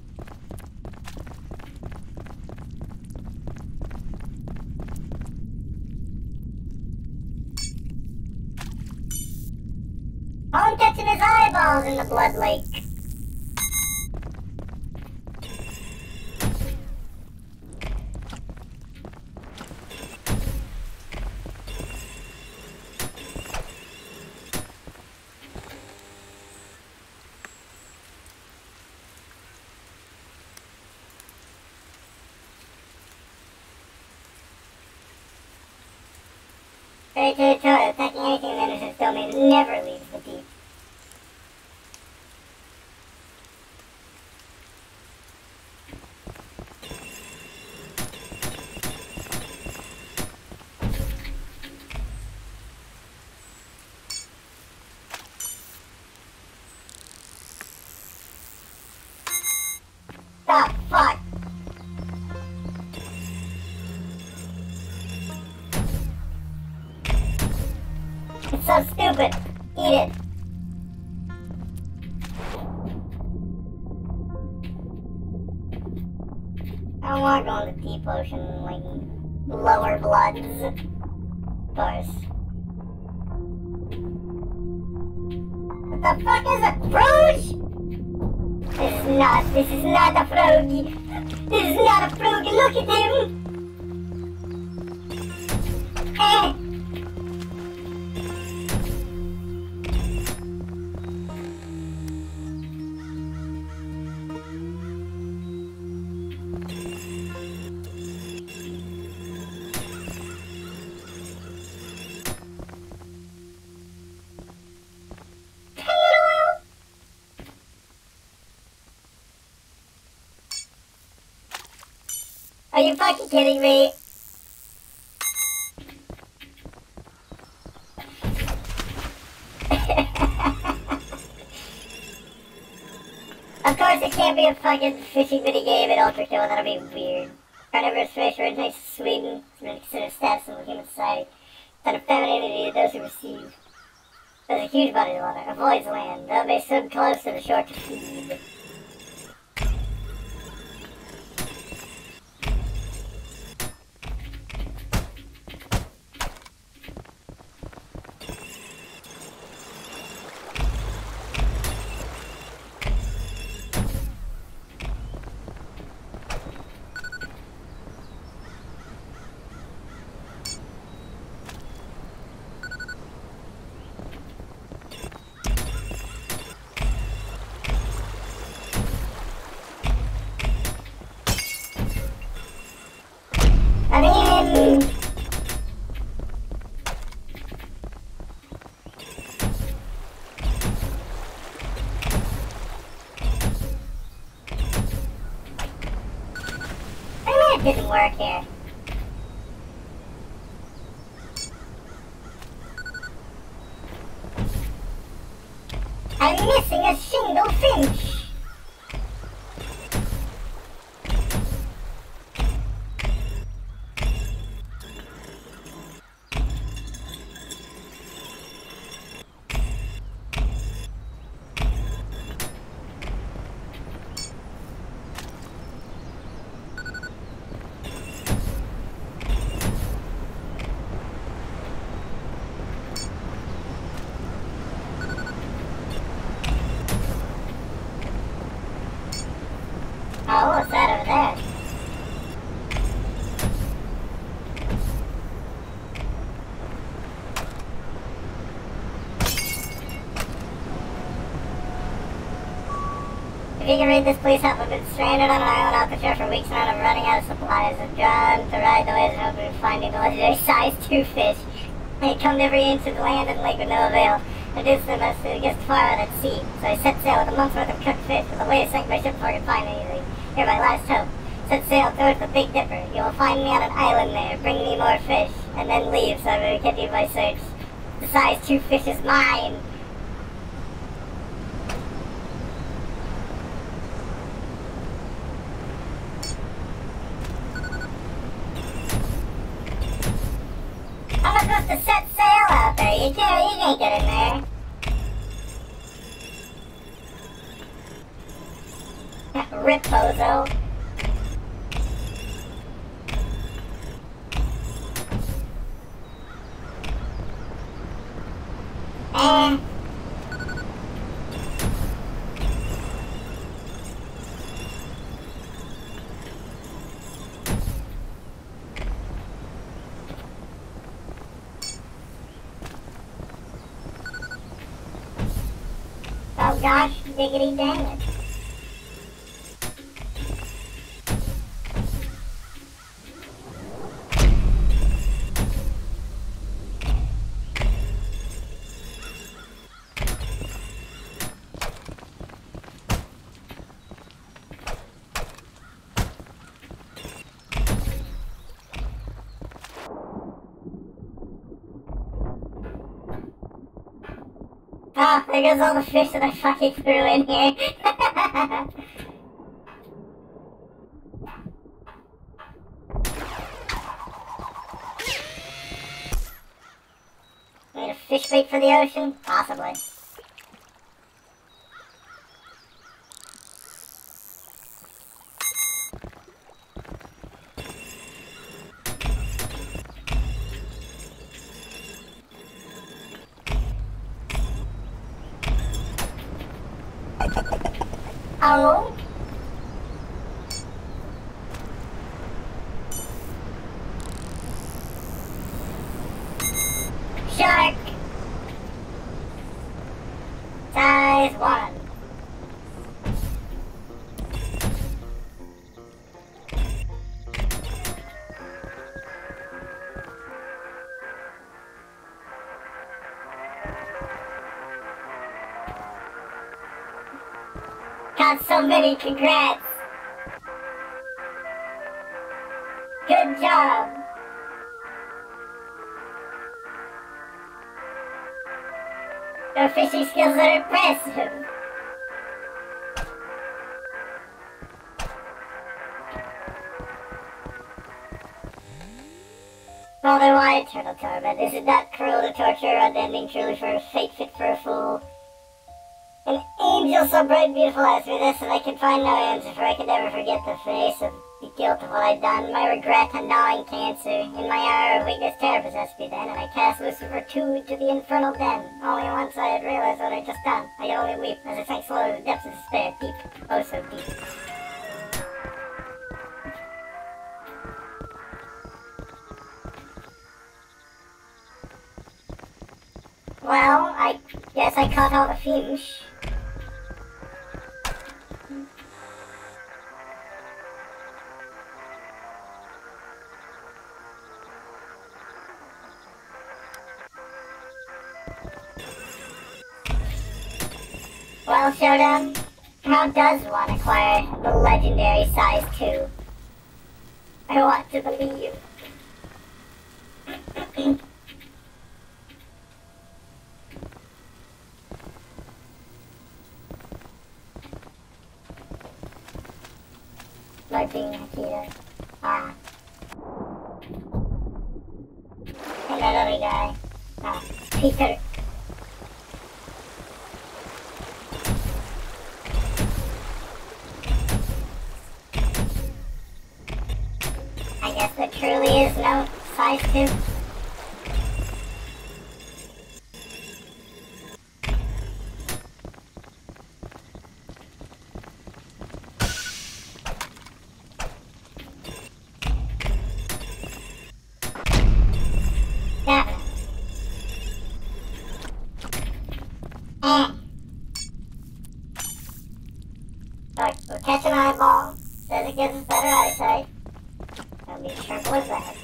Oh, I'm catching his eyeballs in the blood lake. Attacking anything that enters its domain never leaves the deep. It's so stupid. Eat it. I don't want to go in the deep ocean, like, lower bloods. Of course. What the fuck is a froge? This is not a froge. This is not a froge. Look at him. Eh. Are you fucking kidding me? Of course, it can't be a fucking fishing minigame in Ultra Kill. That'll be weird. Carnivorous fish originates in Sweden. It's been considered status in the human society. It's an femininity to those who receive. There's a huge body of water. Avoids land. Though it may swim close to the shore to feed. I mean... it didn't work here. I'm missing a shingle finch. Oh, what's that over there? If you can read this, please help. I've been stranded on an island off the shore for weeks now and I'm running out of supplies. I've drawn to ride the waves and hoping to finding the legendary size 2 fish. They come every inch of land and lake with no avail. I do so much to get far out at sea. So I set sail with a month's worth of cooked fish with a way to sink my ship before I can find anything. You're my last hope. Set sail towards the Big Dipper. You will find me on an island there. Bring me more fish. And then leave so I'm going to continue my search. The size 2 fish is mine. I'm supposed to set sail out there. You can't get in there. Rip, bozo. Oh gosh, diggity dang it. Oh, there goes all the fish that I fucking threw in here. Need to fish bait for the ocean? Possibly. Oh? Shark! Size 1. Got so many, congrats! Good job! Your fishing skills are impressive! Father, why eternal torment? Is it not cruel to torture, unending truly for a fate fit for a fool? An angel so bright and beautiful asked me this, and I can find no answer, for I can never forget the face of the guilt of what I'd done, my regret, a gnawing cancer. In my hour of weakness, terror possessed me then, and I cast Lucifer too into the infernal den. Only once I had realized what I'd just done. I could only weep as I sank slowly to the depths of despair, deep, oh so deep. Well, I guess I caught all the fish. Well, Showdown, how does one acquire the legendary size 2? I want to believe. Like being Akita. Ah. And that other guy. Ah, Peter. I guess there truly is no size 2. Definitely. Look, we'll catch an eyeball. Says it gives us better eyesight. It'll be triple as that.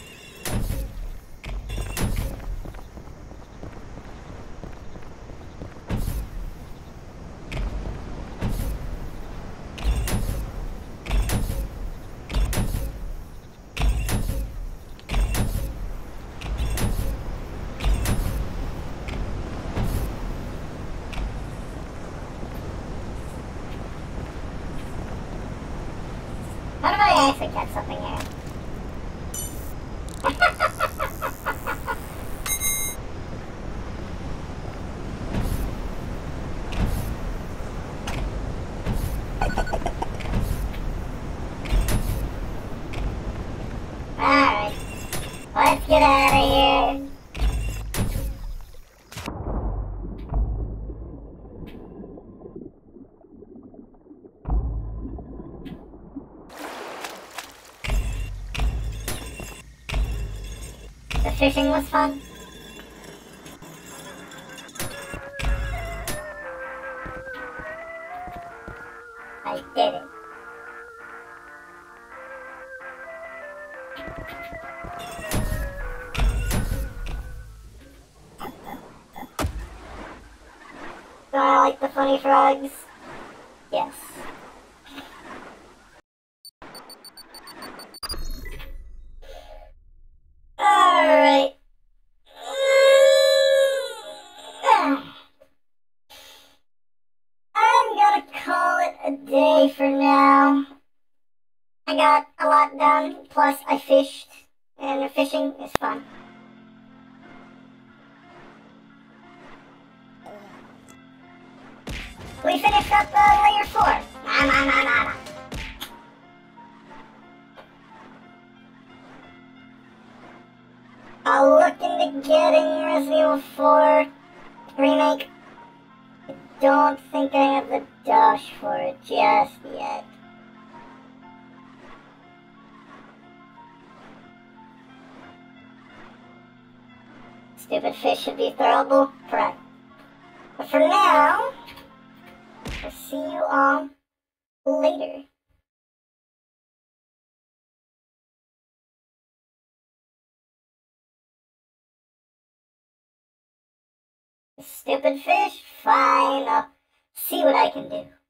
What if I actually catch something here? Alright, let's get out of here. The fishing was fun. I did it. Do I like the funny frogs? Yes. Alright. I'm gonna call it a day for now. I got a lot done, plus I fished, and the fishing is fun. finish up layer 4. Nah. I'll look into getting Resident Evil 4 Remake. I don't think I have the dosh for it just yet. Stupid fish should be throwable? Correct. But for now, I'll see you all later. Stupid fish? Fine, I'll see what I can do.